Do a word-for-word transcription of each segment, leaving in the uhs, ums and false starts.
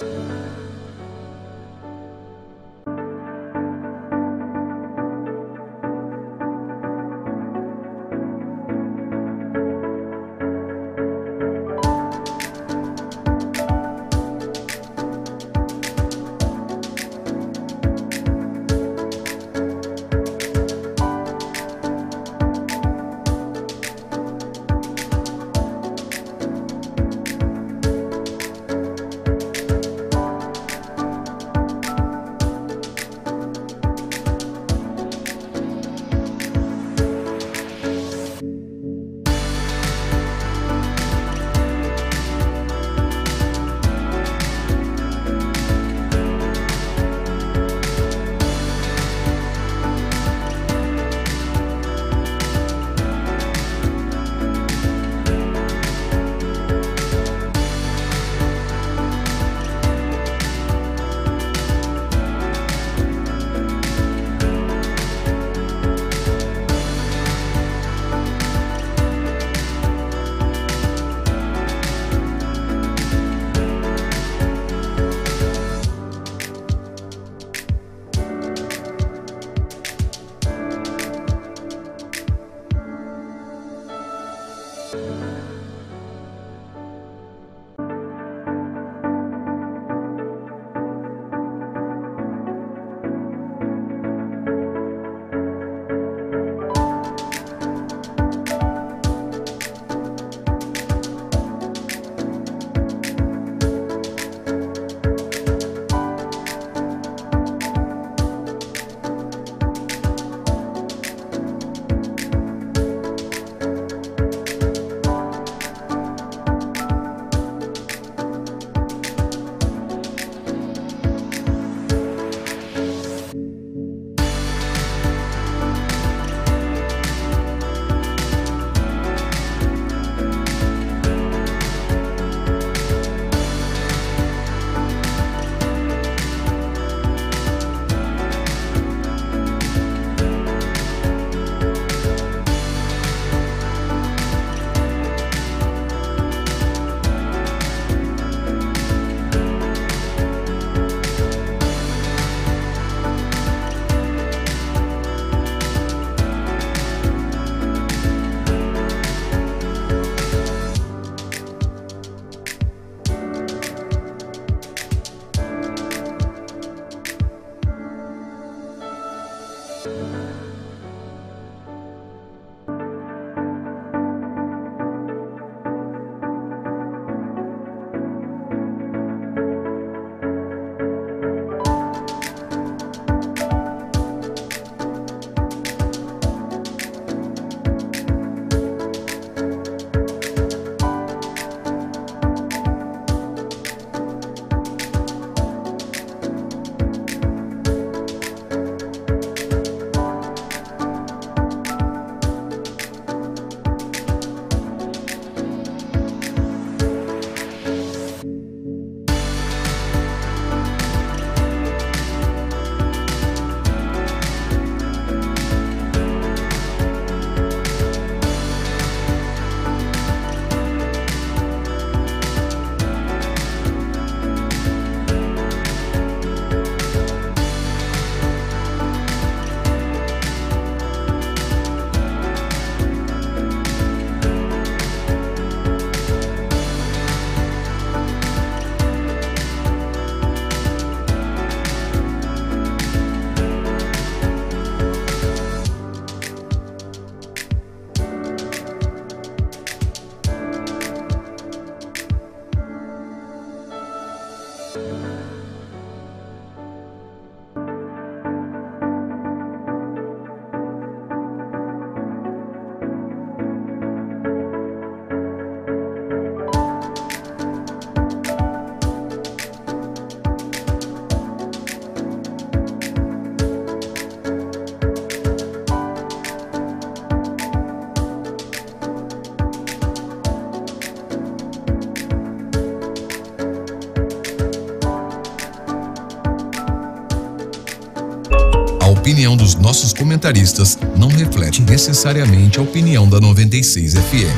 A opinião dos nossos comentaristas não reflete necessariamente a opinião da noventa e seis F M.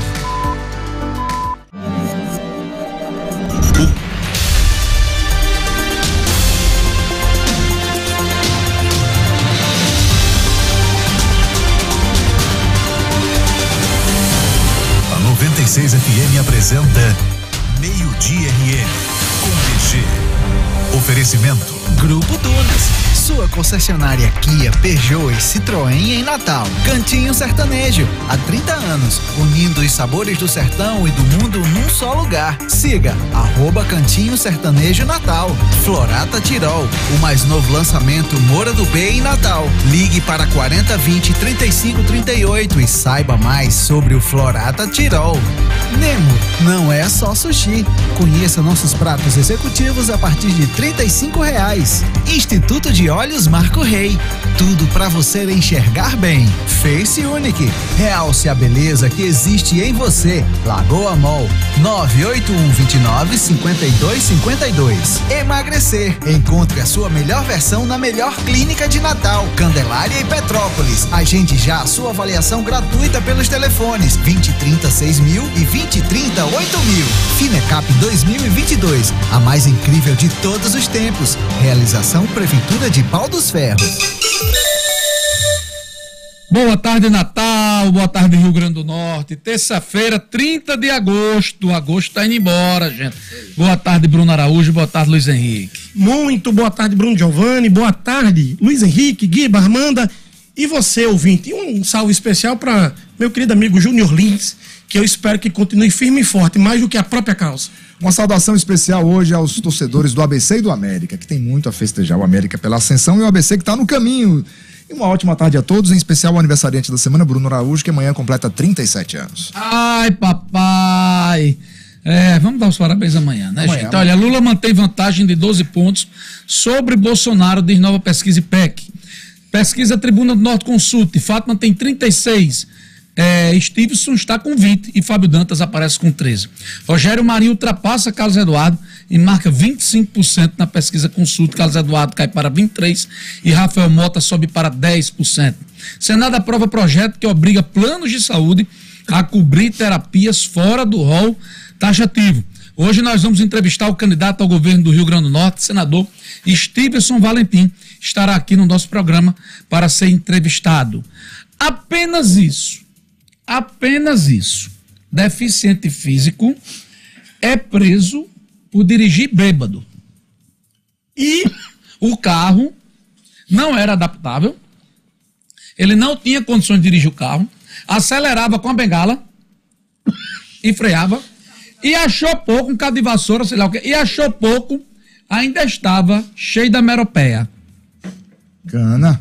apresenta Meio-Dia R N com P G. Oferecimento Grupo Dunas, sua concessionária Kia, Peugeot e Citroën em Natal. Cantinho Sertanejo, há trinta anos, unindo os sabores do sertão e do mundo num só lugar. Siga, arroba Cantinho Sertanejo Natal. Florata Tirol, o mais novo lançamento Moura do B em Natal. Ligue para quarenta, vinte, trinta e cinco, trinta e oito e saiba mais sobre o Florata Tirol. Nemo, não é só sushi. Conheça nossos pratos executivos a partir de trinta e cinco reais. Instituto de Olhos Marco Rey, tudo para você enxergar bem. Face Unique, realce a beleza que existe em você. Lagoa Mall, nove oito um, dois nove, cinco dois cinco dois. Emagrecer, encontre a sua melhor versão na melhor clínica de Natal, Candelária e Petrópolis. Agende já a sua avaliação gratuita pelos telefones vinte, trinta, seis mil e vinte, trinta, oito mil. Finecap dois mil e vinte e dois, a mais incrível de todos os tempos. Realização Prefeitura de Pau dos Ferros. Boa tarde, Natal. Boa tarde, Rio Grande do Norte. Terça-feira, trinta de agosto. Agosto tá indo embora, gente. Boa tarde, Bruno Araújo. Boa tarde, Luiz Henrique. Muito boa tarde, Bruno Giovanni. Boa tarde, Luiz Henrique, Guiba, Armanda e você, ouvinte. E um salve especial para meu querido amigo Júnior Lins, que eu espero que continue firme e forte, mais do que a própria causa. Uma saudação especial hoje aos torcedores do A B C e do América, que tem muito a festejar. O América pela ascensão e o A B C que está no caminho. E uma ótima tarde a todos, em especial o aniversariante da semana, Bruno Araújo, que amanhã completa trinta e sete anos. Ai, papai! É, vamos dar os parabéns amanhã, né, amanhã, gente? Amanhã. Olha, Lula mantém vantagem de doze pontos sobre Bolsonaro, diz nova pesquisa I P E C. Pesquisa Tribuna do Norte Consulte, Fátima tem trinta e seis. É, Stevenson está com vinte e Fábio Dantas aparece com treze. Rogério Marinho ultrapassa Carlos Eduardo e marca vinte e cinco por cento na pesquisa Consulta. Carlos Eduardo cai para vinte e três por cento e Rafael Mota sobe para dez por cento. Senado aprova projeto que obriga planos de saúde a cobrir terapias fora do rol taxativo. Hoje nós vamos entrevistar o candidato ao governo do Rio Grande do Norte, senador Stevenson Valentim. Estará aqui no nosso programa para ser entrevistado. Apenas isso. Apenas isso. Deficiente físico é preso por dirigir bêbado. E o carro não era adaptável, ele não tinha condições de dirigir o carro, acelerava com a bengala e freava, e achou pouco, um cabo de vassoura, sei lá o quê, e achou pouco, ainda estava cheio da meropeia. Cana.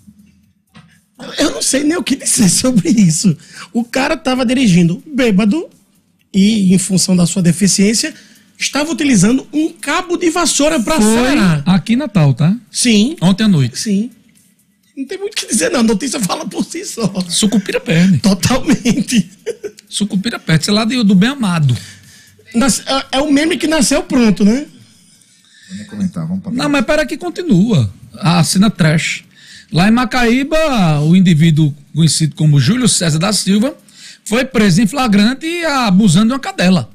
Eu não sei nem o que dizer sobre isso. O cara estava dirigindo bêbado e, em função da sua deficiência, estava utilizando um cabo de vassoura para acelerar. Aqui em Natal, tá? Sim. Ontem à noite. Sim. Não tem muito o que dizer, não. A notícia fala por si só. Sucupira perde. Totalmente. Sucupira perde. Sei lá do, do bem amado. Nas, é, é o meme que nasceu pronto, né? Vamos comentar, vamos para. Não, mas pera que continua. A cena trash. Lá em Macaíba, o indivíduo conhecido como Júlio César da Silva foi preso em flagrante e abusando de uma cadela.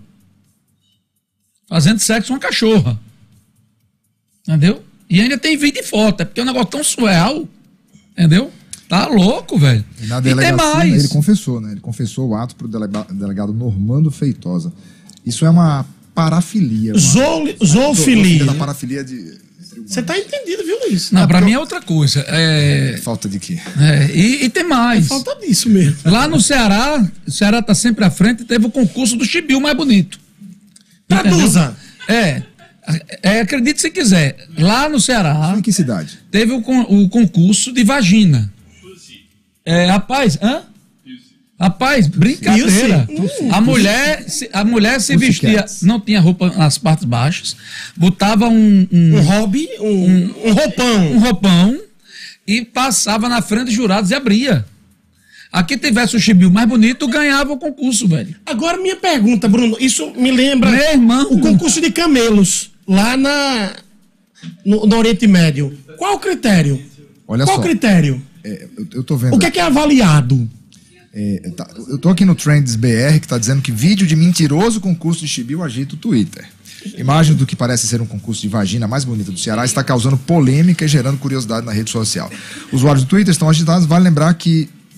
Fazendo sexo com uma cachorra. Entendeu? E ainda tem vídeo e foto, é porque é um negócio tão surreal. Entendeu? Tá louco, velho. E na e tem delegacia, mais. ele confessou, né? Ele confessou o ato pro delega- delegado Normando Feitosa. Isso é uma parafilia. Uma... Zooli- Zoofilia. Zoofilia. Da parafilia de... Você tá entendido, viu, Luiz? Não, É pra porque mim é outra coisa. É, Falta de quê? é, e, e tem mais. é falta disso mesmo. Lá no Ceará, o Ceará tá sempre à frente, teve o concurso do chibiu mais bonito. Traduza. É, é, acredite se quiser. Lá no Ceará, Em que cidade? teve o, con- o concurso de vagina. É, rapaz, hã? Rapaz, brincadeira. Pilce? A mulher, se- a mulher se Pussycats. vestia, não tinha roupa nas partes baixas, botava um, um, Um hobby, um, um roupão. um roupão e passava na frente dos jurados e abria. Aqui tivesse o chibiu mais bonito, ganhava o concurso, velho. Agora, minha pergunta, Bruno, isso me lembra Meu irmão. o concurso de camelos, lá na, no, no Oriente Médio. Qual o critério? Olha Qual só. o critério? É, eu, eu tô vendo. O que é que é avaliado? É, tá, eu tô aqui no Trends B R, que tá dizendo que vídeo de mentiroso concurso de chibiu agita o Twitter. Imagem do que parece ser um concurso de vagina mais bonita do Ceará está causando polêmica e gerando curiosidade na rede social. Usuários do Twitter estão agitados. Vale lembrar que, bom,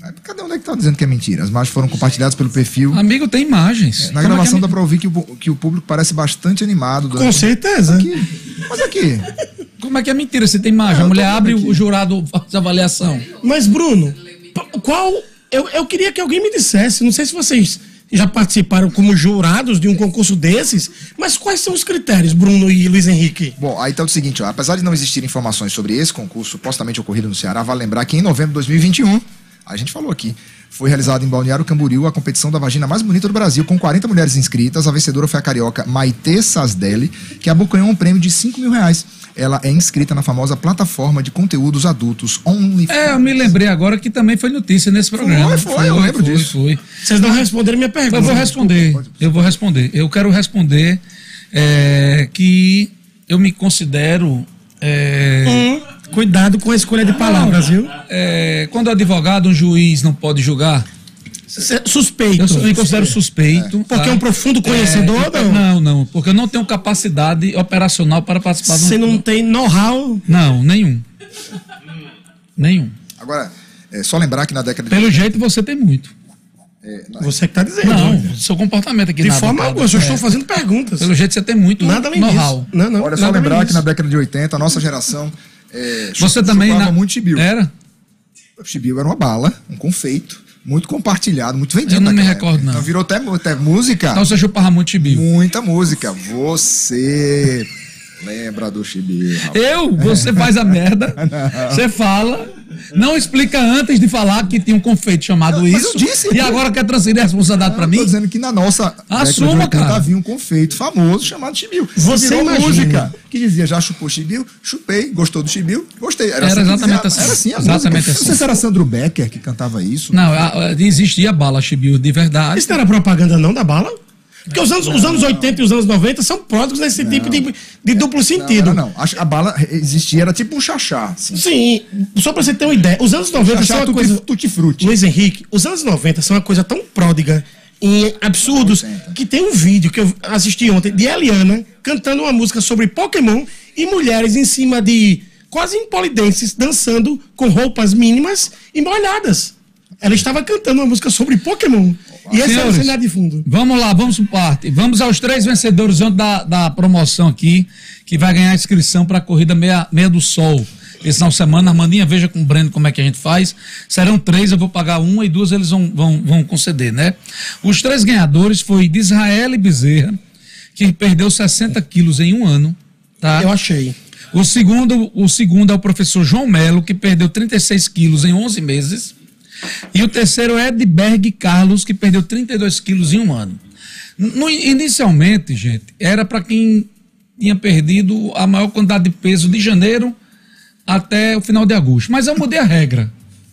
Cadê onde é que tá dizendo que é mentira? As imagens foram compartilhadas pelo perfil. Amigo, tem imagens. É, na Como gravação é dá pra ouvir que o, que o público parece bastante animado. Com certeza. Aqui. Mas aqui. Como é que é mentira se tem imagem? É, a mulher abre aqui. o jurado faz a avaliação. Mas, Bruno, qual... Eu, eu queria que alguém me dissesse, não sei se vocês já participaram como jurados de um concurso desses, mas quais são os critérios, Bruno e Luiz Henrique? Bom, aí tá o seguinte, ó, apesar de não existir informações sobre esse concurso supostamente ocorrido no Ceará, vale lembrar que em novembro de dois mil e vinte e um, a gente falou aqui, foi realizada em Balneário Camboriú a competição da vagina mais bonita do Brasil, com quarenta mulheres inscritas. A vencedora foi a carioca Maitê Sasdelli, que abocanhou um prêmio de cinco mil reais. Ela é inscrita na famosa plataforma de conteúdos adultos OnlyFans. É, eu me lembrei agora que também foi notícia nesse programa. Foi, foi, eu lembro foi, disso. Foi. Vocês não responderam minha pergunta. Eu vou responder, eu vou responder. Eu quero responder é, que eu me considero... É, Hum, cuidado com a escolha de palavras, viu? é, quando o advogado, um juiz não pode julgar, Suspeito. eu, sou- eu me considero suspeito. Porque tá? é um profundo conhecedor, É, não? Não, não, porque eu não tenho capacidade operacional para participar de um... Você não tem know-how. Não, nenhum. Nenhum. Agora, é só lembrar que na década de... Pelo jeito você tem muito. Você que tá dizendo. Não, seu comportamento aqui De na forma bancada. alguma, eu só É. estou fazendo perguntas. Pelo jeito você tem muito Nada além know-how. disso. Não, não, Olha, só nada além lembrar que disso. na década de oitenta, a nossa geração é, Você chu- também... chupava Na... muito chibiu. Era? O chibiu era uma bala, um confeito, muito compartilhado, muito vendido Eu não me naquela recordo, época. não. Então virou até, mu- até música. Então você chupava muito chibiu. Muita música. Você lembra do chibiu, rapaz? Eu? Você faz a merda, você fala, não explica antes de falar que tinha um confeito chamado Mas isso, eu disse. e agora quer transferir a responsabilidade pra Eu mim? tô dizendo que na nossa Assuma, década de oitenta cara. havia um confeito famoso chamado chibiu. Você Virou imagina. música que dizia, já chupou chibiu? Chupei. Gostou do chibiu? Gostei. Era assim que exatamente dizia- assim. Era assim a Exatamente música. assim. Não sei se era Sandro Becker que cantava isso. Não, a- a- existia bala chibiu de verdade. Isso não era propaganda não da bala? Porque os anos, os anos oitenta e os anos noventa são pródigos nesse tipo de, de duplo sentido. Não, não, não. Acho- A bala existia, era tipo um chachá. Assim. Sim, só pra você ter uma ideia, os anos noventa são Chachá uma tutti, coisa... tutti-frutti. Luiz Henrique, os anos noventa são uma coisa tão pródiga em absurdos que tem um vídeo que eu assisti ontem de Eliana cantando uma música sobre Pokémon e mulheres em cima de quase impolidenses dançando com roupas mínimas e molhadas. Ela estava cantando uma música sobre Pokémon. E esse é o Senhores, cenário de fundo. Vamos lá, vamos por parte. Vamos aos três vencedores da, da promoção aqui, que vai ganhar a inscrição para a corrida meia, meia do Sol. Esse final de semana, Armandinha, veja com o Breno como é que a gente faz. Serão três, eu vou pagar uma e duas eles vão, vão, vão conceder, né? Os três ganhadores foi de Israel Bezerra, que perdeu sessenta quilos em um ano. Tá? Eu achei. O segundo, o segundo é o professor João Melo, que perdeu trinta e seis quilos em onze meses. E o terceiro é Edberg Carlos, que perdeu trinta e dois quilos em um ano. No, inicialmente, gente, era para quem tinha perdido a maior quantidade de peso de janeiro até o final de agosto. Mas eu mudei a regra.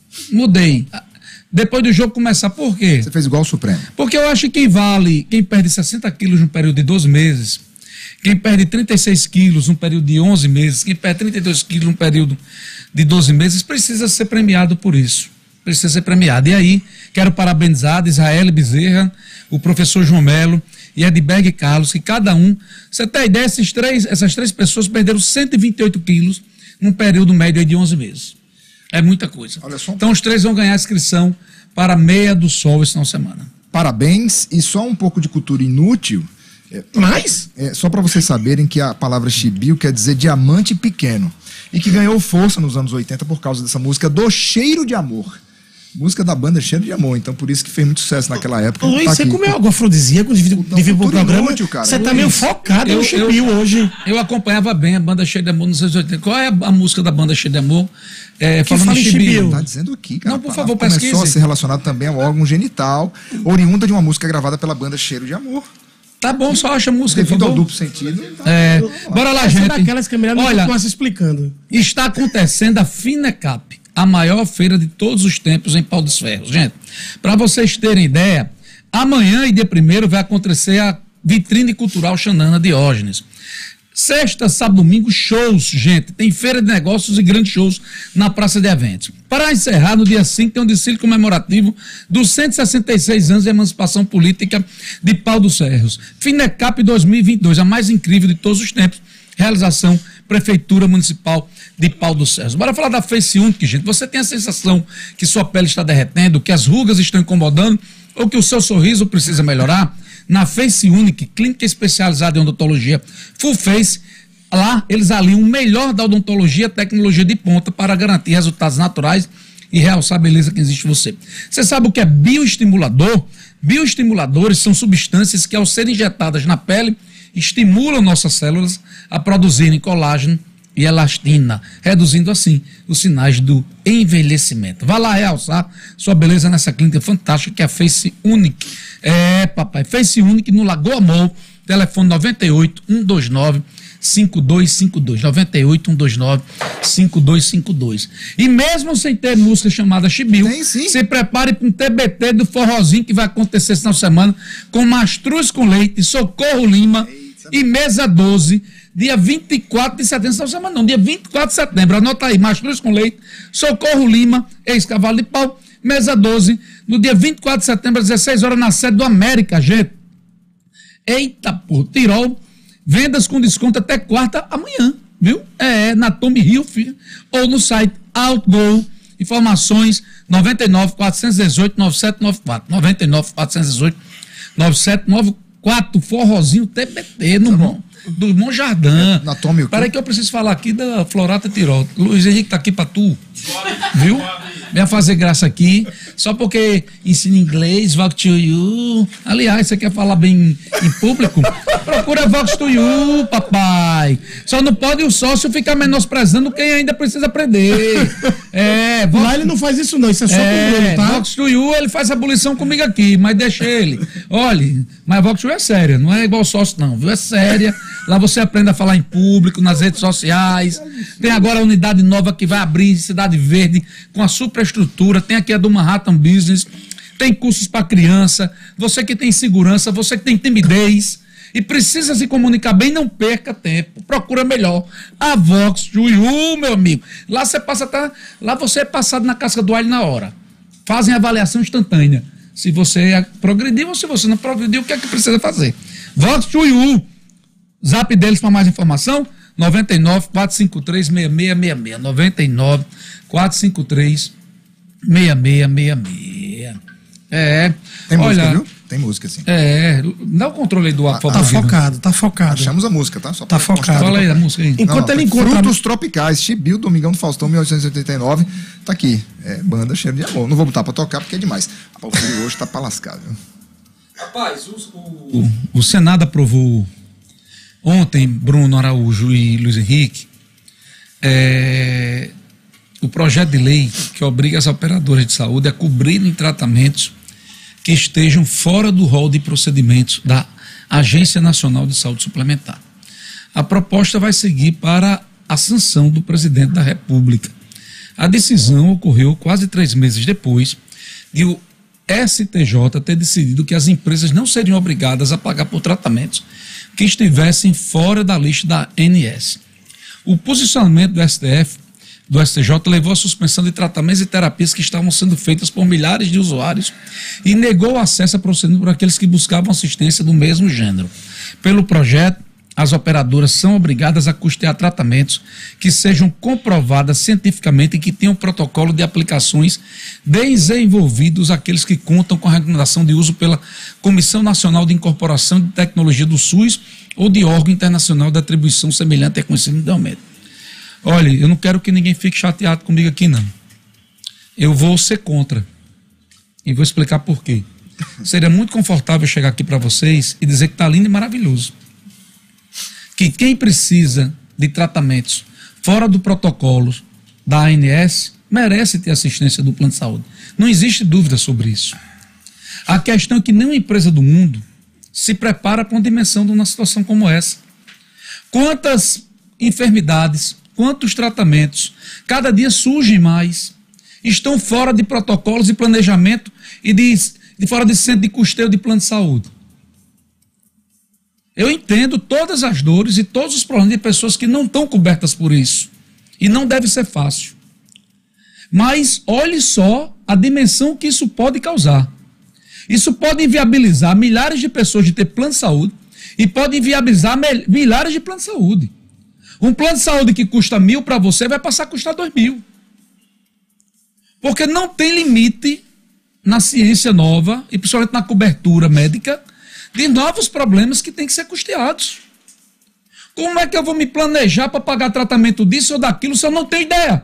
Mudei. Depois do jogo começar, por quê? Você fez igual o Supremo. Porque eu acho que quem vale, quem perde sessenta quilos num período de doze meses, quem perde trinta e seis quilos num período de onze meses, quem perde trinta e dois quilos num período de doze meses, precisa ser premiado por isso. Precisa ser premiado. E aí, quero parabenizar a Israel Bezerra, o professor João Melo e Edberg Carlos, que cada um, você tem ideia, esses três, essas três pessoas perderam cento e vinte e oito quilos num período médio aí de onze meses. É muita coisa. Olha só. Então os três vão ganhar a inscrição para a Meia do Sol esse final de semana. Parabéns. E só um pouco de cultura inútil. É, Mas, é, só para vocês saberem que a palavra chibiu quer dizer diamante pequeno. E que ganhou força nos anos oitenta por causa dessa música Do Cheiro de Amor. Música da banda Cheiro de Amor. Então por isso que fez muito sucesso naquela época. Luiz, Tá você aqui. comeu algo afrodisíaco de vir Não, pro cultura programa? inútil, cara. Você tá Luiz, meio focado eu- no Chibiu eu- hoje. Eu acompanhava bem a banda Cheia de Amor nos anos oitenta. Qual é a, a música da banda Cheia de Amor? É, falando fala em em Chibiu. Chibiu. Tá dizendo aqui, cara. Não, por A palavra favor, começou pesquise. a ser relacionado também ao órgão genital, oriunda de uma música gravada pela banda Cheiro de Amor. Tá bom, só acha a música, por Devido ao favor. duplo sentido. tá? É, bora lá, Essa é gente. daquelas que é melhor não Olha, continuar se explicando. está acontecendo a Finecap, a maior feira de todos os tempos em Pau dos Ferros. Gente, para vocês terem ideia, amanhã e dia primeiro vai acontecer a Vitrine Cultural Xanana Diógenes. Sexta, sábado, domingo, shows, gente. Tem feira de negócios e grandes shows na Praça de Eventos. Para encerrar, no dia cinco, tem um desfile comemorativo dos cento e sessenta e seis anos de emancipação política de Pau dos Ferros. Finecap dois mil e vinte e dois, a mais incrível de todos os tempos. Realização Prefeitura Municipal de Pau do César. Bora falar da Face Unique, gente. Você tem a sensação que sua pele está derretendo, que as rugas estão incomodando ou que o seu sorriso precisa melhorar? Na Face Unique, clínica especializada em odontologia Full Face, lá eles aliam o melhor da odontologia, tecnologia de ponta para garantir resultados naturais e realçar a beleza que existe em você. Você sabe o que é bioestimulador? Bioestimuladores são substâncias que, ao serem injetadas na pele, estimulam nossas células a produzirem colágeno e elastina, reduzindo assim os sinais do envelhecimento. Vá lá realçar sua beleza nessa clínica fantástica que é a Face Unique. É, papai, Face Unique no Lagoa Mall, telefone noventa e oito, cento e vinte e nove, cinco dois cinco dois, noventa e oito, cento e vinte e nove, cinco dois cinco dois. E mesmo sem ter música chamada Chibiu, se prepare para um T B T do forrozinho que vai acontecer esse final de semana com Mastruz com Leite, Socorro Lima e Mesa doze, dia vinte e quatro de setembro, não semana não, dia vinte e quatro de setembro, anota aí, Mastruz com Leite, Socorro Lima, ex-Cavalo de Pau, Mesa doze, no dia vinte e quatro de setembro, às dezesseis horas, na sede do América, gente. Eita, pô, Tirol, vendas com desconto até quarta amanhã, viu? É, na Tommy Hilfiger, ou no site Outgo, informações noventa e nove, quatrocentos e dezoito, noventa e sete noventa e quatro, noventa e nove, quatrocentos e dezoito, noventa e sete noventa e quatro, forrozinho T B T, no bom. Do Bom Jardim. Na Tommy, Peraí que eu preciso falar aqui da Florata Tirol. Luiz Henrique tá aqui pra tu. Viu? Venha fazer graça aqui. Só porque ensina inglês, Vox to you. Aliás, você quer falar bem em público? Procura Vox to you, papai. Só não pode o sócio ficar menosprezando quem ainda precisa aprender. É, Vox... Lá ele não faz isso não, isso é só é, com o Bruno, tá? Vox to you, ele faz abolição comigo aqui, mas deixa ele. Olha, mas Vox to you é séria, não é igual sócio não, viu? É séria. Lá você aprende a falar em público, nas redes sociais. Tem agora a unidade nova que vai abrir em Cidade Verde com a superestrutura. Tem aqui a do Manhattan Business. Tem cursos para criança. Você que tem segurança, você que tem timidez e precisa se comunicar bem, não perca tempo. Procura melhor a Vox to you, meu amigo. Lá você passa até, lá você é passado na casca do alho na hora. Fazem avaliação instantânea. Se você progrediu ou se você não progrediu, o que é que precisa fazer? Vox to you. Zap deles para mais informação, noventa e nove, quatrocentos e cinquenta e três, sessenta e seis sessenta e seis, noventa e nove, quatrocentos e cinquenta e três, sessenta e seis sessenta e seis. É. Tem olha, música, viu? Tem música, sim. É, dá o controle aí do ah, Tá focado, tá focado. Achamos a música, tá? Só tá focado. Fala aí a música aí. Enquanto não, ele encontra... Frutos Tropicais, Chibiu, Domingão do Faustão, mil oitocentos e oitenta e nove. Tá aqui. É, banda Cheiro de Amor. Não vou botar pra tocar porque é demais. O filho hoje tá pra lascar, viu? Rapaz, o, o, o Senado aprovou ontem, Bruno Araújo e Luiz Henrique, é, o projeto de lei que obriga as operadoras de saúde a cobrirem tratamentos que estejam fora do rol de procedimentos da Agência Nacional de Saúde Suplementar. A proposta vai seguir para a sanção do presidente da República. A decisão ocorreu quase três meses depois de o S T J ter decidido que as empresas não seriam obrigadas a pagar por tratamentos que estivessem fora da lista da A N S. O posicionamento do S T F, do S T J, levou à suspensão de tratamentos e terapias que estavam sendo feitas por milhares de usuários e negou o acesso a procedimentos por aqueles que buscavam assistência do mesmo gênero. Pelo projeto, as operadoras são obrigadas a custear tratamentos que sejam comprovadas cientificamente e que tenham protocolo de aplicações desenvolvidos aqueles que contam com a recomendação de uso pela Comissão Nacional de Incorporação de Tecnologia do SUS ou de órgão internacional de atribuição semelhante a reconhecimento mundialmente. Olha, eu não quero que ninguém fique chateado comigo aqui, não. Eu vou ser contra. E vou explicar por quê. Seria muito confortável chegar aqui para vocês e dizer que está lindo e maravilhoso. Que quem precisa de tratamentos fora do protocolo da A N S merece ter assistência do plano de saúde. Não existe dúvida sobre isso. A questão é que nenhuma empresa do mundo se prepara para uma dimensão de uma situação como essa. Quantas enfermidades, quantos tratamentos, cada dia surgem mais, estão fora de protocolos de planejamento e de, de fora de centro de custeio de plano de saúde. Eu entendo todas as dores e todos os problemas de pessoas que não estão cobertas por isso. E não deve ser fácil. Mas olhe só a dimensão que isso pode causar. Isso pode inviabilizar milhares de pessoas de ter plano de saúde e pode inviabilizar milhares de planos de saúde. Um plano de saúde que custa mil para você vai passar a custar dois mil. Porque não tem limite na ciência nova, e principalmente na cobertura médica, de novos problemas que têm que ser custeados. Como é que eu vou me planejar para pagar tratamento disso ou daquilo se eu não tenho ideia?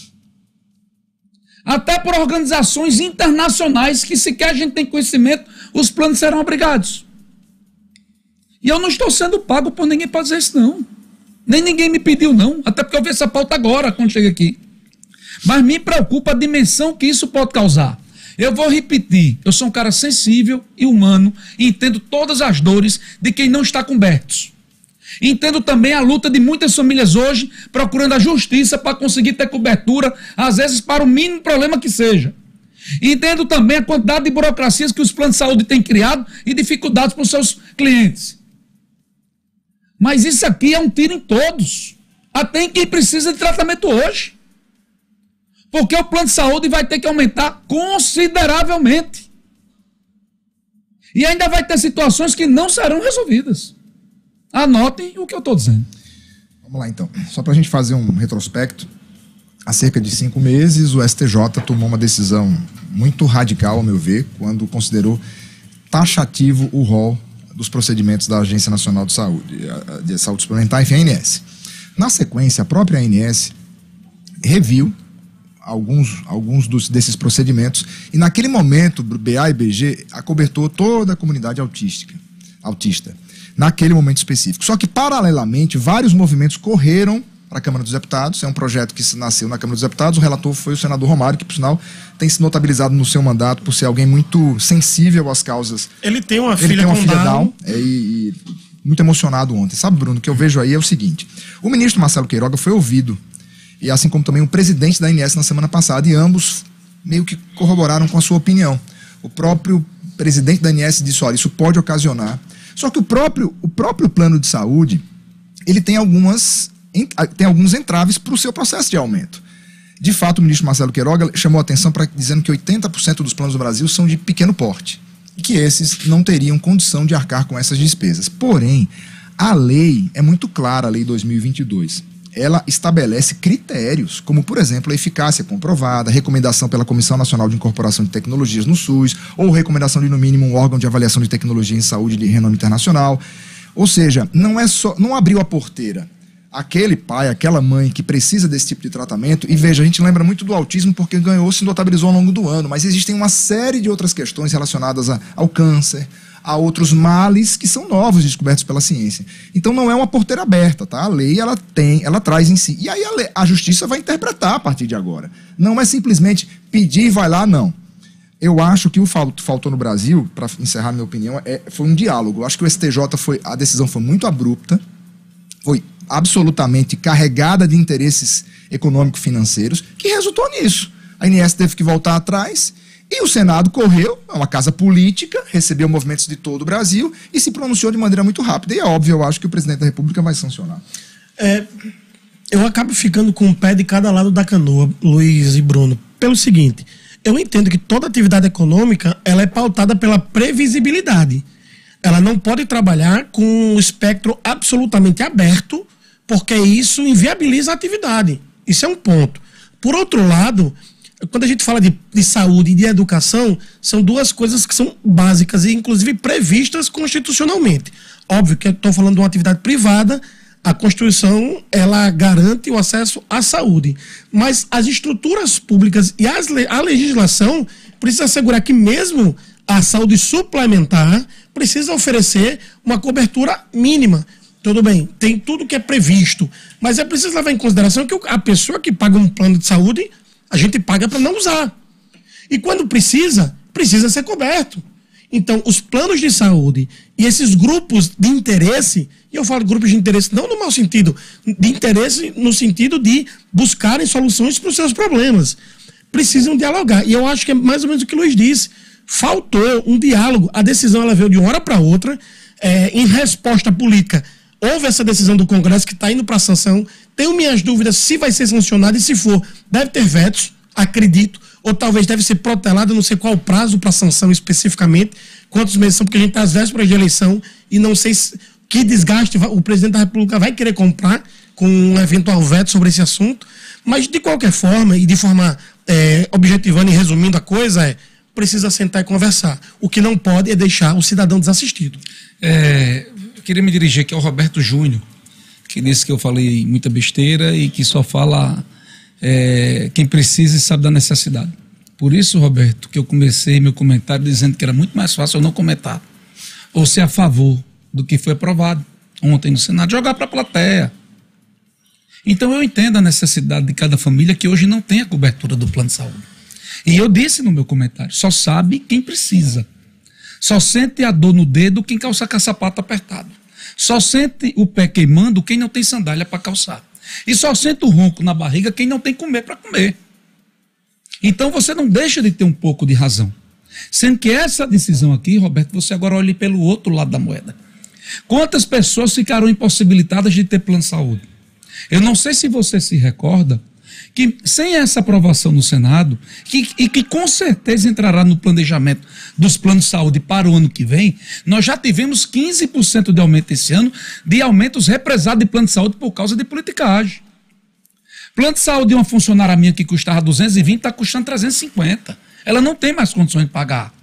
Até por organizações internacionais que sequer a gente tem conhecimento, os planos serão obrigados. E eu não estou sendo pago por ninguém para dizer isso, não. Nem ninguém me pediu, não. Até porque eu vi essa pauta agora, quando chega aqui. Mas me preocupa a dimensão que isso pode causar. Eu vou repetir, eu sou um cara sensível e humano e entendo todas as dores de quem não está coberto. Entendo também a luta de muitas famílias hoje procurando a justiça para conseguir ter cobertura, às vezes para o mínimo problema que seja. Entendo também a quantidade de burocracias que os planos de saúde têm criado e dificuldades para os seus clientes. Mas isso aqui é um tiro em todos, até em quem precisa de tratamento hoje. Porque o plano de saúde vai ter que aumentar consideravelmente. E ainda vai ter situações que não serão resolvidas. Anotem o que eu estou dizendo. Vamos lá, então. Só para a gente fazer um retrospecto, há cerca de cinco meses, o S T J tomou uma decisão muito radical, ao meu ver, quando considerou taxativo o rol dos procedimentos da Agência Nacional de Saúde, de Saúde Suplementar, enfim, a A N S. Na sequência, a própria A N S reviu alguns, alguns dos, desses procedimentos e, naquele momento, B A e B G acobertou toda a comunidade autística, autista, naquele momento específico. Só que, paralelamente, vários movimentos correram para a Câmara dos Deputados. É um projeto que nasceu na Câmara dos Deputados. O relator foi o senador Romário, que, por sinal, tem se notabilizado no seu mandato por ser alguém muito sensível às causas. Ele tem uma Ele filha tem uma com filha Down. Down é, e, e muito emocionado ontem. Sabe, Bruno, o que eu vejo aí é o seguinte. O ministro Marcelo Queiroga foi ouvido, e assim como também o presidente da A N S na semana passada, e ambos meio que corroboraram com a sua opinião. O próprio presidente da A N S disse, olha, isso pode ocasionar. Só que o próprio, o próprio plano de saúde, ele tem algumas... tem alguns entraves para o seu processo de aumento. De fato, o ministro Marcelo Queiroga chamou a atenção para dizendo que oitenta por cento dos planos do Brasil são de pequeno porte e que esses não teriam condição de arcar com essas despesas. Porém, a lei é muito clara, a Lei dois mil e vinte e dois. Ela estabelece critérios, como, por exemplo, a eficácia comprovada, recomendação pela Comissão Nacional de Incorporação de Tecnologias no SUS, ou recomendação de, no mínimo, um órgão de avaliação de tecnologia em saúde de renome internacional. Ou seja, não é só, não abriu a porteira. Aquele pai, aquela mãe que precisa desse tipo de tratamento, e veja, a gente lembra muito do autismo porque ganhou, se notabilizou ao longo do ano, mas existem uma série de outras questões relacionadas a, ao câncer, a outros males que são novos descobertos pela ciência. Então não é uma porteira aberta, tá? A lei, ela tem, ela traz em si. E aí a, lei, a justiça vai interpretar a partir de agora. Não é simplesmente pedir e vai lá, não. Eu acho que o que faltou no Brasil, para encerrar minha opinião, é, foi um diálogo. Eu acho que o S T J, foi, a decisão foi muito abrupta, foi absolutamente carregada de interesses econômico-financeiros, que resultou nisso. A A N S teve que voltar atrás e o Senado correu, é uma casa política, recebeu movimentos de todo o Brasil e se pronunciou de maneira muito rápida. E é óbvio, eu acho que o presidente da República vai sancionar. É, eu acabo ficando com o pé de cada lado da canoa, Luiz e Bruno, pelo seguinte: eu entendo que toda atividade econômica ela é pautada pela previsibilidade. Ela não pode trabalhar com um espectro absolutamente aberto, porque isso inviabiliza a atividade. Isso é um ponto. Por outro lado, quando a gente fala de, de saúde e de educação, são duas coisas que são básicas e, inclusive, previstas constitucionalmente. Óbvio que eu estou falando de uma atividade privada, a Constituição, ela garante o acesso à saúde. Mas as estruturas públicas e as, a legislação precisa assegurar que mesmo a saúde suplementar precisa oferecer uma cobertura mínima. Tudo bem, tem tudo que é previsto, mas é preciso levar em consideração que a pessoa que paga um plano de saúde, a gente paga para não usar. E quando precisa, precisa ser coberto. Então, os planos de saúde e esses grupos de interesse, e eu falo grupos de interesse não no mau sentido, de interesse no sentido de buscarem soluções para os seus problemas, precisam dialogar. E eu acho que é mais ou menos o que o Luiz disse. Faltou um diálogo. A decisão ela veio de uma hora para outra, é, em resposta política. Houve essa decisão do Congresso que está indo para a sanção. Tenho minhas dúvidas se vai ser sancionado e se for, deve ter vetos, acredito, ou talvez deve ser protelado, não sei qual o prazo para a sanção especificamente, quantos meses são, porque a gente está às vésperas de eleição e não sei se, que desgaste o presidente da República vai querer comprar com um eventual veto sobre esse assunto, mas de qualquer forma, e de forma é, objetivando e resumindo a coisa, é precisa sentar e conversar. O que não pode é deixar o cidadão desassistido. É, eu queria me dirigir aqui ao Roberto Júnior, que disse que eu falei muita besteira e que só fala é, quem precisa e sabe da necessidade. Por isso, Roberto, que eu comecei meu comentário dizendo que era muito mais fácil eu não comentar, ou ser a favor do que foi aprovado ontem no Senado, jogar para a plateia. Então eu entendo a necessidade de cada família que hoje não tem a cobertura do plano de saúde. E eu disse no meu comentário, só sabe quem precisa. Só sente a dor no dedo quem calça com o sapato apertado. Só sente o pé queimando quem não tem sandália para calçar. E só sente o ronco na barriga quem não tem comer para comer. Então você não deixa de ter um pouco de razão. Sendo que essa decisão aqui, Roberto, você agora olhe pelo outro lado da moeda. Quantas pessoas ficaram impossibilitadas de ter plano de saúde? Eu não sei se você se recorda que sem essa aprovação no Senado, que, e que com certeza entrará no planejamento dos planos de saúde para o ano que vem, nós já tivemos quinze por cento de aumento esse ano, de aumentos represados de plano de saúde por causa de politicagem. Plano de saúde de uma funcionária minha que custava duzentos e vinte, está custando trezentos e cinquenta. Ela não tem mais condições de pagar.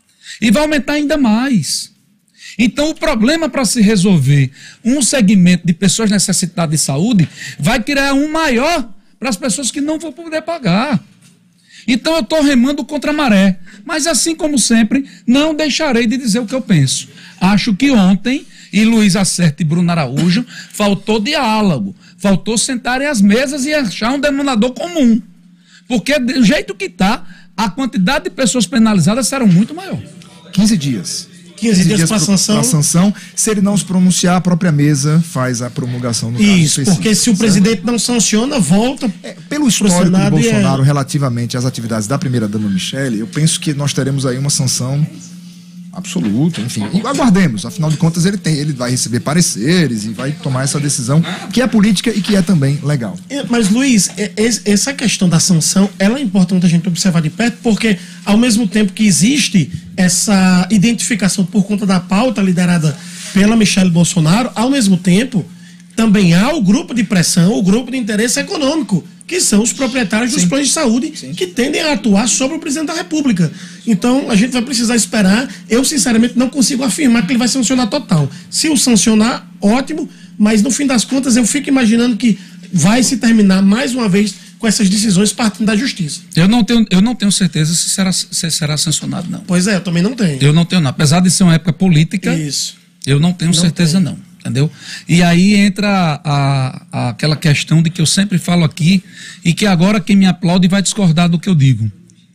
E vai aumentar ainda mais. Então, o problema para se resolver um segmento de pessoas necessitadas de saúde vai criar um maior para as pessoas que não vão poder pagar. Então, eu estou remando contra a maré. Mas, assim como sempre, não deixarei de dizer o que eu penso. Acho que ontem, e Luiz Acerto e Bruno Araújo, faltou diálogo. Faltou sentarem às mesas e achar um denominador comum. Porque, do jeito que está, a quantidade de pessoas penalizadas será muito maior. quinze dias. quinze dias para sanção. sanção. Se ele não se pronunciar, a própria mesa faz a promulgação no Isso, caso porque se o presidente não sanciona, volta. É, pelo histórico de Bolsonaro é... relativamente às atividades da primeira-dama Michele, eu penso que nós teremos aí uma sanção absoluta, enfim. E aguardemos, afinal de contas, ele, tem, ele vai receber pareceres e vai tomar essa decisão que é política e que é também legal. É, mas, Luiz, é, é, essa questão da sanção, ela é importante a gente observar de perto, porque ao mesmo tempo que existe essa identificação por conta da pauta liderada pela Michele Bolsonaro, ao mesmo tempo também há o grupo de pressão, o grupo de interesse econômico, que são os proprietários dos Sim. planos de saúde, Sim. que tendem a atuar sobre o presidente da República. Então, a gente vai precisar esperar. Eu, sinceramente, não consigo afirmar que ele vai sancionar total. Se o sancionar, ótimo, mas no fim das contas eu fico imaginando que vai se terminar mais uma vez com essas decisões partindo da justiça. Eu não tenho, eu não tenho certeza se será, se será sancionado, não. Pois é, eu também não tenho. Eu não tenho, não. Apesar de ser uma época política, Isso. eu não tenho não certeza, tenho. não. Entendeu? E aí entra a, a, aquela questão de que eu sempre falo aqui e que agora quem me aplaude vai discordar do que eu digo.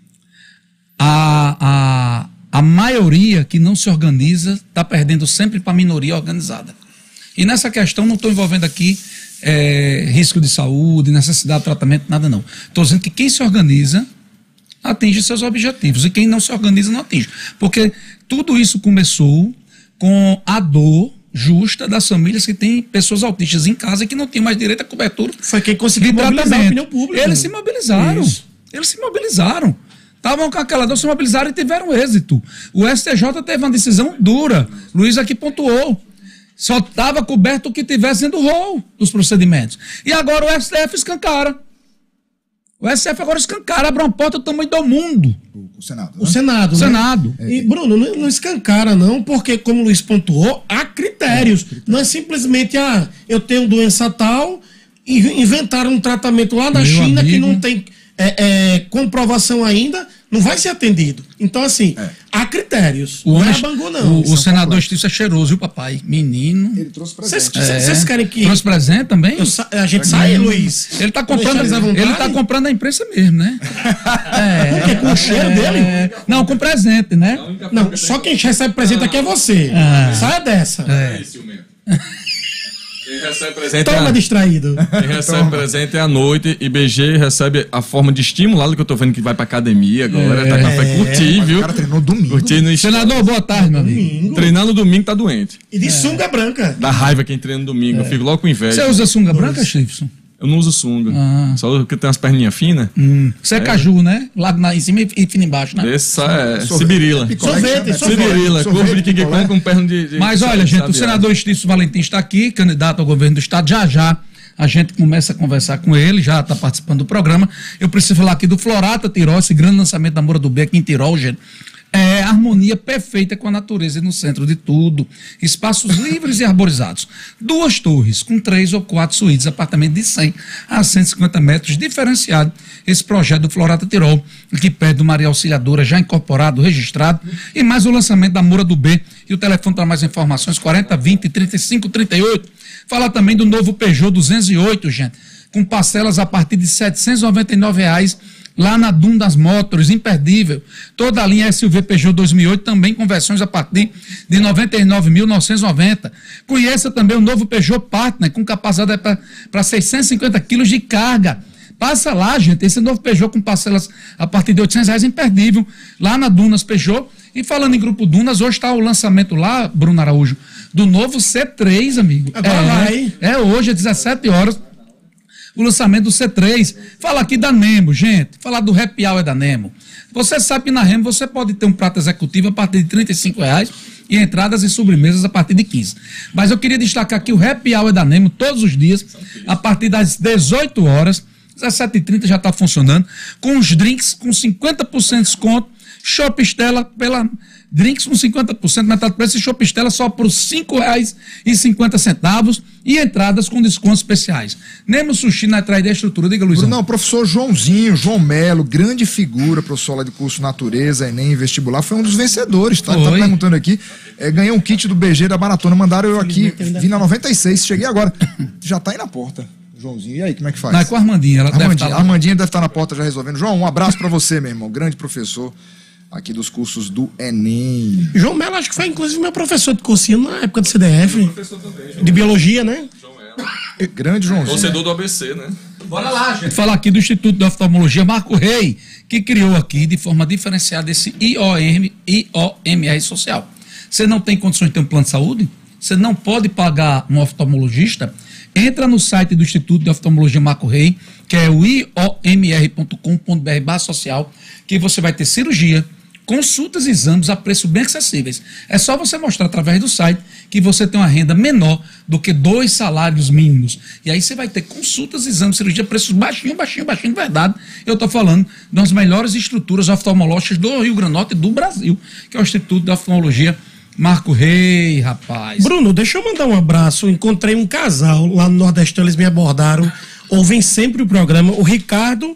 A, a, a maioria que não se organiza está perdendo sempre para a minoria organizada. E nessa questão não estou envolvendo aqui é, risco de saúde, necessidade de tratamento, nada não. Estou dizendo que quem se organiza atinge seus objetivos e quem não se organiza não atinge. Porque tudo isso começou com a dor justa das famílias que têm pessoas autistas em casa e que não têm mais direito à cobertura. Foi quem conseguiu mobilizar a opinião pública. Eles se mobilizaram. Isso. Eles se mobilizaram. Estavam com aquela dor, se mobilizaram e tiveram êxito. O S T J teve uma decisão dura. Luiz aqui pontuou. Só estava coberto o que tivesse sendo rol dos procedimentos. E agora o S T F escancara. O S T F agora escancara, abre uma porta do tamanho do mundo. O Senado. Né? O Senado. O né? Senado. E, Bruno, não, não escancara, não, porque, como o Luiz pontuou, há critérios. É, critérios. Não é simplesmente, ah, eu tenho doença tal, e inventaram um tratamento lá na Meu China amigo. que não tem é, é, comprovação ainda, não vai ser atendido. Então, assim, é. há critérios. O não é Bangu, não. O, o senador Estício é cheiroso, viu, papai? Menino. Ele trouxe presente. Vocês é. querem que... Trouxe presente também? Eu, a gente sai, Luiz. Ele tá comprando, ele tá comprando a imprensa mesmo, né? é. Porque com o cheiro é. dele? Não, com presente, né? Não, só quem recebe presente aqui é você. Ah. Saia dessa. É. É ciumento. Quem recebe presente Toma é a... distraído. Quem recebe Toma. presente é à noite e B G recebe a forma de estímulo, que eu tô vendo que vai pra academia agora, é. tá, vai curtir, é. viu? O cara treinou domingo. Curtir no Senador, boa tarde, meu amigo. Treinar no domingo tá doente. E de é. sunga branca. Dá raiva quem treina no domingo, é. eu fico logo com inveja. Você usa sunga branca, Chifson? Eu não uso sunga. Ah. Só porque tem umas perninhas finas. Hum. Você é, é caju, né? Lá em cima e fino embaixo, né? Essa é sibirila. Sorvete, Sibirila. Corpo de King Kong com perna de, de... Mas olha, gente, o senador Estício Valentim está aqui, candidato ao governo do estado. Já já a gente começa a conversar com ele, já está participando do programa. Eu preciso falar aqui do Florata Tirol, esse grande lançamento da Moura do B aqui em Tirol, gente. É harmonia perfeita com a natureza e no centro de tudo. Espaços livres e arborizados. Duas torres com três ou quatro suítes, apartamento de cem a cento e cinquenta metros, diferenciado. Esse projeto do Florata Tirol, aqui perto do Maria Auxiliadora, já incorporado, registrado. E mais o lançamento da Moura do B. E o telefone para mais informações, quarenta, vinte, trinta e cinco, trinta e oito. Fala também do novo Peugeot duzentos e oito, gente, com parcelas a partir de setecentos e noventa e nove reais. Lá na Dundas Motors, imperdível. Toda a linha S U V Peugeot dois mil e oito também com versões a partir de noventa e nove mil novecentos e noventa. Conheça também o novo Peugeot Partner com capacidade para seiscentos e cinquenta quilos de carga. Passa lá, gente, esse novo Peugeot com parcelas a partir de oitocentos reais, imperdível. Lá na Dunas Peugeot. E falando em Grupo Dunas, hoje está o lançamento lá, Bruno Araújo, do novo C três, amigo. Agora é, vai. É hoje, às dezessete horas. O lançamento do C três. Fala aqui da Nemo, gente. Falar do Happy Hour da Nemo. Você sabe que na Nemo você pode ter um prato executivo a partir de trinta e cinco reais e entradas e sobremesas a partir de quinze. Mas eu queria destacar aqui o Happy Hour da Nemo todos os dias, a partir das dezoito horas, dezessete e trinta já está funcionando, com os drinks com cinquenta por cento de desconto, Chopp Stella pela... Drinks com cinquenta por cento, metade do preço, e Chopp Stella só por cinco reais e cinquenta centavos e entradas com descontos especiais. Nemo Sushi na Traída Estrutura. Diga, Luizão. Não, professor Joãozinho, João Melo, grande figura, professor lá de curso Natureza, Enem e Vestibular, foi um dos vencedores, tá? Tá perguntando aqui. É, ganhei um kit do B G da maratona, mandaram eu aqui, vim na noventa e seis, cheguei agora. Já tá aí na porta, Joãozinho. E aí, como é que faz? Não, é com a Armandinha, ela Armandinha, deve estar lá. Armandinha deve estar na porta já resolvendo. João, um abraço pra você, meu irmão, grande professor aqui dos cursos do Enem. João Melo, acho que foi inclusive meu professor de cursinho na época do C D F. De biologia, né? João Melo. Grande Joãozinho. Torcedor do A B C, né? Bora lá, gente. Falar aqui do Instituto de Oftalmologia Marco Rey, que criou aqui de forma diferenciada esse I O M, I O M R social. Você não tem condições de ter um plano de saúde? Você não pode pagar um oftalmologista? Entra no site do Instituto de Oftalmologia Marco Rey, que é o i o m r ponto com ponto b r barra social, que você vai ter cirurgia, consultas e exames a preços bem acessíveis. É só você mostrar através do site que você tem uma renda menor do que dois salários mínimos. E aí você vai ter consultas, exames, cirurgia a preços baixinho, baixinho, baixinho, de verdade. Eu estou falando das melhores estruturas oftalmológicas do Rio Grande do Norte e do Brasil, que é o Instituto de Oftalmologia Marco Rey, rapaz. Bruno, deixa eu mandar um abraço. Encontrei um casal lá no Nordestão, eles me abordaram, ouvem sempre o programa. O Ricardo,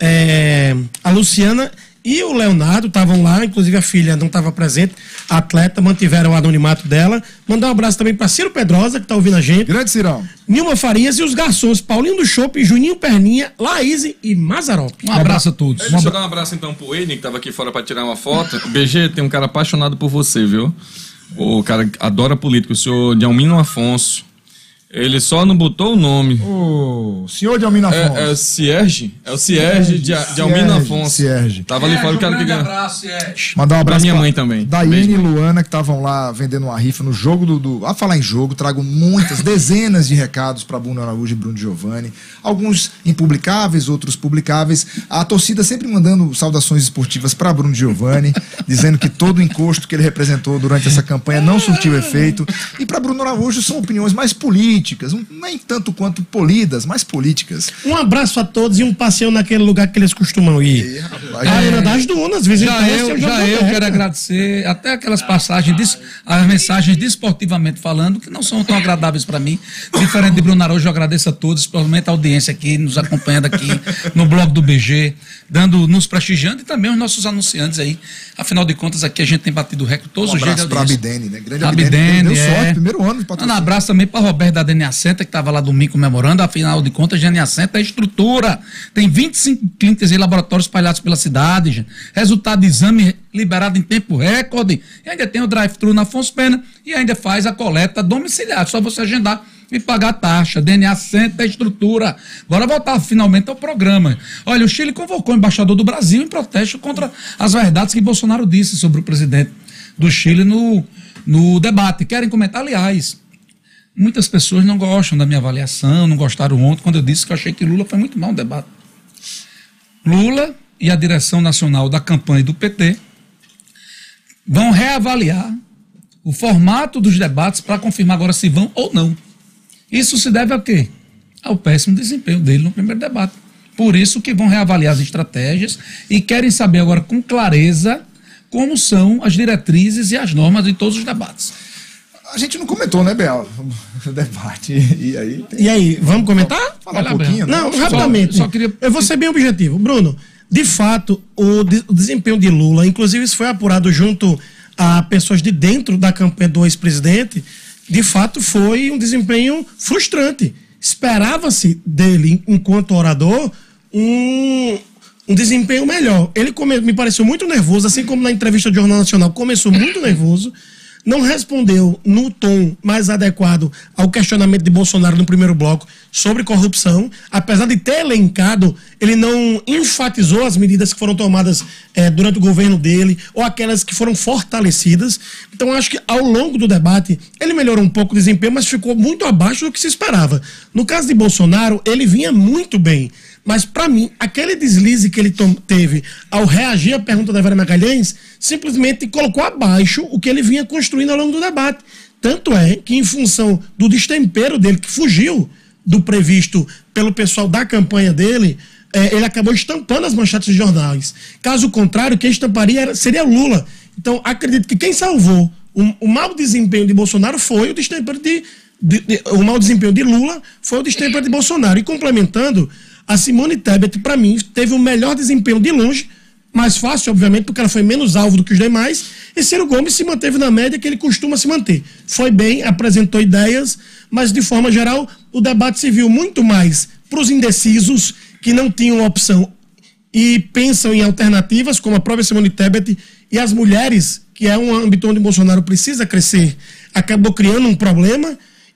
é, a Luciana e o Leonardo estavam lá, inclusive a filha não estava presente, a atleta, mantiveram o anonimato dela. Mandar um abraço também para Ciro Pedrosa, que está ouvindo a gente. Grande Cirão. Nilma Farias e os garçons Paulinho do Chopp, Juninho Perninha, Laís e Mazarop. Um abraço a todos. Deixa eu dar um abraço então pro Enem, que tava aqui fora pra tirar uma foto. B G, tem um cara apaixonado por você, viu? O cara adora político, o senhor Delmino Afonso. Ele só não botou o nome. O senhor de Almino Afonso. É, é o Cierge? É o Cierge de, de Almino Afonso. Cierge. Tava ali fora o cara que ganhou. abraço, Cierge. Mandar um abraço pra minha mãe também. Daiane e Luana, que estavam lá vendendo uma rifa no jogo do, do... A falar em jogo, trago muitas, dezenas de recados para Bruno Araújo e Bruno Giovanni. Alguns impublicáveis, outros publicáveis. A torcida sempre mandando saudações esportivas para Bruno Giovanni, dizendo que todo o encosto que ele representou durante essa campanha não surtiu efeito. E para Bruno Araújo são opiniões mais políticas, nem tanto quanto polidas, mas políticas. Um abraço a todos e um passeio naquele lugar que eles costumam ir. E, rapaz, A Arena das Dunas, visitando Já eu, já eu quero agradecer até aquelas passagens, des, as mensagens desportivamente falando, que não são tão agradáveis para mim. Diferente de Bruno Araújo, eu agradeço a todos, principalmente a audiência aqui, nos acompanhando aqui no blog do B G, dando, nos prestigiando, e também os nossos anunciantes aí. Afinal de contas, aqui a gente tem batido recorde todos um os dias de abraço para audiência. Abidene, né? Grande Abidene, Abidene, deu é. sorte, primeiro ano de Um patrocínio. abraço também para Roberto da D N A Center, que estava lá domingo comemorando. Afinal de contas, D N A Center é estrutura. Tem vinte e cinco clínicas e laboratórios espalhados pela cidade, gente. Resultado de exame liberado em tempo recorde. E ainda tem o drive-thru na Afonso Pena e ainda faz a coleta domiciliar. Só você agendar e pagar a taxa. D N A Center é estrutura. Bora voltar finalmente ao programa. Olha, o Chile convocou o embaixador do Brasil em protesto contra as verdades que Bolsonaro disse sobre o presidente do Chile no, no debate. Querem comentar, aliás. Muitas pessoas não gostam da minha avaliação, não gostaram ontem quando eu disse que eu achei que Lula foi muito mal no debate. Lula e a direção nacional da campanha do P T vão reavaliar o formato dos debates para confirmar agora se vão ou não. Isso se deve a quê? ao péssimo desempenho dele no primeiro debate. Por isso que vão reavaliar as estratégias e querem saber agora com clareza como são as diretrizes e as normas de todos os debates. A gente não comentou, né, Bel? O debate. E aí? Tem... E aí, vamos comentar? Falar um pouquinho. Né? Não, rapidamente. Só, só queria... Eu vou ser bem objetivo. Bruno, de fato, o, de, o desempenho de Lula, inclusive isso foi apurado junto a pessoas de dentro da campanha do ex-presidente, de fato foi um desempenho frustrante. Esperava-se dele, enquanto orador, um, um desempenho melhor. Ele come, me pareceu muito nervoso, assim como na entrevista do Jornal Nacional, começou muito nervoso, não respondeu no tom mais adequado ao questionamento de Bolsonaro no primeiro bloco sobre corrupção. Apesar de ter elencado, ele não enfatizou as medidas que foram tomadas eh, durante o governo dele ou aquelas que foram fortalecidas. Então, acho que ao longo do debate, ele melhorou um pouco o desempenho, mas ficou muito abaixo do que se esperava. No caso de Bolsonaro, ele vinha muito bem. Mas, para mim, aquele deslize que ele teve ao reagir à pergunta da Vera Magalhães simplesmente colocou abaixo o que ele vinha construindo ao longo do debate. Tanto é que, em função do destempero dele, que fugiu do previsto pelo pessoal da campanha dele, é, ele acabou estampando as manchetes de jornais. Caso contrário, quem estamparia era, seria Lula. Então, acredito que quem salvou o, o mau desempenho de Bolsonaro foi o destempero de, de, de... O mau desempenho de Lula foi o destempero de Bolsonaro. E complementando... A Simone Tebet, para mim, teve o melhor desempenho de longe, mais fácil, obviamente, porque ela foi menos alvo do que os demais, e Ciro Gomes se manteve na média que ele costuma se manter. Foi bem, apresentou ideias, mas, de forma geral, o debate se viu muito mais para os indecisos, que não tinham opção e pensam em alternativas, como a própria Simone Tebet, e as mulheres, que é um âmbito onde Bolsonaro precisa crescer, acabou criando um problema.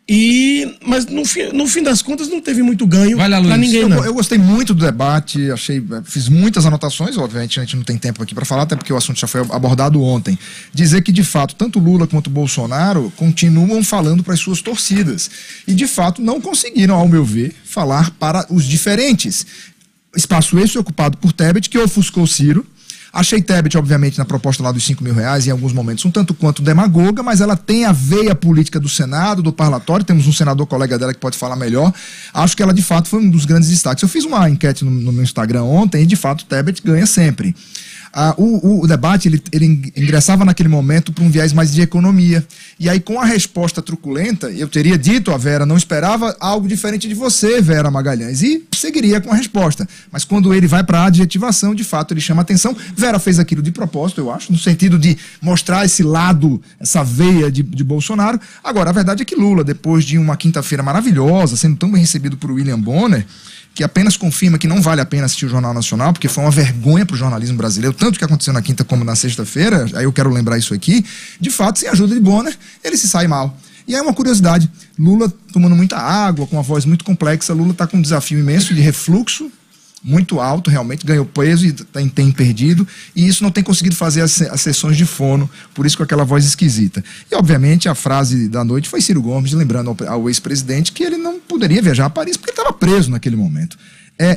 E, mas no fim, no fim das contas não teve muito ganho para ninguém, não. Eu, eu gostei muito do debate, achei, fiz muitas anotações, obviamente a gente não tem tempo aqui para falar, até porque o assunto já foi abordado ontem. Dizer que de fato tanto Lula quanto Bolsonaro continuam falando para as suas torcidas e de fato não conseguiram, ao meu ver, falar para os diferentes. Espaço esse ocupado por Tebet, que ofuscou Ciro. Achei Tebet, obviamente, na proposta lá dos cinco mil reais, em alguns momentos, um tanto quanto demagoga, mas ela tem a veia política do Senado, do parlatório, temos um senador colega dela que pode falar melhor. Acho que ela, de fato, foi um dos grandes destaques. Eu fiz uma enquete no, no meu Instagram ontem e, de fato, Tebet ganha sempre. Ah, o, o, o debate, ele, ele ingressava naquele momento para um viés mais de economia. E aí, com a resposta truculenta, eu teria dito a Vera, não esperava algo diferente de você, Vera Magalhães, e seguiria com a resposta. Mas quando ele vai para a adjetivação, de fato, ele chama atenção. Vera fez aquilo de propósito, eu acho, no sentido de mostrar esse lado, essa veia de, de Bolsonaro. Agora, a verdade é que Lula, depois de uma quinta-feira maravilhosa, sendo tão bem recebido por William Bonner, que apenas confirma que não vale a pena assistir o Jornal Nacional, porque foi uma vergonha para o jornalismo brasileiro, tanto que aconteceu na quinta como na sexta-feira, aí eu quero lembrar isso aqui, de fato, sem a ajuda de Bonner, ele se sai mal. E aí uma curiosidade, Lula tomando muita água, com uma voz muito complexa, Lula está com um desafio imenso de refluxo, muito alto, realmente, ganhou peso e tem, tem perdido, e isso não tem conseguido fazer as, as sessões de fono, por isso com aquela voz esquisita. E, obviamente, a frase da noite foi Ciro Gomes, lembrando ao, ao ex-presidente que ele não poderia viajar a Paris porque ele estava preso naquele momento. É,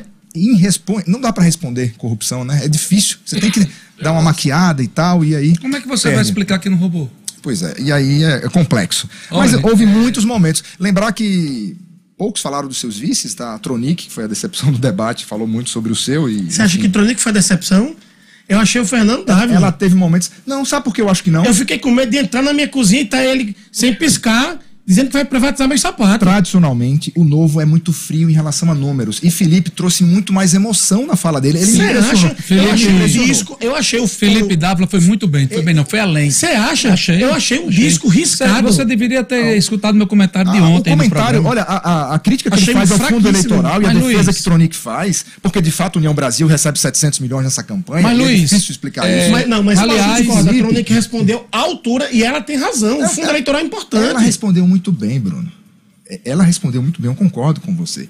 não dá para responder corrupção, né? É difícil, você tem que dar uma maquiada e tal, e aí... Como é que você perde. vai explicar que não roubou? Pois é, e aí é, é complexo. Olha, Mas houve muitos momentos. Lembrar que... Poucos falaram dos seus vices, tá? A Tronic, que foi a decepção do debate, falou muito sobre o seu. E, você acha que Tronic foi a decepção? Eu achei o Fernando Dávila. Ela teve momentos... Não, sabe por que eu acho que não? Eu fiquei com medo de entrar na minha cozinha e tá ele sem piscar, dizendo que vai privatizar meus sapatos. Tradicionalmente, o Novo é muito frio em relação a números. E Felipe trouxe muito mais emoção na fala dele. Ele Você acha? Felipe, eu achei o disco... Eu achei o... Felipe Dávila foi muito bem. Foi bem, não. Foi além. Você acha? Achei. Eu achei um achei. disco riscado. Você deveria ter ah, escutado meu comentário de ah, ontem. O comentário, olha, a, a, a crítica que achei ele faz ao fundo eleitoral e a mas, defesa Luiz, que Tronic faz, porque de fato a União Brasil recebe setecentos milhões nessa campanha. Mas, Luiz, é difícil explicar é, isso. Mas, não, mas aliás, a Tronic respondeu à altura e ela tem razão. O fundo eleitoral é importante. Ela respondeu muito bem, Bruno. Ela respondeu muito bem, eu concordo com você.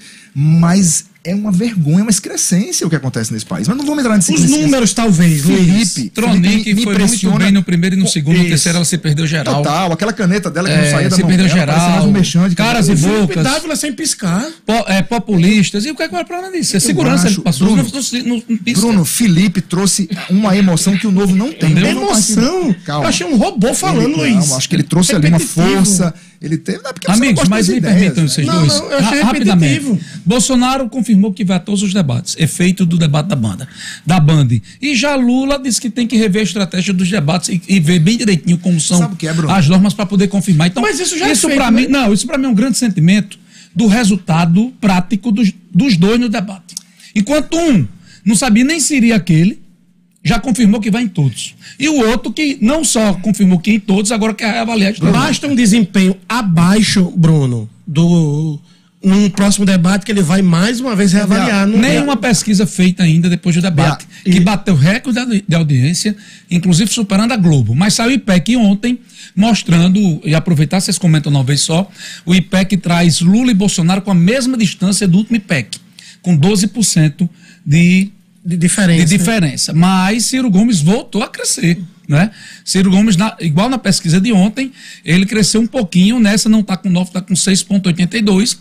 Mas é uma vergonha, uma excrescência o que acontece nesse país. Mas não vamos entrar nesse... Os números, talvez, Felipe, Tronic Felipe foi pressiona... muito bem no primeiro e no segundo, Isso. no terceiro ela se perdeu geral. Total, aquela caneta dela que é, não saía da se mão perdeu dela, geral, mais um mexão de caras e bocas. Dávila sem piscar. Po, é, populistas, e o que é que vai pra lá disso? É segurança, acho, ele passou, Bruno, não, não, não pisca. Bruno, Felipe trouxe uma emoção que o Novo não tem. Emoção? Calma. Eu achei um robô falando, ele, Luiz. Não, acho que ele trouxe ali uma força... ele teve, não é porque você não Amigos, gosta mas das me ideias, permitam né? vocês Não, dois. não, eu achei Ra- rapidamente. repetitivo. Bolsonaro confirmou que vai a todos os debates, efeito do debate da banda, da Band. E já Lula disse que tem que rever a estratégia dos debates e, e ver bem direitinho como são Sabe o que é, Bruno? as normas para poder confirmar. Então, Mas isso já é isso feito, para né? mim, não, isso para mim é um grande sentimento do resultado prático dos, dos dois no debate. Enquanto um não sabia nem se iria aquele, já confirmou que vai em todos. E o outro que não só confirmou que em todos, agora quer avaliar de todos. Basta um desempenho abaixo, Bruno, do num próximo debate que ele vai mais uma vez reavaliar. Não é? Nenhuma pesquisa feita ainda depois do debate, E- que bateu recorde de de audiência, inclusive superando a Globo. Mas saiu o I P E C ontem, mostrando, e aproveitar, vocês comentam uma vez só, o I P E C traz Lula e Bolsonaro com a mesma distância do último I P E C, com doze por cento de, de diferença. de diferença. Mas Ciro Gomes voltou a crescer. Né? Ciro Gomes, na- igual na pesquisa de ontem, ele cresceu um pouquinho, nessa não está com nove, está com seis vírgula oitenta e dois.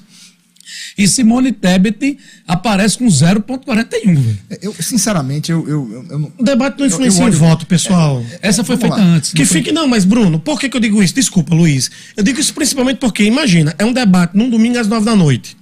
E Simone Tebet aparece com zero vírgula quarenta e um. velho. Eu, sinceramente, eu, eu, eu, eu não. O debate não Eu- influencia eu olho- em voto, pessoal. Essa foi Vamos feita lá. antes. Que não foi- fique, não, mas Bruno, por que, que eu digo isso? Desculpa, Luiz. Eu digo isso principalmente porque, imagina, é um debate num domingo às nove da noite.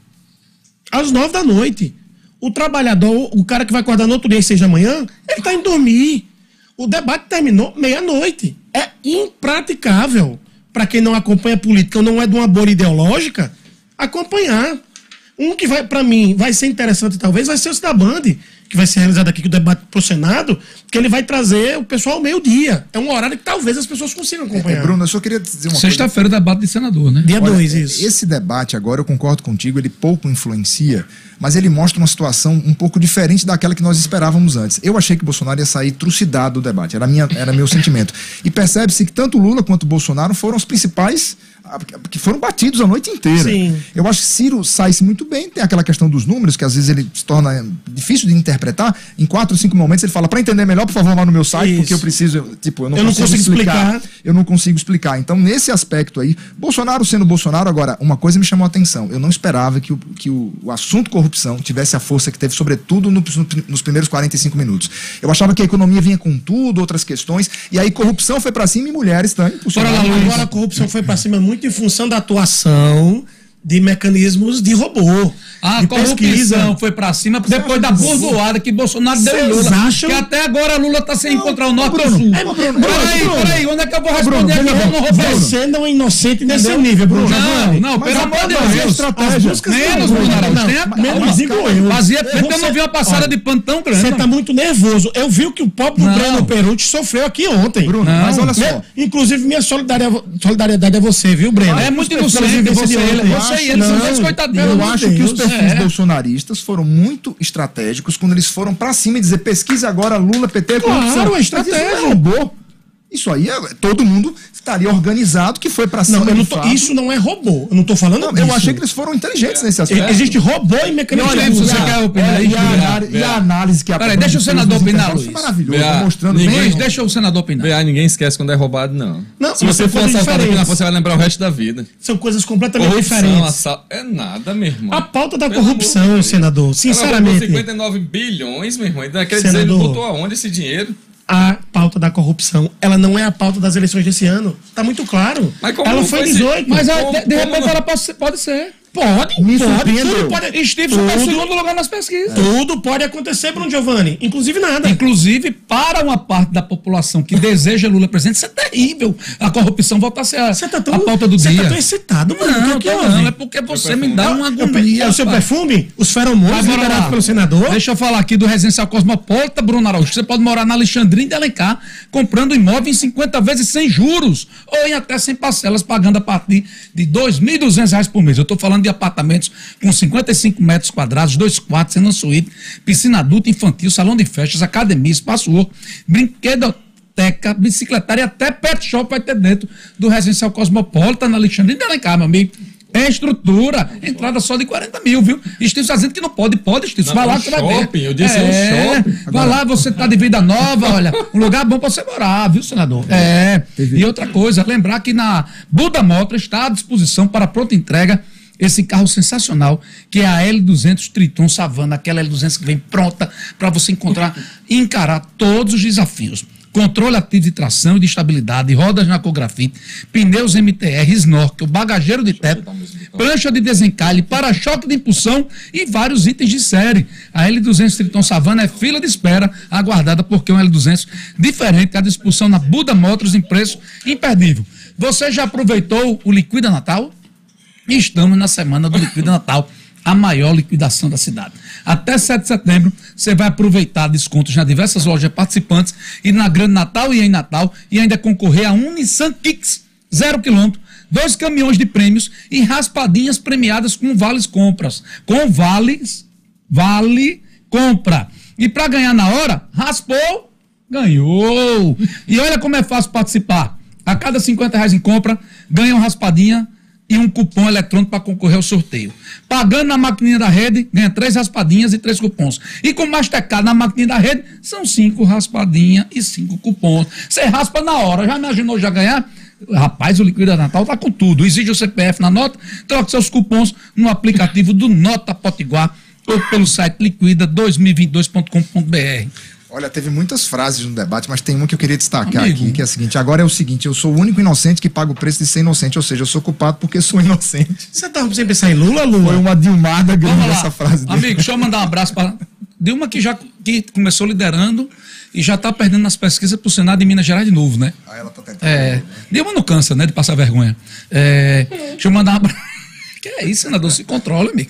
Às nove da noite. O trabalhador, o cara que vai acordar no outro dia às seis da manhã, ele está indo dormir. O debate terminou meia-noite. É impraticável para quem não acompanha a política ou não é de uma bolha ideológica acompanhar. Um que vai, para mim, vai ser interessante talvez, vai ser o da Band, que vai ser realizado aqui com o debate pro Senado, que ele vai trazer o pessoal ao meio-dia. É um horário que talvez as pessoas consigam acompanhar. É, Bruno, eu só queria dizer uma coisa. Sexta-feira, debate de senador, né? Dia Olha, dois, isso. Esse debate agora, eu concordo contigo, ele pouco influencia, mas ele mostra uma situação um pouco diferente daquela que nós esperávamos antes. Eu achei que Bolsonaro ia sair trucidado do debate, era, minha, era meu sentimento. E percebe-se que tanto Lula quanto Bolsonaro foram os principais ah, que foram batidos a noite inteira. Sim. Eu acho que Ciro sai-se muito bem, tem aquela questão dos números, que às vezes ele se torna difícil de interpretar. Em quatro ou cinco momentos ele fala, para entender melhor, por favor, lá no meu site, Isso. porque eu preciso, eu, tipo, eu não, Eu não consigo, consigo explicar. explicar. Eu não consigo explicar. Então, nesse aspecto aí, Bolsonaro sendo Bolsonaro, agora, uma coisa me chamou a atenção. Eu não esperava que o, que o, o assunto corrupção tivesse a força que teve, sobretudo no, nos primeiros quarenta e cinco minutos. Eu achava que a economia vinha com tudo, outras questões, e aí corrupção foi pra cima e mulheres também. Bora lá, Luiz. Agora a corrupção foi para cima muito em função da atuação de mecanismos de robô. A de corrupção foi pra cima depois da burdoada que Bolsonaro deu em Vocês Lula. acham- Que até agora Lula tá sem Não, encontrar o norte Bruno, e o sul. é, Bruno, Peraí, Bruno, peraí, onde é que eu vou Bruno, responder aqui? veja Eu bem, não vou Você não é inocente nesse Entendeu? nível, Bruno. Não, não, Mas pelo a- amor de mas a Deus. estratégia- As buscas Menos, Bruno, Bruno Araújo, não, tenha mas calma. não digo eu. Fazia tempo que eu Você- não vi uma passada olha, de pano tão grande. Você tá muito nervoso. Eu vi o que o próprio Não. Breno Perucci sofreu aqui ontem. Bruno, Não. mas olha só. Né? Inclusive, minha solidariedade, solidariedade é você, viu, Breno? É muito Pelos inocente vivências você, de ele- ontem. você e ele são dois coitadinhos. Eu Pelo amor acho de que os Deus, perfis é. bolsonaristas foram muito estratégicos quando eles foram pra cima e dizer pesquisa agora Lula, P T, Claro, corrupção. é Mas isso estratégia. não é robô. Isso aí, é, todo mundo estaria organizado que foi pra cima. Não, eu não de tô- fato. isso não é robô. Eu não tô falando Não, disso. eu achei que eles foram inteligentes nesse aspecto. Existe robô e mecanismo E olha, de se você burlar. quer opinar É, aí, e, a Juliano, análise, e a análise que a Peraí, deixa o senador opinar, Foi Luiz. maravilhoso, Bea, mostrando ninguém- bem. Luiz, deixa o senador opinar. Bea, ninguém esquece quando é roubado, não. Não, Se mas você são for coisas assaltado aqui na diferentes. rua, você vai lembrar o resto da vida. São coisas completamente Corrupção, diferentes. assalto, é nada, meu irmão. A pauta da Pelo amor corrupção, de Deus. senador, Ela botou sinceramente, cinquenta e nove bilhões, meu irmão. Então, quer dizer, ele Senador. botou aonde esse dinheiro? a pauta da corrupção, ela não é a pauta das eleições desse ano. Tá muito claro. Mas como Ela não foi foi esse- dezoito. Mas Como- ah, de, de como repente não? ela pode ser. Pode ser. Pode, Me pode, surpreendeu. tudo pode, Stevenson está em tudo, segundo lugar nas pesquisas. tudo pode acontecer, Bruno Giovanni. Inclusive nada. Inclusive, para uma parte da população que deseja Lula presidente, isso é terrível. A corrupção volta a ser a, Você tá tão, a pauta do você dia. tá tão excitado, Bruno. Não, o que, tô que não, houve? é porque você me perfume. dá uma Eu pe- agonia. É o seu rapaz. perfume? Os feromonas Mas bora liberados lá. pelo senador? Deixa eu falar aqui do Residencial Cosmopolita, Bruno Araújo. Você pode morar na Alexandrina de Alencar, comprando imóvel em cinquenta vezes sem juros, ou em até sem parcelas, pagando a partir de dois mil e duzentos reais por mês. Eu estou falando de apartamentos com cinquenta e cinco metros quadrados, dois quartos, sendo suíte, piscina adulta, infantil, salão de festas, academia, espaço work, brinquedoteca, bicicletária e até pet shop vai ter dentro do Residencial Cosmopolita na Alexandrina de Alencar, meu amigo. É estrutura, entrada só de quarenta mil, viu? Esteve dizendo que não pode, pode, Esteve. Não, Vai lá um que você vai ver. shopping, eu disse um shopping. Vai lá, você tá de vida nova, olha, um lugar bom pra você morar, viu, senador? É. E outra coisa, lembrar que na Buda Motor está à disposição para pronta entrega esse carro sensacional, que é a L duzentos Triton Savana, aquela L duzentos que vem pronta para você encontrar e encarar todos os desafios. controle ativo de tração e de estabilidade, rodas na grafite, pneus M T R, snorkel, bagageiro de teto, prancha de desencalhe, para-choque de impulsão e vários itens de série. A L duzentos Triton Savana é fila de espera aguardada porque é um L duzentos diferente, à disposição na Buda Motors em preço imperdível. Você já aproveitou o Liquida Natal? Estamos na semana do Liquida Natal, a maior liquidação da cidade. Até sete de setembro, você vai aproveitar descontos nas diversas lojas participantes e na Grande Natal e em Natal e ainda concorrer a um Nissan Kicks zero quilômetro, dois caminhões de prêmios e raspadinhas premiadas com vales compras. Com vales, vale compra. E para ganhar na hora, raspou, ganhou. E olha como é fácil participar. A cada cinquenta reais em compra, ganha uma raspadinha e um cupom eletrônico para concorrer ao sorteio. Pagando na maquininha da rede, ganha três raspadinhas e três cupons. E com Mastercard na maquininha da rede, são cinco raspadinhas e cinco cupons. Você raspa na hora. Já imaginou já ganhar? Rapaz, o Liquida Natal tá com tudo. Exige o C P F na nota, troque seus cupons no aplicativo do Nota Potiguar ou pelo site liquida dois mil e vinte e dois ponto com ponto b r. Olha, teve muitas frases no debate, mas tem uma que eu queria destacar Amigo. aqui, que é a seguinte: agora é o seguinte, eu sou o único inocente que paga o preço de ser inocente, ou seja, eu sou culpado porque sou inocente. Você tava sem pensar em Lula, Lula? Foi uma Dilmada grande Vamos lá. essa frase dele. Amigo, deixa eu mandar um abraço para Dilma, que já que começou liderando e já está perdendo nas pesquisas para o Senado de Minas Gerais de novo, né? Ah, ela tá tentando. É, Dilma não cansa, né, de passar vergonha. É, deixa eu mandar um abraço. Que é isso, senador? Se controla, amigo.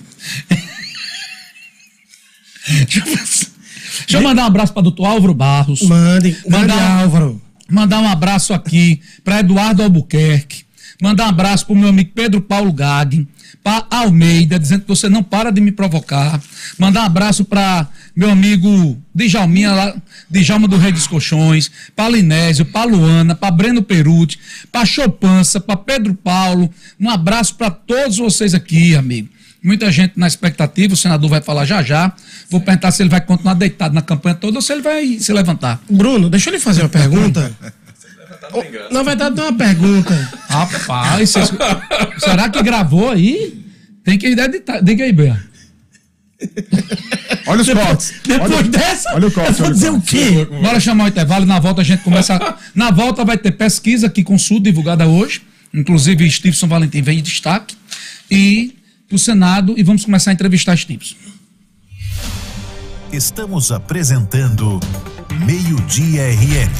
Deixa eu, deixa eu mandar um abraço para o doutor Álvaro Barros. Mande, Mandar- mande Álvaro. Mandar um abraço aqui para Eduardo Albuquerque. Mandar um abraço para o meu amigo Pedro Paulo Gagin. Para Almeida, dizendo que você não para de me provocar. Mandar um abraço para meu amigo Djalminha, lá, Djalma do Rei dos Colchões. Para Linésio, para Luana, para Breno Perucci, para Chopança, para Pedro Paulo. Um abraço para todos vocês aqui, amigo. Muita gente na expectativa, o senador vai falar já já. Vou perguntar se ele vai continuar deitado na campanha toda ou se ele vai se levantar. Bruno, deixa eu lhe fazer uma pergunta. Oh, na verdade, tem uma pergunta. Rapaz, vocês- será que gravou aí? Tem que editar. Diga aí, Bea. Olha os cortes. Depois olha, dessa, olha o corte, eu vou olha o dizer o corte. quê? Bora chamar o intervalo. Na volta a gente começa. a- Na volta vai ter pesquisa aqui com o Sul, divulgada hoje. Inclusive, Stevenson Valentim vem em destaque. E o Senado. E vamos começar a entrevistar Stevenson. Estamos apresentando Meio-Dia R N.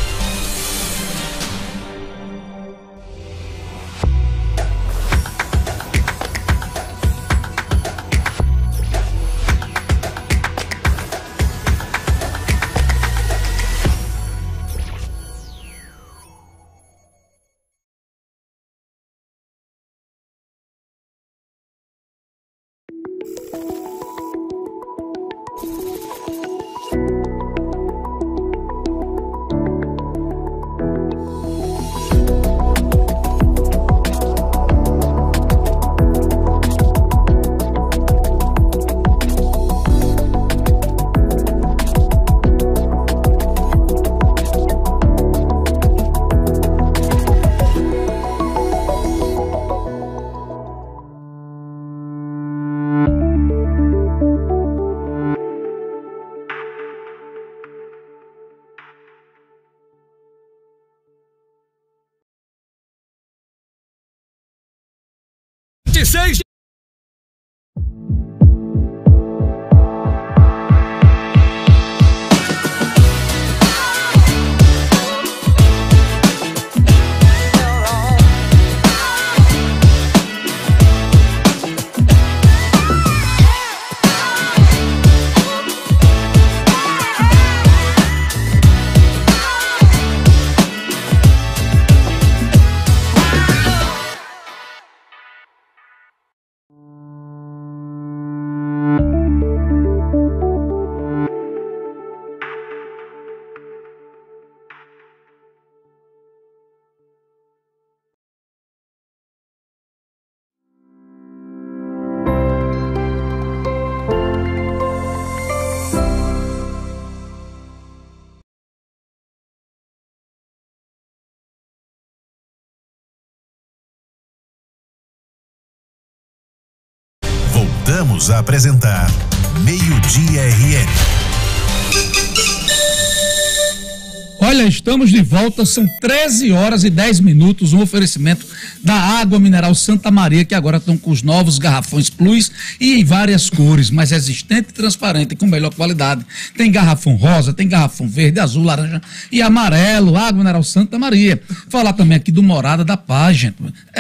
seis Voltamos a apresentar Meio-Dia R N. Olha Olha, estamos de volta, são treze horas e dez minutos, um oferecimento da Água Mineral Santa Maria, que agora estão com os novos garrafões Plus e em várias cores, mais resistente e transparente, com melhor qualidade. Tem garrafão rosa, tem garrafão verde, azul, laranja e amarelo. Água Mineral Santa Maria. Falar também aqui do Morada da Paz, gente.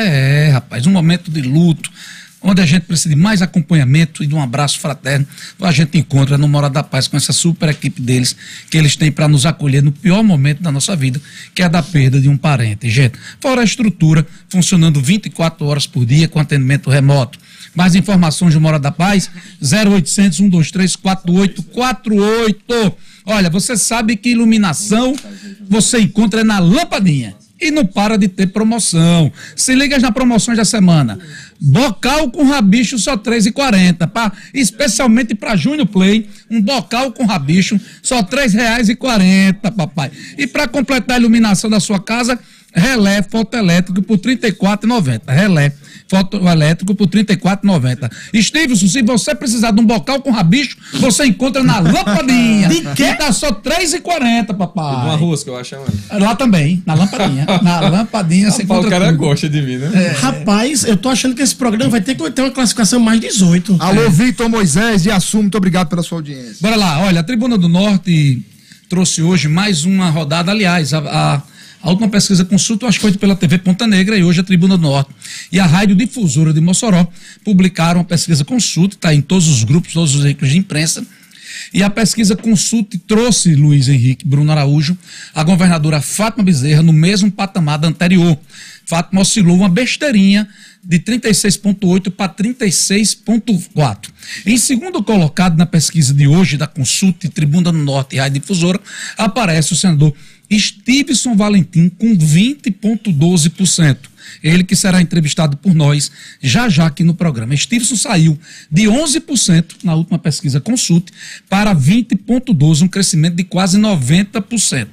É, rapaz, um momento de luto, onde a gente precisa de mais acompanhamento e de um abraço fraterno, a gente encontra no Morada da Paz com essa super equipe deles, que eles têm para nos acolher no pior momento da nossa vida, que é a da perda de um parente. Gente, fora a estrutura, funcionando vinte e quatro horas por dia com atendimento remoto. Mais informações do Morada da Paz, zero oitocentos, um dois três, quatro oito quatro oito. Olha, você sabe que iluminação você encontra na Lampadinha. E não para de ter promoção. Se liga nas promoções da semana. Bocal com rabicho só três reais e quarenta centavos. Especialmente para Júnior Play, um bocal com rabicho só três reais e quarenta centavos, papai. E para completar a iluminação da sua casa, relé fotoelétrico por trinta e quatro reais e noventa centavos. Relé fotoelétrico por trinta e quatro reais e noventa centavos. Stevenson, se você precisar de um bocal com rabicho, você encontra na Lampadinha. De quê? Tá só três reais e quarenta centavos, papai. Uma rosca, eu acho, mano. Lá também, na Lampadinha. Na Lampadinha você encontra o cara tudo. gosta de mim, né? É. Rapaz, eu tô achando que esse programa vai ter que ter uma classificação mais dezoito. Alô, é. Vitor Moisés de Assumo, muito obrigado pela sua audiência. Bora lá, olha, a Tribuna do Norte trouxe hoje mais uma rodada, aliás, a, a, a última pesquisa consulta, eu acho que foi pela T V Ponta Negra, e hoje a Tribuna do Norte e a Rádio Difusora de Mossoró publicaram a pesquisa consulta, está em todos os grupos, todos os veículos de imprensa. E a pesquisa consulta trouxe Luiz Henrique Bruno Araújo, a governadora Fátima Bezerra, no mesmo patamar da anterior. Fátima oscilou uma besteirinha de trinta e seis vírgula oito para trinta e seis vírgula quatro. Em segundo colocado na pesquisa de hoje da consulta e Tribuna do Norte e Rádio Difusora, aparece o senador Stevenson Valentim com vinte vírgula doze por cento. Ele que será entrevistado por nós já já aqui no programa. Stevenson saiu de onze por cento na última pesquisa consulte para vinte vírgula doze por cento, um crescimento de quase noventa por cento.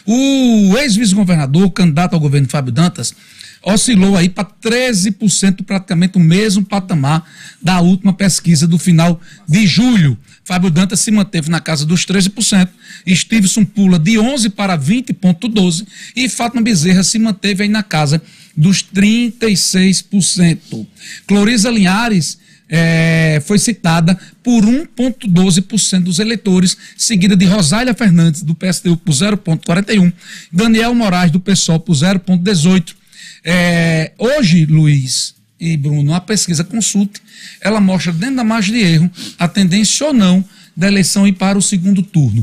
O ex-vice-governador, candidato ao governo Fábio Dantas, oscilou aí para treze por cento, praticamente o mesmo patamar da última pesquisa do final de julho. Fábio Dantas se manteve na casa dos treze por cento, Stevenson pula de onze para vinte vírgula doze por cento e Fátima Bezerra se manteve aí na casa dos trinta e seis por cento. Cloriza Linhares é, foi citada por um vírgula doze por cento dos eleitores, seguida de Rosália Fernandes, do P S D U, por zero vírgula quarenta e um por cento, Daniel Moraes, do PSOL, por zero vírgula dezoito por cento. É, hoje, Luiz e Bruno, a pesquisa consulte, ela mostra dentro da margem de erro a tendência ou não da eleição ir para o segundo turno.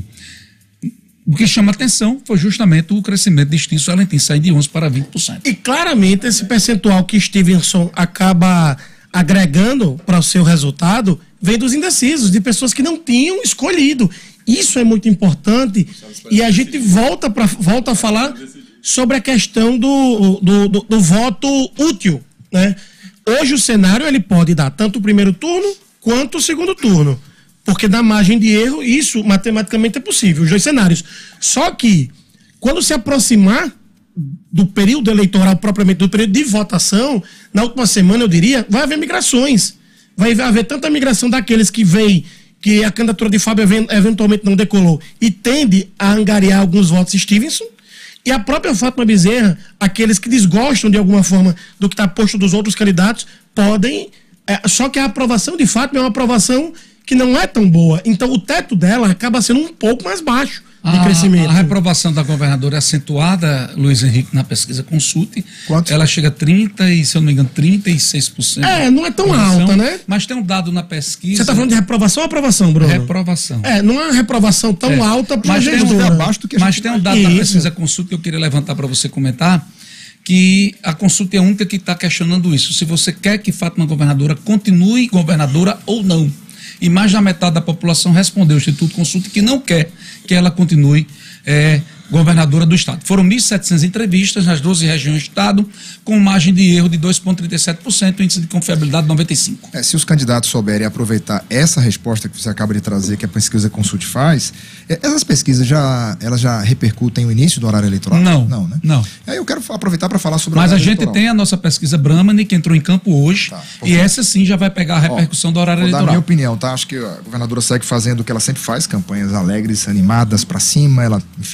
O que chama atenção foi justamente o crescimento de Stevenson Valentim, sair de onze para vinte por cento. E claramente esse percentual que Stevenson acaba agregando para o seu resultado vem dos indecisos, de pessoas que não tinham escolhido. Isso é muito importante e a gente volta, pra, volta a falar sobre a questão do, do, do, do voto útil, né? Hoje o cenário ele pode dar tanto o primeiro turno quanto o segundo turno, porque na margem de erro isso matematicamente é possível, os dois cenários. Só que quando se aproximar do período eleitoral propriamente, do período de votação, na última semana eu diria, vai haver migrações. Vai haver tanta migração daqueles que veem que a candidatura de Fábio eventualmente não decolou e tende a angariar alguns votos Stevenson, e a própria Fátima Bezerra, aqueles que desgostam de alguma forma do que está posto dos outros candidatos, podem... É, só que a aprovação de Fátima é uma aprovação que não é tão boa. Então o teto dela acaba sendo um pouco mais baixo de a, crescimento. A reprovação da governadora é acentuada, Luiz Henrique, na pesquisa consulte. Quanto? Ela chega a trinta e, se eu não me engano, trinta e seis por cento. É, não é tão alta, né? Mas tem um dado na pesquisa... Você está falando de reprovação ou aprovação, Bruno? Reprovação. É, não é uma reprovação tão é. alta para a mas gente. Tem um, abaixo do que a mas gente tem um vai. dado Isso. da pesquisa consulta que eu queria levantar para você comentar, que a consulta é a única que está questionando isso. Se você quer que Fátima governadora continue governadora ou não. E mais da metade da população respondeu ao Instituto Consulta que não quer que ela continue é, governadora do estado. Foram mil e setecentas entrevistas nas doze regiões do estado, com margem de erro de dois vírgula trinta e sete por cento, índice de confiabilidade de noventa e cinco por cento. É, se os candidatos souberem aproveitar essa resposta que você acaba de trazer, que a pesquisa Consulte faz, é, essas pesquisas já, elas já repercutem o início do horário eleitoral? Não, não, né? não. Aí eu quero aproveitar para falar sobre o Mas a horário gente eleitoral. tem a nossa pesquisa Brahmani, que entrou em campo hoje, Tá, e essa sim já vai pegar a repercussão Ó, do horário vou dar a eleitoral. minha opinião, tá? Acho que a governadora segue fazendo o que ela sempre faz, campanhas alegres, animadas para cima, ela, enfim, presta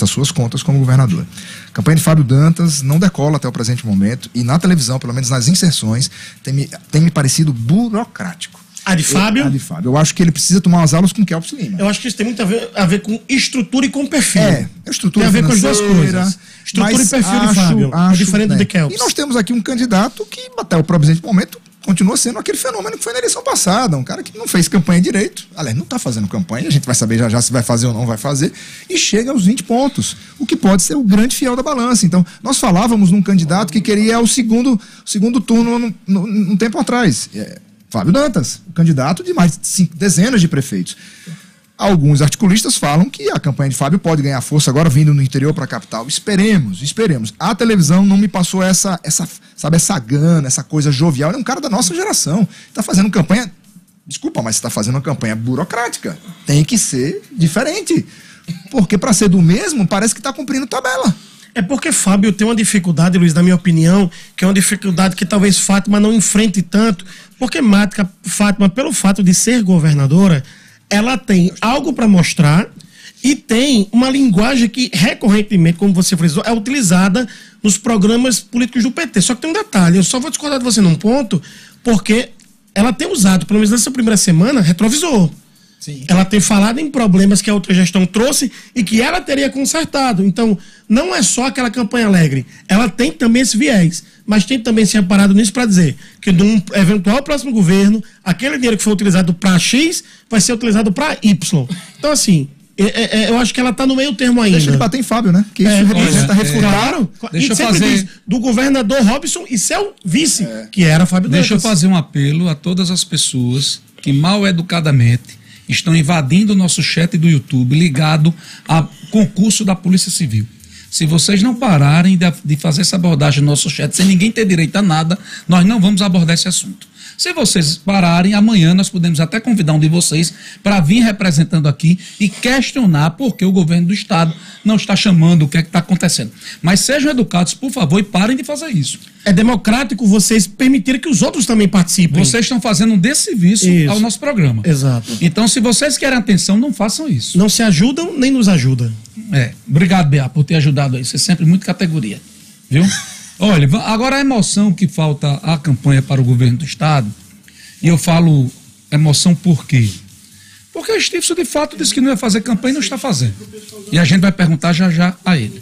ajuste as suas contas como governador. A campanha de Fábio Dantas não decola até o presente momento e na televisão, pelo menos nas inserções, tem me, tem me parecido burocrático. A de Fábio? Eu, a de Fábio. Eu acho que ele precisa tomar umas aulas com o Kelps Lima. Eu acho que isso tem muito a ver, a ver com estrutura e com perfil. É, estrutura tem a ver com as duas coisas. Estrutura e perfil acho, de Fábio. Acho, é diferente né? do de Kelps. E nós temos aqui um candidato que, até o presente momento, continua sendo aquele fenômeno que foi na eleição passada. Um cara que não fez campanha direito. Aliás, não está fazendo campanha. A gente vai saber já já se vai fazer ou não vai fazer. E chega aos vinte pontos. O que pode ser o grande fiel da balança. Então, nós falávamos num candidato que queria o segundo, segundo turno um tempo atrás. É, Fábio Dantas, o candidato de mais de cinco, dezenas de prefeitos. Alguns articulistas falam que a campanha de Fábio pode ganhar força agora vindo no interior para a capital. Esperemos, esperemos. A televisão não me passou essa, essa, sabe, essa gana, essa coisa jovial. Ele é um cara da nossa geração. Está fazendo campanha, desculpa, mas está fazendo uma campanha burocrática. Tem que ser diferente. Porque para ser do mesmo, parece que está cumprindo tabela. É porque Fábio tem uma dificuldade, Luiz, na minha opinião, que é uma dificuldade que talvez Fátima não enfrente tanto, porque Mática, Fátima, pelo fato de ser governadora, ela tem algo para mostrar e tem uma linguagem que recorrentemente, como você frisou, é utilizada nos programas políticos do P T. Só que tem um detalhe, eu só vou discordar de você num ponto, porque ela tem usado, pelo menos nessa primeira semana, retrovisor. Sim. Ela tem falado em problemas que a outra gestão trouxe e que ela teria consertado. Então, não é só aquela campanha alegre. Ela tem também esse viés. Mas tem também se amparado nisso para dizer que num eventual próximo governo, aquele dinheiro que foi utilizado para X vai ser utilizado para Y. Então, assim, é, é, eu acho que ela está no meio termo ainda. Deixa ele bater em Fábio, né? Que isso é, representa é, refutar. Claro. Deixa eu fazer... diz, do governador Robson e seu vice, é. que era Fábio Dantas. Deixa eu fazer um apelo a todas as pessoas que mal educadamente estão invadindo o nosso chat do YouTube ligado a concurso da Polícia Civil. Se vocês não pararem de, de fazer essa abordagem no nosso chat sem ninguém ter direito a nada, nós não vamos abordar esse assunto. Se vocês pararem, amanhã nós podemos até convidar um de vocês para vir representando aqui e questionar por que o governo do Estado não está chamando o que é que está acontecendo. Mas sejam educados, por favor, e parem de fazer isso. É democrático vocês permitirem que os outros também participem. Vocês estão fazendo um desserviço isso. ao nosso programa. Exato. Então, se vocês querem atenção, não façam isso. Não se ajudam, nem nos ajudam. É. Obrigado, Bea, por ter ajudado aí. Você é sempre muito categoria. Viu? Olha, agora a emoção que falta à campanha para o governo do Estado, e eu falo emoção por quê? Porque o Stifson, de fato, disse que não ia fazer campanha e não está fazendo. E a gente vai perguntar já já a ele.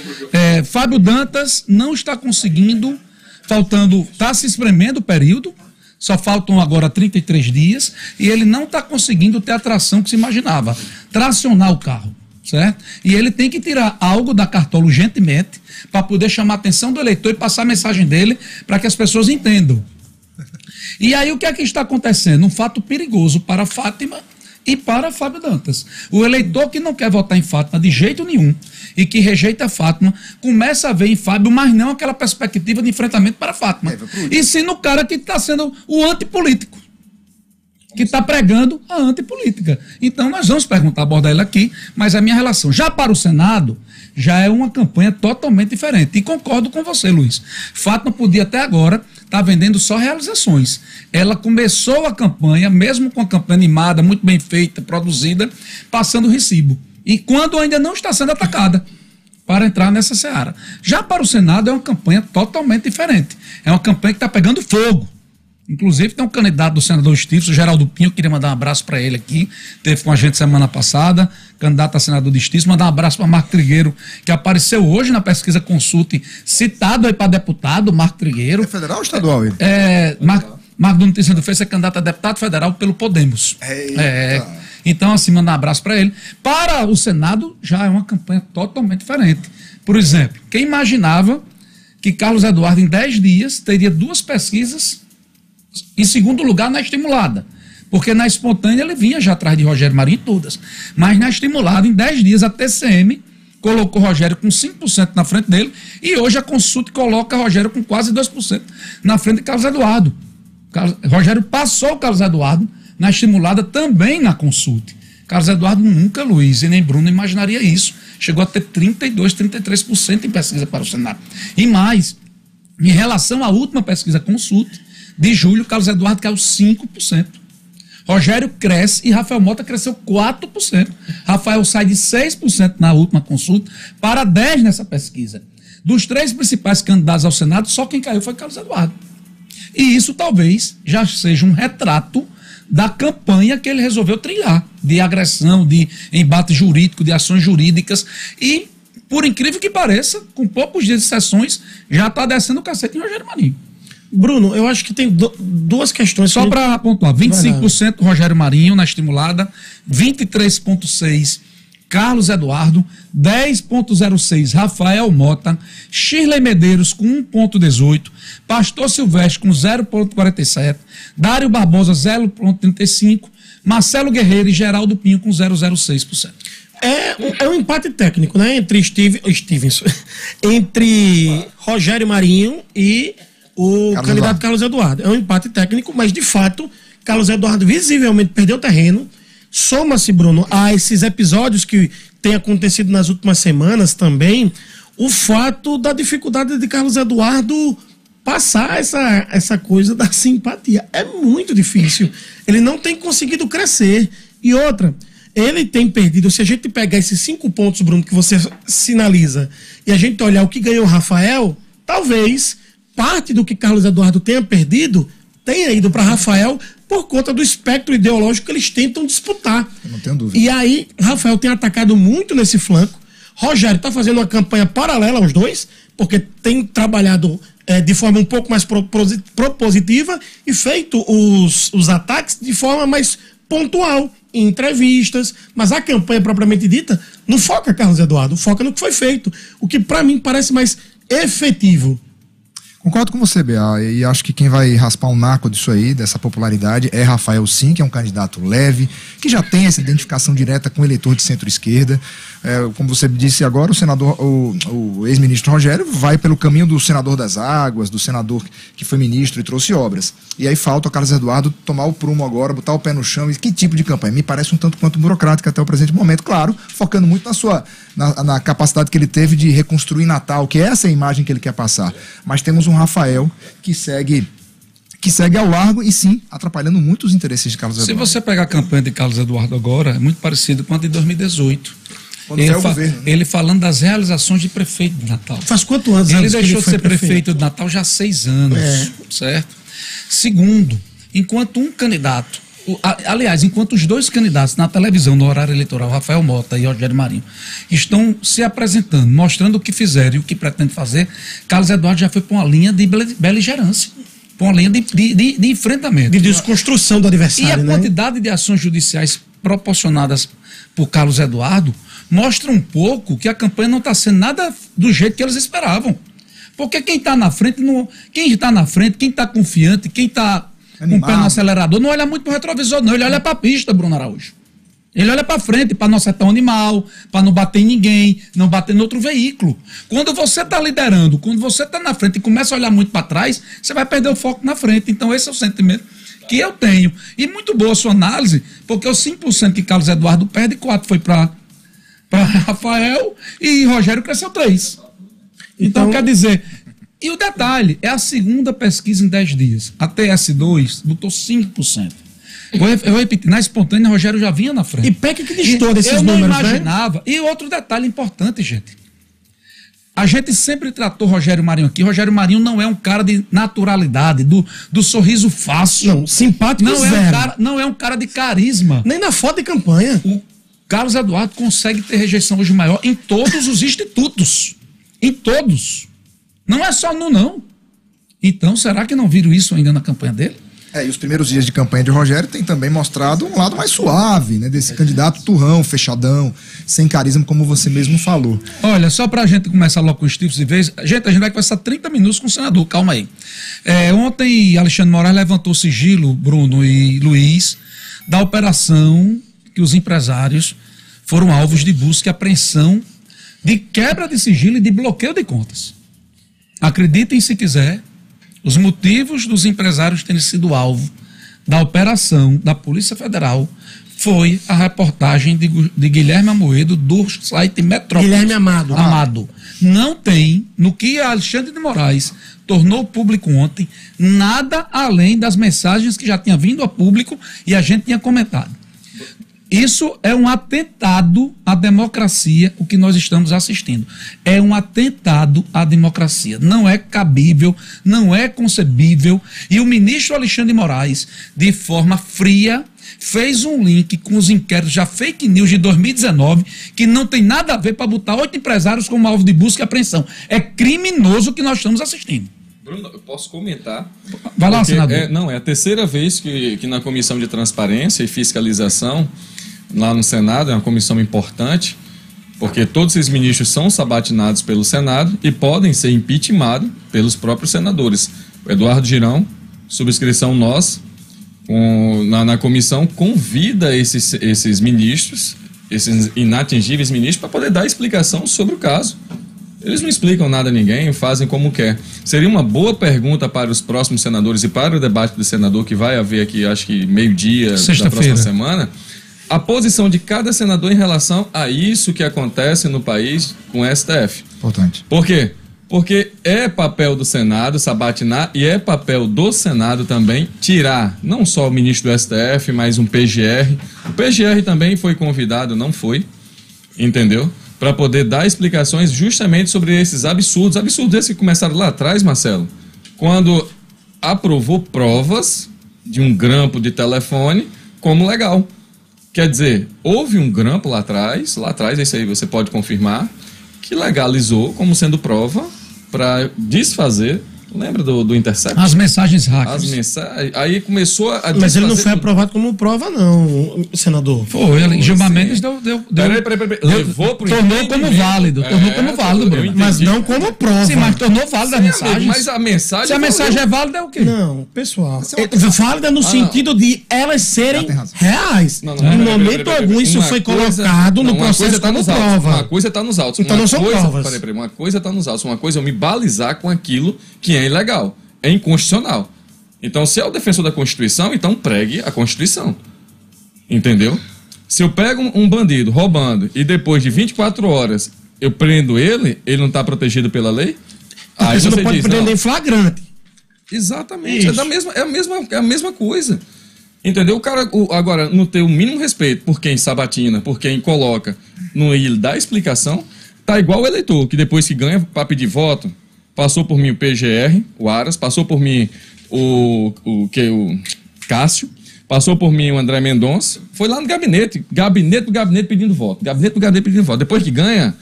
É, Fábio Dantas não está conseguindo, faltando, está se espremendo o período, só faltam agora trinta e três dias, e ele não está conseguindo ter a tração que se imaginava, tracionar o carro. Certo? E ele tem que tirar algo da cartola urgentemente para poder chamar a atenção do eleitor e passar a mensagem dele para que as pessoas entendam. E aí o que é que está acontecendo? Um fato perigoso para Fátima e para Fábio Dantas. O eleitor que não quer votar em Fátima de jeito nenhum e que rejeita Fátima, começa a ver em Fábio, mas não aquela perspectiva de enfrentamento para Fátima. E sim no cara que está sendo o antipolítico, que está pregando a antipolítica. Então nós vamos perguntar, abordar ele aqui, mas a minha relação já para o Senado já é uma campanha totalmente diferente. E concordo com você, Luiz. Fátima podia até agora estar tá vendendo só realizações. Ela começou a campanha, mesmo com a campanha animada, muito bem feita, produzida, passando recibo. E quando ainda não está sendo atacada para entrar nessa seara. Já para o Senado é uma campanha totalmente diferente. É uma campanha que está pegando fogo. Inclusive tem um candidato do senador Stifson, Geraldo Pinho, eu queria mandar um abraço para ele aqui, teve com a gente semana passada, candidato a senador de Stifson, mandar um abraço para Marco Trigueiro, que apareceu hoje na pesquisa Consulte, citado aí para deputado, Marco Trigueiro. É federal ou estadual ele? É, Marco, Marco do Notícia do Face é candidato a deputado federal pelo Podemos. É, então assim, mandar um abraço para ele. Para o Senado já é uma campanha totalmente diferente. Por exemplo, quem imaginava que Carlos Eduardo em dez dias teria duas pesquisas em segundo lugar na estimulada, porque na espontânea ele vinha já atrás de Rogério Marinho em todas, mas na estimulada em dez dias a T C M colocou Rogério com cinco por cento na frente dele e hoje a Consulte coloca Rogério com quase dois por cento na frente de Carlos Eduardo. Carlos, Rogério passou o Carlos Eduardo na estimulada também na Consulte. Carlos Eduardo nunca, Luiz e nem Bruno imaginaria isso, chegou a ter trinta e dois, trinta e três por cento em pesquisa para o Senado. E mais, em relação à última pesquisa Consulte de julho, Carlos Eduardo caiu cinco por cento. Rogério cresce e Rafael Mota cresceu quatro por cento. Rafael sai de seis por cento na última consulta para dez por cento nessa pesquisa. Dos três principais candidatos ao Senado, só quem caiu foi Carlos Eduardo. E isso talvez já seja um retrato da campanha que ele resolveu trilhar, de agressão, de embate jurídico, de ações jurídicas. E, por incrível que pareça, com poucos dias de sessões, já está descendo o cacete em Rogério Marinho. Bruno, eu acho que tem do, duas questões. Só para pontuar, vinte e cinco por cento Rogério Marinho na estimulada, vinte e três vírgula seis por cento Carlos Eduardo, dez vírgula zero seis por cento Rafael Mota, Shirley Medeiros com um vírgula dezoito por cento, Pastor Silvestre com zero vírgula quarenta e sete por cento, Dário Barbosa zero vírgula trinta e cinco por cento, Marcelo Guerreiro e Geraldo Pinho com zero vírgula zero seis por cento. É um, é um empate técnico, né? Entre Steve, Stevenson, entre Rogério Marinho e o Carlos candidato Eduardo. Carlos Eduardo. É um empate técnico, mas de fato, Carlos Eduardo visivelmente perdeu terreno. Soma-se, Bruno, a esses episódios que têm acontecido nas últimas semanas também, o fato da dificuldade de Carlos Eduardo passar essa, essa coisa da simpatia. É muito difícil. Ele não tem conseguido crescer. E outra, ele tem perdido, se a gente pegar esses cinco pontos, Bruno, que você sinaliza, e a gente olhar o que ganhou o Rafael, talvez parte do que Carlos Eduardo tenha perdido tenha ido para Rafael por conta do espectro ideológico que eles tentam disputar. Eu não tenho dúvida. E aí, Rafael tem atacado muito nesse flanco. Rogério está fazendo uma campanha paralela aos dois, porque tem trabalhado é, de forma um pouco mais proposi- propositiva e feito os, os ataques de forma mais pontual, em entrevistas, mas a campanha propriamente dita não foca Carlos Eduardo, foca no que foi feito, o que para mim parece mais efetivo. Concordo com você, B A, e acho que quem vai raspar um naco disso aí, dessa popularidade, é Rafael Sim, que é um candidato leve, que já tem essa identificação direta com o eleitor de centro-esquerda. É, como você disse agora, o senador, o, o ex-ministro Rogério vai pelo caminho do senador das águas, do senador que foi ministro e trouxe obras. E aí falta o Carlos Eduardo tomar o prumo agora, botar o pé no chão. E que tipo de campanha? Me parece um tanto quanto burocrática até o presente momento, claro, focando muito na sua, na, na capacidade que ele teve de reconstruir Natal, que é essa a imagem que ele quer passar. Mas temos um Rafael que segue que segue ao largo e sim, atrapalhando muito os interesses de Carlos Eduardo. Se você pegar a campanha de Carlos Eduardo agora, é muito parecido com a de dois mil e dezoito. Quando Ele, foi o fa governo, né? ele falando das realizações de prefeito de Natal. Faz quantos anos? Ele anos que deixou de foi ser prefeito de Natal já há seis anos, É. certo? Segundo, enquanto um candidato, o- a- aliás, enquanto os dois candidatos na televisão, no horário eleitoral, Rafael Mota e Rogério Marinho, estão se apresentando, mostrando o que fizeram e o que pretendem fazer, Carlos Eduardo já foi para uma linha de beli- beligerância, para uma linha de, de, de, de enfrentamento. De desconstrução do E a adversário, né? quantidade de ações judiciais proporcionadas por Carlos Eduardo mostra um pouco que a campanha não está sendo nada do jeito que eles esperavam. Porque quem está na frente, não, quem está na frente, quem está confiante, quem está com o pé Animado. no acelerador, não olha muito para o retrovisor, não. Ele olha para a pista, Bruno Araújo. Ele olha para frente, para não acertar um animal, para não bater em ninguém, não bater em outro veículo. Quando você está liderando, quando você está na frente e começa a olhar muito para trás, você vai perder o foco na frente. Então esse é o sentimento que eu tenho. E muito boa a sua análise, porque os cinco por cento que Carlos Eduardo perde, quatro foi para Rafael e Rogério cresceu três. Então, Então- quer dizer... E o detalhe, é a segunda pesquisa em dez dias. A T S dois botou cinco por cento. Eu, eu repeti, na espontânea, Rogério já vinha na frente. E P E C que distou desses eu não números, né? imaginava. E outro detalhe importante, gente. A gente sempre tratou Rogério Marinho aqui. Rogério Marinho não é um cara de naturalidade, do, do sorriso fácil. Não, simpático Não é, zero. um cara, não é um cara de carisma. Nem na foto de campanha. O Carlos Eduardo consegue ter rejeição hoje maior em todos os institutos. Em todos. Não é só no não. Então, será que não viram isso ainda na campanha dele? É, e os primeiros dias de campanha de Rogério tem também mostrado um lado mais suave, né? Desse candidato turrão, fechadão, sem carisma, como você mesmo falou. Olha, só pra gente começar logo com os tipos de vez, gente, a gente vai conversar trinta minutos com o senador, calma aí. É, ontem, Alexandre Moraes levantou sigilo, Bruno e Luiz, da operação que os empresários foram alvos de busca e apreensão de quebra de sigilo e de bloqueio de contas. Acreditem se quiser, os motivos dos empresários terem sido alvo da operação da Polícia Federal foi a reportagem de, de Guilherme Amoedo do site Metrópolis. Guilherme Amado. Amado. Não tem, no que Alexandre de Moraes tornou público ontem, nada além das mensagens que já tinha vindo a público e a gente tinha comentado. Isso é um atentado à democracia, o que nós estamos assistindo. É um atentado à democracia. Não é cabível, não é concebível. E o ministro Alexandre de Moraes, de forma fria, fez um link com os inquéritos já fake news de dois mil e dezenove, que não tem nada a ver para botar oito empresários como alvo de busca e apreensão. É criminoso o que nós estamos assistindo. Bruno, eu posso comentar? Vai lá, senador. É, não, é a terceira vez que, que na Comissão de Transparência e Fiscalização, lá no Senado, é uma comissão importante, porque todos esses ministros são sabatinados pelo Senado e podem ser impeachmentados pelos próprios senadores. O Eduardo Girão, subscrição nossa, com, na, na comissão, convida esses, esses ministros, esses inatingíveis ministros, para poder dar explicação sobre o caso. Eles não explicam nada a ninguém, fazem como quer. Seria uma boa pergunta para os próximos senadores e para o debate do senador, que vai haver aqui, acho que meio-dia da próxima semana, a posição de cada senador em relação a isso que acontece no país com o S T F. Importante. Por quê? Porque é papel do Senado sabatinar e é papel do Senado também tirar não só o ministro do S T F, mas um P G R. O P G R também foi convidado, não foi, entendeu? Para poder dar explicações justamente sobre esses absurdos. Absurdos esses que começaram lá atrás, Marcelo, quando aprovou provas de um grampo de telefone como legal. Quer dizer, houve um grampo lá atrás, lá atrás, isso aí você pode confirmar, que legalizou como sendo prova para desfazer. Lembra do, do Intercept? As mensagens hackers. As mensagens. Aí começou a desfazer. Mas ele não foi aprovado como prova, não, senador. Foi, ele, Gilmar Mendes deu. deu, deu peraí, peraí, peraí. Deu, Levou pro tornou como válido. É, tornou como válido, Bruno. Mas não como prova. Sim, mas tornou válida a mensagem. Mas a mensagem. Se a mensagem é válida, é o quê? Não, pessoal. É válida no ah, sentido de elas serem reais. Não, não, em não, momento peraí, algum isso foi coisa, colocado não, no processo tá como prova. Uma coisa está nos autos. Então uma não são coisa, provas. Peraí, peraí, uma coisa está nos autos. Uma coisa é eu me balizar com aquilo que é ilegal. É inconstitucional. Então, se é o defensor da Constituição, então pregue a Constituição. Entendeu? Se eu pego um bandido roubando e depois de vinte e quatro horas eu prendo ele, ele não está protegido pela lei? Aí você não pode diz, prender em flagrante. Exatamente. É, da mesma, é, a mesma, é a mesma coisa. Entendeu? O cara, o, agora, não ter o mínimo respeito por quem sabatina, por quem coloca, não ir dar explicação, tá igual o eleitor, que depois que ganha para pedir voto, passou por mim o P G R, o Aras, passou por mim o, o, que, o Cássio, passou por mim o André Mendonça, foi lá no gabinete, gabinete do gabinete pedindo voto, gabinete do gabinete pedindo voto. Depois que ganha,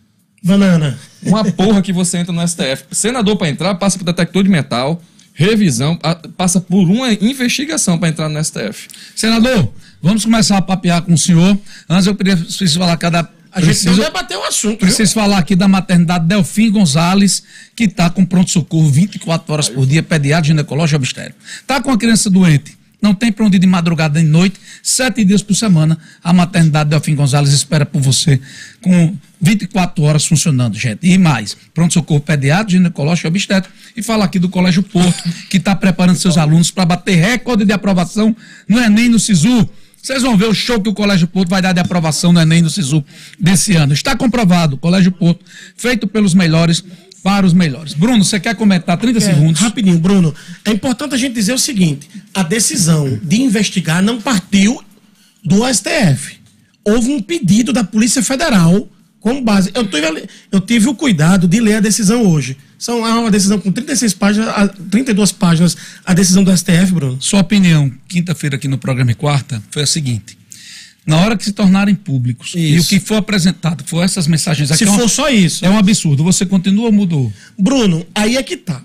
banana, uma porra que você entra no S T F. Senador para entrar, passa por detector de metal, revisão, passa por uma investigação para entrar no S T F. Senador, vamos começar a papear com o senhor. Antes eu preciso falar cada... A gente não debateu o assunto. Preciso viu? falar aqui da maternidade Delfim Gonzalez, que está com pronto-socorro vinte e quatro horas por dia, pediatra, ginecológico e obstétrico. Está com a criança doente, não tem para onde ir de madrugada nem de noite, sete dias por semana, a maternidade Delfim Gonzalez espera por você, com vinte e quatro horas funcionando, gente. E mais, pronto-socorro pediatra, ginecológico e obstétrico. E fala aqui do Colégio Porto, que está preparando seus alunos para bater recorde de aprovação no Enem, no SISU. Vocês vão ver o show que o Colégio Porto vai dar de aprovação no Enem e no SISU desse ano. Está comprovado, Colégio Porto, feito pelos melhores para os melhores. Bruno, você quer comentar trinta é, segundos? Rapidinho, Bruno. É importante a gente dizer o seguinte, a decisão de investigar não partiu do S T F. Houve um pedido da Polícia Federal com base... Eu tive, eu tive o cuidado de ler a decisão hoje. São é uma decisão com trinta e seis páginas, trinta e duas páginas, a decisão do S T F, Bruno. Sua opinião, quinta-feira aqui no programa e quarta, foi a seguinte. Na hora que se tornarem públicos, isso. E o que for apresentado, for essas mensagens aqui... Se é for uma, só isso. É um absurdo. Você continua ou mudou? Bruno, aí é que tá.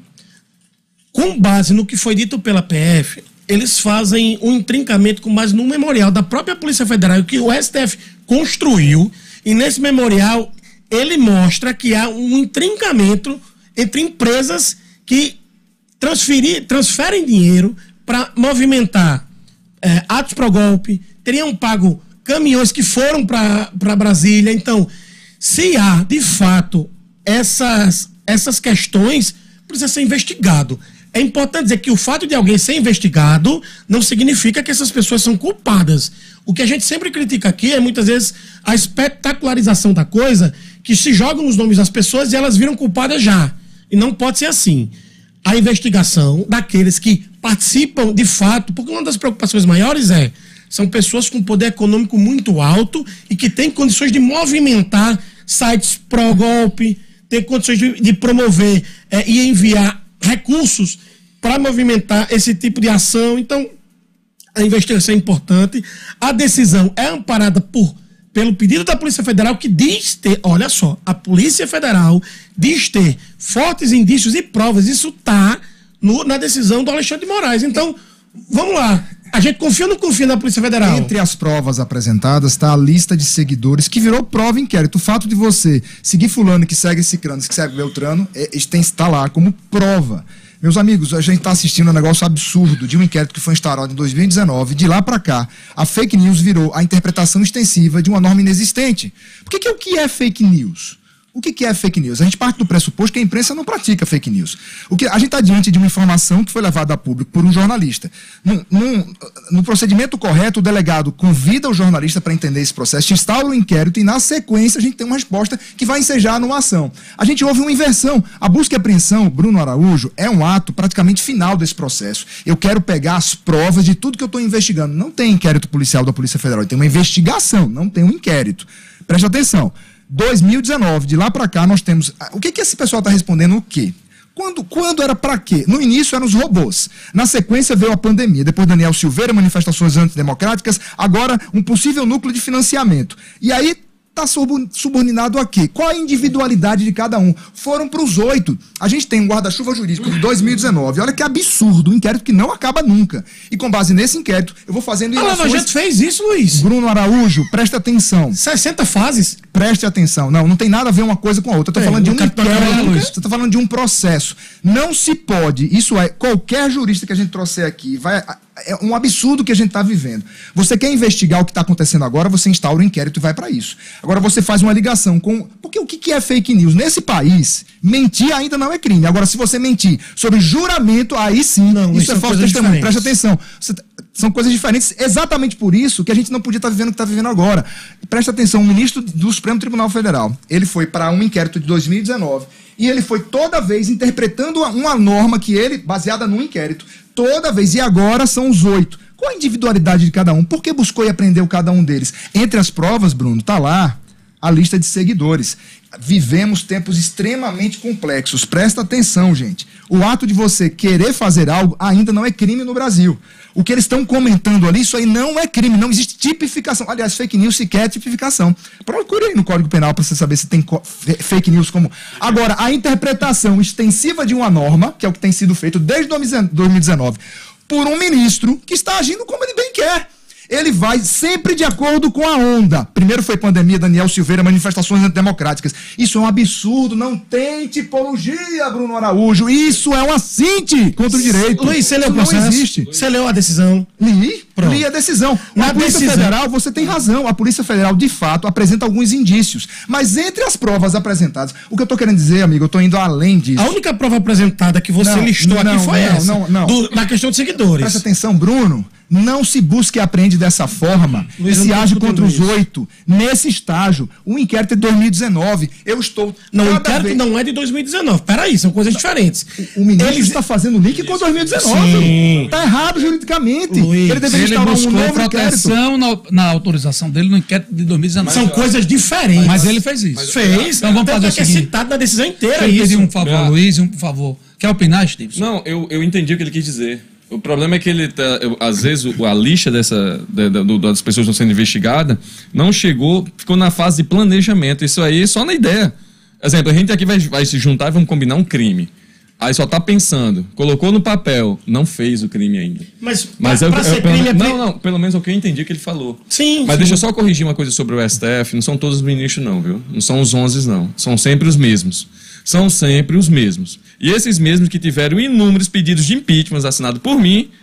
Com base no que foi dito pela P F, eles fazem um intrincamento com base no memorial da própria Polícia Federal, que o S T F construiu, e nesse memorial ele mostra que há um intrincamento entre empresas que transferir, transferem dinheiro para movimentar é, atos pro golpe, teriam pago caminhões que foram para Brasília. Então, se há, de fato, essas, essas questões, precisa ser investigado. É importante dizer que o fato de alguém ser investigado não significa que essas pessoas são culpadas. O que a gente sempre critica aqui é, muitas vezes, a espetacularização da coisa, que se jogam os nomes das pessoas e elas viram culpadas já. E não pode ser assim. A investigação daqueles que participam de fato, porque uma das preocupações maiores é, são pessoas com poder econômico muito alto e que têm condições de movimentar sites pró-golpe, têm condições de, de promover é, e enviar recursos para movimentar esse tipo de ação. Então, a investigação é importante. A decisão é amparada por, pelo pedido da Polícia Federal, que diz ter, olha só, a Polícia Federal diz ter fortes indícios e provas. Isso está na decisão do Alexandre de Moraes. Então, vamos lá. A gente confia ou não confia na Polícia Federal? Entre as provas apresentadas está a lista de seguidores que virou prova em inquérito. O fato de você seguir fulano que segue Cicrano, que segue Beltrano, é, tem que estar lá como prova. Meus amigos, a gente está assistindo um negócio absurdo de um inquérito que foi instaurado em dois mil e dezenove. De lá para cá, a fake news virou a interpretação extensiva de uma norma inexistente. Por que, que é o que é fake news? O que, que é fake news? A gente parte do pressuposto que a imprensa não pratica fake news. O que, a gente está diante de uma informação que foi levada a público por um jornalista. Num, num, no procedimento correto, o delegado convida o jornalista para entender esse processo, instaura o inquérito e, na sequência, a gente tem uma resposta que vai ensejar numa ação. A gente houve uma inversão. A busca e apreensão, Bruno Araújo, é um ato praticamente final desse processo. Eu quero pegar as provas de tudo que eu estou investigando. Não tem inquérito policial da Polícia Federal, tem uma investigação, não tem um inquérito. Preste atenção. dois mil e dezenove, de lá para cá, nós temos... O que, que esse pessoal está respondendo o quê? Quando, quando era para quê? No início eram os robôs. Na sequência veio a pandemia. Depois Daniel Silveira, manifestações antidemocráticas. Agora, um possível núcleo de financiamento. E aí... está subordinado a quê? Qual a individualidade de cada um? Foram para os oito. A gente tem um guarda-chuva jurídico de dois mil e dezenove. Olha que absurdo, um inquérito que não acaba nunca. E com base nesse inquérito, eu vou fazendo ilações... A Lava Jato fez isso, Luiz. Bruno Araújo, preste atenção. sessenta fases? Preste atenção. Não, não tem nada a ver uma coisa com a outra. Eu estou falando de um inquérito. Você está falando de um processo. Não se pode, isso é, qualquer jurista que a gente trouxer aqui, vai... É um absurdo que a gente está vivendo. Você quer investigar o que está acontecendo agora, você instaura um inquérito e vai para isso. Agora você faz uma ligação com... Porque o que é fake news? Nesse país, mentir ainda não é crime. Agora, se você mentir sobre juramento, aí sim, não, isso, isso é falso testemunho. Preste atenção. Você... São coisas diferentes, exatamente por isso que a gente não podia estar vivendo o que está vivendo agora. Preste atenção, o ministro do Supremo Tribunal Federal, ele foi para um inquérito de dois mil e dezenove e ele foi toda vez interpretando uma norma que ele, baseada no inquérito, toda vez, e agora são os oito. Qual a individualidade de cada um? Por que buscou e aprendeu cada um deles? Entre as provas, Bruno, está lá a lista de seguidores. Vivemos tempos extremamente complexos. Presta atenção, gente. O ato de você querer fazer algo ainda não é crime no Brasil. O que eles estão comentando ali, isso aí não é crime, não existe tipificação. Aliás, fake news sequer é tipificação. Procure aí no Código Penal para você saber se tem fake news como... Agora, a interpretação extensiva de uma norma, que é o que tem sido feito desde dois mil e dezenove, por um ministro que está agindo como ele bem quer. Ele vai sempre de acordo com a onda. Primeiro foi pandemia, Daniel Silveira, manifestações antidemocráticas. Isso é um absurdo, não tem tipologia, Bruno Araújo. Isso é um assinte contra o direito. Luiz, você leu o processo? Não existe. Você leu a decisão? Li, Pronto. li a decisão. Na Polícia decisão. Federal, você tem razão. A Polícia Federal, de fato, apresenta alguns indícios. Mas entre as provas apresentadas, o que eu estou querendo dizer, amigo, eu estou indo além disso. A única prova apresentada que você não, listou não, aqui foi não, essa. Não, não, não. Na questão de seguidores. Presta atenção, Bruno. Não se busca e aprende dessa forma, Luiz, se age contra os oito, nesse estágio. O inquérito é de dois mil e dezenove. Eu estou... Não, o inquérito vez... não é de dois mil e dezenove. Peraí, são coisas diferentes. O, o ministro Eles... está fazendo link com dois mil e dezenove. Está errado juridicamente. Luiz, ele deveria instaurar um novo proteção na, na autorização dele no inquérito de dois mil e dezenove. São coisas diferentes. Mas ele fez isso. Mas fez. Então vamos fazer o seguinte. É citado na decisão inteira. Eu pedi um favor, é. Luiz, um favor. Quer opinar, Stevenson? Não, eu, eu entendi o que ele quis dizer. O problema é que ele tá, eu, às vezes a lixa dessa, da, da, das pessoas que estão sendo investigadas não chegou, ficou na fase de planejamento. Isso aí é só na ideia. Exemplo, a gente aqui vai, vai se juntar e vamos combinar um crime. Aí só tá pensando, colocou no papel, não fez o crime ainda. Mas, Mas pra, eu, pra eu, ser eu, crime... Não, é... não, pelo menos é o que eu entendi que ele falou. Sim, Mas sim. deixa eu só corrigir uma coisa sobre o S T F, não são todos os ministros não, viu? Não são os onze não, são sempre os mesmos. São sempre os mesmos. E esses mesmos que tiveram inúmeros pedidos de impeachment assinados por mim,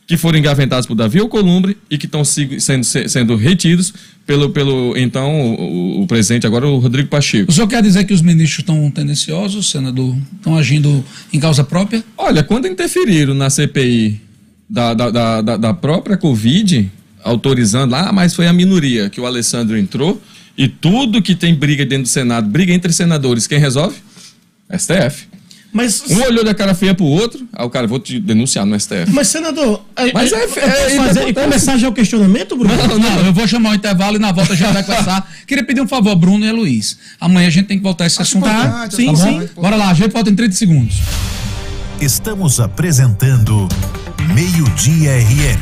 que foram engaventados por Davi Alcolumbre e que estão sendo, sendo retidos pelo, pelo então, o, o presidente agora, o Rodrigo Pacheco. O senhor quer dizer que os ministros estão tendenciosos, senador? Estão agindo em causa própria? Olha, quando interferiram na C P I da, da, da, da própria Covid, autorizando lá, ah, mas foi a minoria que o Alessandro entrou, e tudo que tem briga dentro do Senado, briga entre senadores, quem resolve? S T F. Mas, um olhou da cara feia pro outro, aí o cara, vou te denunciar no S T F. Mas, senador, mas é, é, é, fazer, e começar já o questionamento, Bruno? Não, não, eu vou chamar o intervalo e na volta a gente vai conversar. Queria pedir um favor, Bruno e a Luiz. Amanhã a gente tem que voltar a esse assunto. Tá? Sim, tá sim. Bora lá, a gente volta em trinta segundos. Estamos apresentando Meio-Dia R N.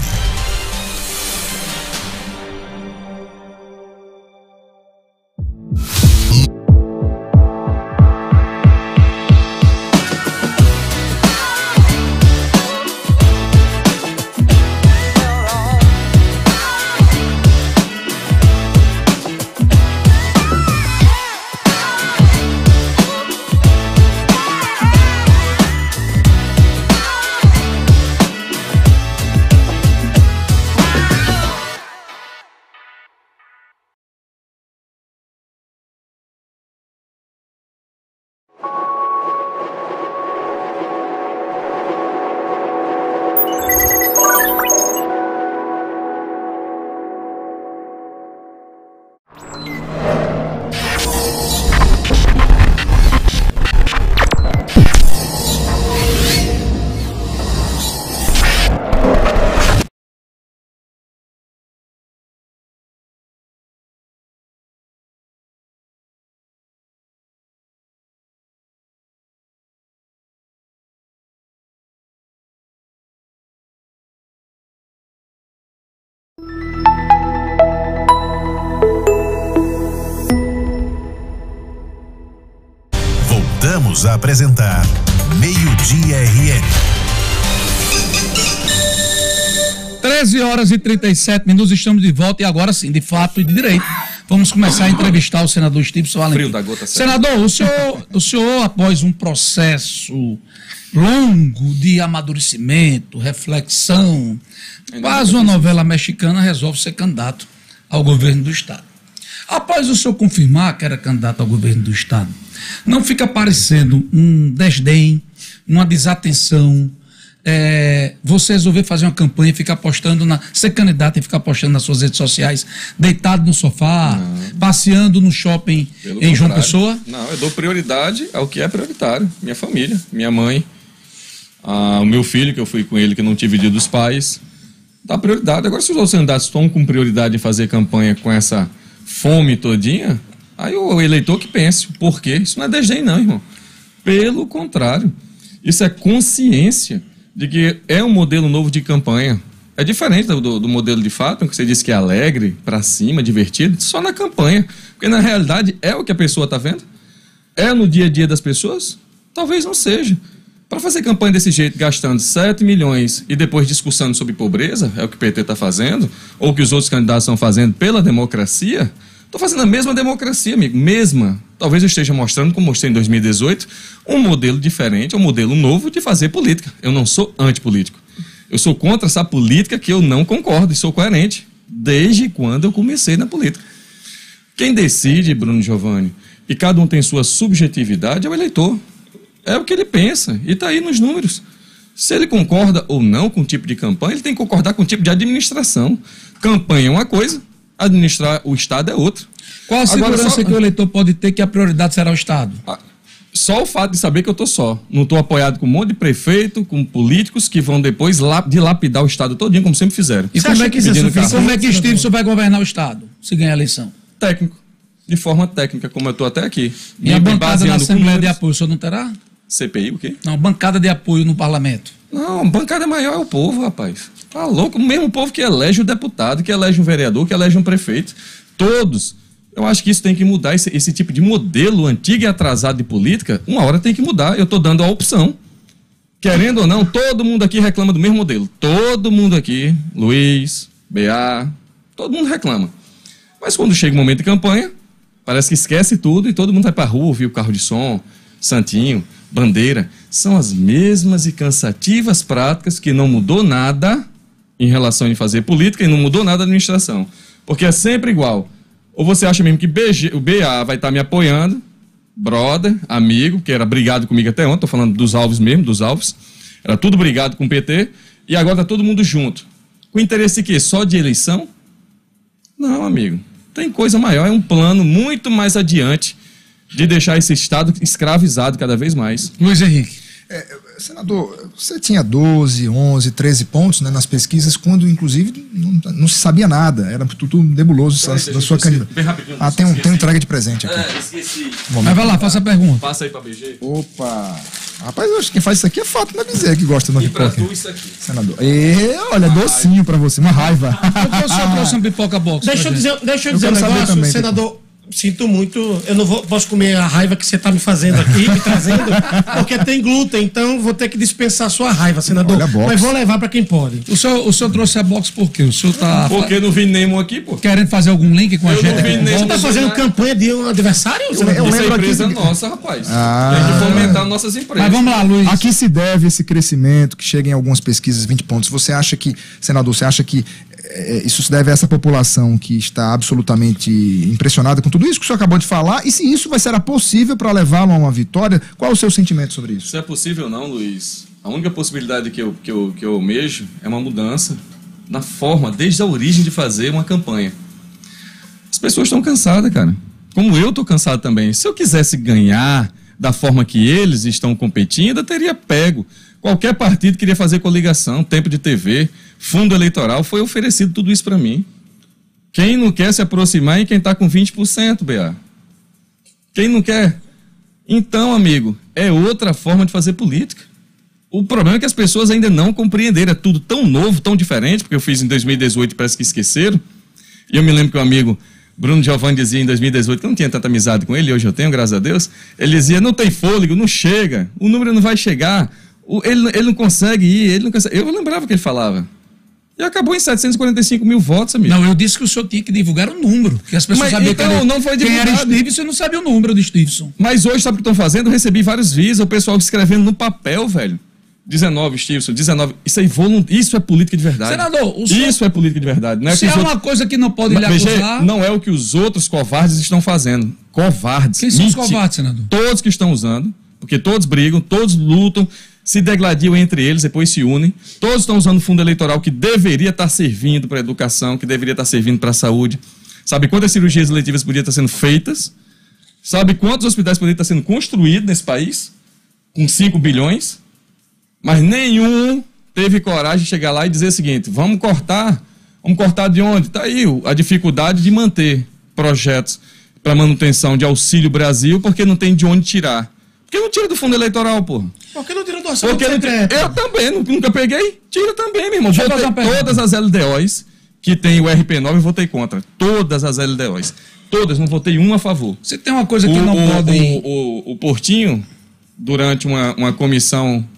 Voltamos a apresentar Meio-Dia R N. treze horas e trinta e sete minutos, estamos de volta e agora sim, de fato e de direito. Vamos começar a entrevistar o senador Stevenson Valentim. Frio da gota certa. Senador, o senhor, o senhor, após um processo longo de amadurecimento, reflexão, quase uma novela mexicana, resolve ser candidato ao governo do Estado. Após o senhor confirmar que era candidato ao governo do Estado, não fica parecendo um desdém, uma desatenção, é, você resolver fazer uma campanha e ficar postando, na, ser candidato e ficar postando nas suas redes sociais, deitado no sofá, não. passeando no shopping Pelo em João Pessoa? Não, eu dou prioridade ao que é prioritário. Minha família, minha mãe, ah, o meu filho, que eu fui com ele, que não tive dia dos pais, dá prioridade. Agora, se os outros candidatos estão com prioridade em fazer campanha com essa fome todinha, aí o eleitor que pense, por quê? Isso não é desdém não, irmão. Pelo contrário, isso é consciência de que é um modelo novo de campanha. É diferente do, do, do modelo de fato, que você disse que é alegre, pra cima, divertido, só na campanha. Porque na realidade é o que a pessoa está vendo. É no dia a dia das pessoas? Talvez não seja. Para fazer campanha desse jeito, gastando sete milhões e depois discussando sobre pobreza, é o que o P T está fazendo, ou que os outros candidatos estão fazendo pela democracia, estou fazendo a mesma democracia, amigo, mesma. Talvez eu esteja mostrando, como mostrei em dois mil e dezoito, um modelo diferente, um modelo novo de fazer política. Eu não sou antipolítico. Eu sou contra essa política que eu não concordo e sou coerente, desde quando eu comecei na política. Quem decide, Bruno Giovanni, e cada um tem sua subjetividade, é o eleitor. É o que ele pensa, e está aí nos números. Se ele concorda ou não com o tipo de campanha, ele tem que concordar com o tipo de administração. Campanha é uma coisa, administrar o Estado é outra. Qual a segurança Agora, só... que o eleitor pode ter que a prioridade será o Estado? Só o fato de saber que eu estou só. Não estou apoiado com um monte de prefeito, com políticos que vão depois dilapidar o Estado todinho, como sempre fizeram. E como é que, que como é que Stevenson vai governar o Estado, se ganhar a eleição? Técnico. De forma técnica, como eu estou até aqui. E a bancada na Assembleia de Apoio, o senhor não terá? C P I, o quê? Não, bancada de apoio no parlamento. Não, a bancada maior é o povo, rapaz. Tá louco? O mesmo povo que elege o deputado, que elege um vereador, que elege um prefeito. Todos. Eu acho que isso tem que mudar, esse, esse tipo de modelo antigo e atrasado de política, uma hora tem que mudar. Eu estou dando a opção. Querendo ou não, todo mundo aqui reclama do mesmo modelo. Todo mundo aqui, Luiz, B A, todo mundo reclama. Mas quando chega o momento de campanha, parece que esquece tudo e todo mundo vai para a rua ouvir o carro de som, santinho, bandeira. São as mesmas e cansativas práticas que não mudou nada em relação a fazer política e não mudou nada a administração. Porque é sempre igual. Ou você acha mesmo que B G, o B A vai estar me apoiando, brother, amigo, que era brigado comigo até ontem, tô falando dos Alves mesmo, dos Alves, era tudo brigado com o P T, e agora tá todo mundo junto. Com interesse de quê? Só de eleição? Não, amigo. Tem coisa maior, é um plano muito mais adiante de deixar esse Estado escravizado cada vez mais. Luiz Henrique. É, senador, você tinha doze, onze, treze pontos, né, nas pesquisas, quando inclusive não, não se sabia nada, era tudo nebuloso da, da sua candidatura. Ah, tem um, tem um entrega de presente aqui. É, esqueci. Mas vai lá, faça a pergunta. Passa aí pra B G. Opa! Rapaz, eu acho que quem faz isso aqui é Fátima Bezerra, que gosta de uma E pra pipoca. tu isso aqui. Senador. E, olha, docinho pra você, uma raiva. Por que o senhor trouxe uma pipoca box? Deixa eu dizer, deixa eu Eu dizer um quero saber negócio, também, senador. Sinto muito, eu não vou, posso comer a raiva que você está me fazendo aqui, me trazendo, porque tem glúten, então vou ter que dispensar a sua raiva, senador. Olha, box. Mas vou levar para quem pode. O senhor, o senhor trouxe a box por quê? O senhor tá Porque não vi nenhum aqui, pô. querendo fazer algum link com a Eu gente? não vi nem- Você está fazendo Não, campanha de um adversário, eu senador? Isso é lembro aqui empresa que- nossa, rapaz. Ah. Tem que fomentar nossas empresas. Mas vamos lá, Luiz. A que se deve esse crescimento que chega em algumas pesquisas vinte pontos? Você acha que, senador, você acha que é, isso se deve a essa população que está absolutamente impressionada com tudo isso que o senhor acabou de falar? E se isso vai ser possível para levá-lo a uma vitória? Qual é o seu sentimento sobre isso? Isso é possível não, Luiz. A única possibilidade que eu, que eu, que eu almejo é uma mudança na forma, desde a origem de fazer uma campanha. As pessoas estão cansadas, cara. Como eu estou cansado também. Se eu quisesse ganhar da forma que eles estão competindo, eu teria pego. Qualquer partido queria fazer coligação, tempo de T V, fundo eleitoral, foi oferecido tudo isso para mim. Quem não quer se aproximar é quem está com vinte por cento, B A. Quem não quer? Então, amigo, é outra forma de fazer política. O problema é que as pessoas ainda não compreenderam. É tudo tão novo, tão diferente, porque eu fiz em dois mil e dezoito, parece que esqueceram. E eu me lembro que o amigo Bruno Giovanni dizia em dois mil e dezoito, que eu não tinha tanta amizade com ele, hoje eu tenho, graças a Deus. Ele dizia, não tem fôlego, não chega, o número não vai chegar, o, ele, ele não consegue ir, ele não consegue... Eu lembrava que ele falava. E acabou em setecentos e quarenta e cinco mil votos, amigo. Não, eu disse que o senhor tinha que divulgar o número, que as pessoas Mas, sabiam então, que ele, não foi quem era divulgado. Stevenson, eu não sabia o número do Stevenson. Mas hoje, sabe o que estão fazendo? Eu recebi vários vídeos, o pessoal escrevendo no papel, velho. dezenove, Stevenson, dezenove. Isso aí, volun... isso é política de verdade. Senador, o senhor... Isso é política de verdade. Não é Se que há os uma outros... coisa que não pode lhe Mas, veja, acusar... não é o que os outros covardes estão fazendo. Covardes. Quem são os Menti- covardes, senador? Todos que estão usando, porque todos brigam, todos lutam, se degladiam entre eles, depois se unem. Todos estão usando fundo eleitoral que deveria estar servindo para a educação, que deveria estar servindo para a saúde. Sabe quantas cirurgias eletivas podiam estar sendo feitas? Sabe quantos hospitais poderiam estar sendo construídos nesse país? Com cinco bilhões? Mas nenhum teve coragem de chegar lá e dizer o seguinte, vamos cortar. Vamos cortar de onde? Está aí a dificuldade de manter projetos para manutenção de Auxílio Brasil, porque não tem de onde tirar. Porque não tira do fundo eleitoral, porra. Por que não tirou do orçamento Porque não secreto? Eu também, nu- nunca peguei. Tira também, meu irmão. Deixa eu Votei fazer uma pergunta. todas as L D Os que tem o R P nove, eu votei contra. Todas as L D Os. Todas, não votei uma a favor. Você tem uma coisa que O, não o, pode... o, o, o Portinho, durante uma, uma comissão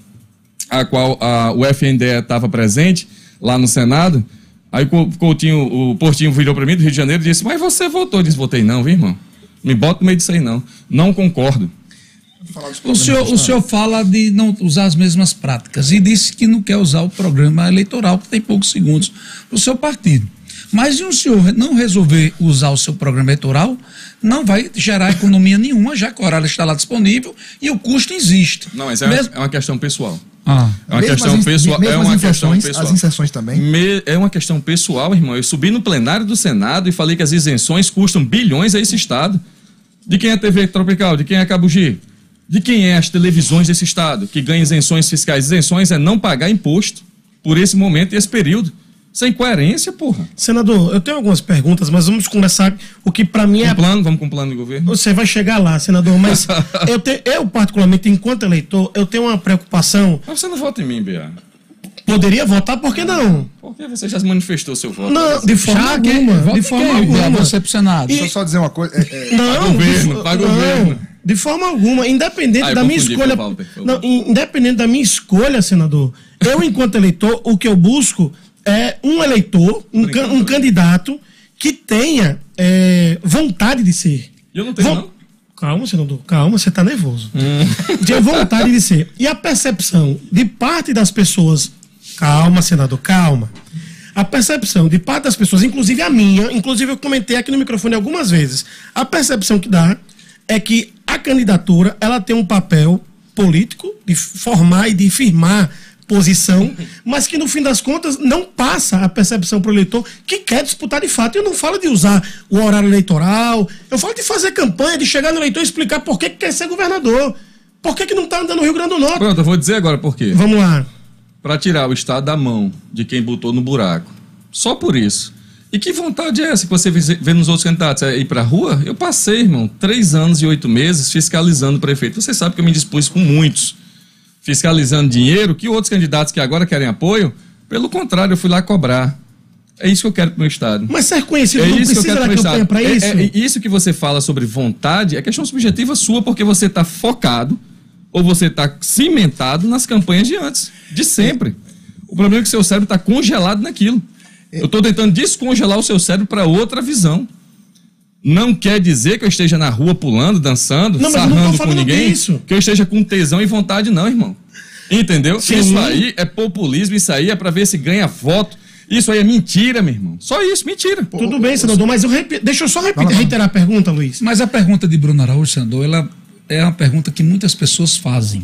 a qual a, o F N D E estava presente, lá no Senado, aí o, Coutinho, o Portinho virou para mim do Rio de Janeiro e disse, mas você votou? Eu disse, votei não, viu, irmão? Me bota no meio disso aí, não. Não concordo. O senhor, o senhor fala de não usar as mesmas práticas e disse que não quer usar o programa eleitoral, que tem poucos segundos, para o seu partido. Mas se o senhor não resolver usar o seu programa eleitoral, não vai gerar economia nenhuma, já que o horário está lá disponível e o custo existe. Não, mas é, Mesmo- é uma questão pessoal. Ah. É uma Mesmo questão as in- pessoal. mesmo É as uma questão inserções, pessoal. as inserções também? Me- é uma questão pessoal, irmão. Eu subi no plenário do Senado e falei que as isenções custam bilhões a esse Estado. De quem é a T V Tropical? De quem é a Cabo G? De quem é as televisões desse Estado que ganha isenções fiscais? Isenções é não pagar imposto por esse momento e esse período. Sem coerência, porra. Senador, eu tenho algumas perguntas, mas vamos começar o que para mim é... Com plano, vamos com plano de governo. Você vai chegar lá, senador, mas eu, te- eu particularmente, enquanto eleitor, eu tenho uma preocupação. Mas você não vota em mim, Bia. Poderia votar, por que não? Porque você já manifestou seu voto. Não, de forma Já que- alguma. vota De em forma quem? alguma. Você pro Senado. E- Deixa eu só dizer uma coisa. é, é, Não, governo, de, para não, governo. de forma alguma, independente Ah, eu da minha confundi, escolha. foi o Walter, foi o Não, Walter. independente da minha escolha, senador, eu, enquanto eleitor, o que eu busco é um eleitor, um, ca- um candidato que tenha é, vontade de ser. Eu não tenho, Von- não. Calma, senador, calma, você está nervoso. Hum. Tenha vontade de ser. E a percepção de parte das pessoas. Calma, senador, calma. A percepção de parte das pessoas, inclusive a minha, inclusive eu comentei aqui no microfone algumas vezes, a percepção que dá é que a candidatura ela tem um papel político de formar e de firmar posição, mas que no fim das contas não passa a percepção para o eleitor que quer disputar de fato. Eu não falo de usar o horário eleitoral, eu falo de fazer campanha, de chegar no eleitor e explicar por que, que quer ser governador, por que, que não está andando no Rio Grande do Norte. Pronto, eu vou dizer agora por quê. Vamos lá. Para tirar o Estado da mão de quem botou no buraco. Só por isso. E que vontade é essa que você vê nos outros candidatos? É ir para a rua? Eu passei, irmão, três anos e oito meses fiscalizando o prefeito. Você sabe que eu me dispus com muitos. Fiscalizando dinheiro, que outros candidatos que agora querem apoio, pelo contrário, eu fui lá cobrar. É isso que eu quero pro meu estado. Mas ser conhecido é não isso precisa que eu quero da campanha para isso? É, é, isso que você fala sobre vontade é questão subjetiva sua, porque você está focado ou você está cimentado nas campanhas de antes, de sempre. O problema é que o seu cérebro está congelado naquilo. Eu estou tentando descongelar o seu cérebro para outra visão. Não quer dizer que eu esteja na rua pulando, dançando, não, sarrando com ninguém, disso. Que eu esteja com tesão e vontade, não, irmão. Entendeu? Sim. Isso aí é populismo, isso aí é para ver se ganha voto. Isso aí é mentira, meu irmão. Só isso, mentira. Pô, Tudo bem, senador, mas eu rep... deixa eu só repetir, reiterar a pergunta, Luiz. Mas a pergunta de Bruno Araújo, senador, ela é uma pergunta que muitas pessoas fazem.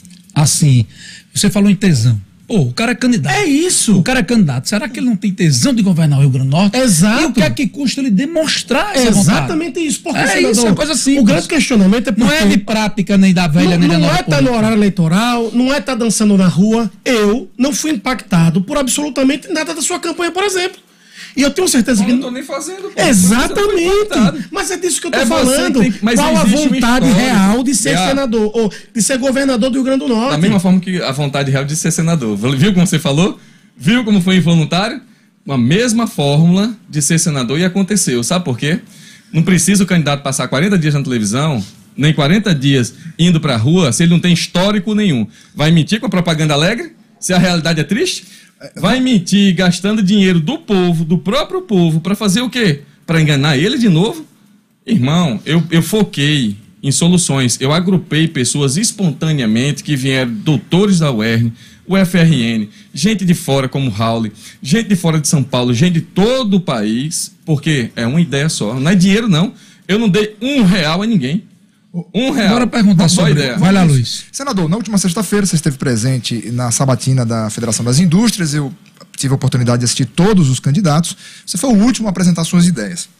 Assim, você falou em tesão. Pô, o cara é candidato. É isso. O cara é candidato. Será que ele não tem tesão de governar o Rio Grande do Norte? Exato. E o que é que custa ele demonstrar essa é vontade? Exatamente isso. Porque, é senador, isso, é uma coisa simples. O grande questionamento é porque... Não é de prática nem da velha, não, nem da nova nova Não é estar tá no horário eleitoral, não é estar tá dançando na rua. Eu não fui impactado por absolutamente nada da sua campanha, por exemplo. E eu tenho certeza eu que... não estou nem fazendo. Pô, exatamente. Mas é disso que eu estou é falando. Que... Mas qual a vontade real de ser é. senador, ou de ser governador do Rio Grande do Norte? Da mesma forma que a vontade real de ser senador. Viu como você falou? Viu como foi involuntário? Uma mesma fórmula de ser senador e aconteceu. Sabe por quê? Não precisa o candidato passar quarenta dias na televisão, nem quarenta dias indo para a rua, se ele não tem histórico nenhum. Vai mentir com a propaganda alegre? Se a realidade é triste? Vai mentir gastando dinheiro do povo, do próprio povo, para fazer o quê? Para enganar ele de novo? Irmão, eu, eu foquei em soluções. Eu agrupei pessoas espontaneamente que vieram, doutores da U E R N, o F R N, gente de fora como Raul, gente de fora de São Paulo, gente de todo o país, porque é uma ideia só. Não é dinheiro, não. Eu não dei um real a ninguém. Um real. Bora perguntar só ideia. Vai lá, Luiz. Senador, na última sexta-feira você esteve presente na sabatina da Federação das Indústrias. Eu tive a oportunidade de assistir todos os candidatos. Você foi o último a apresentar suas ideias.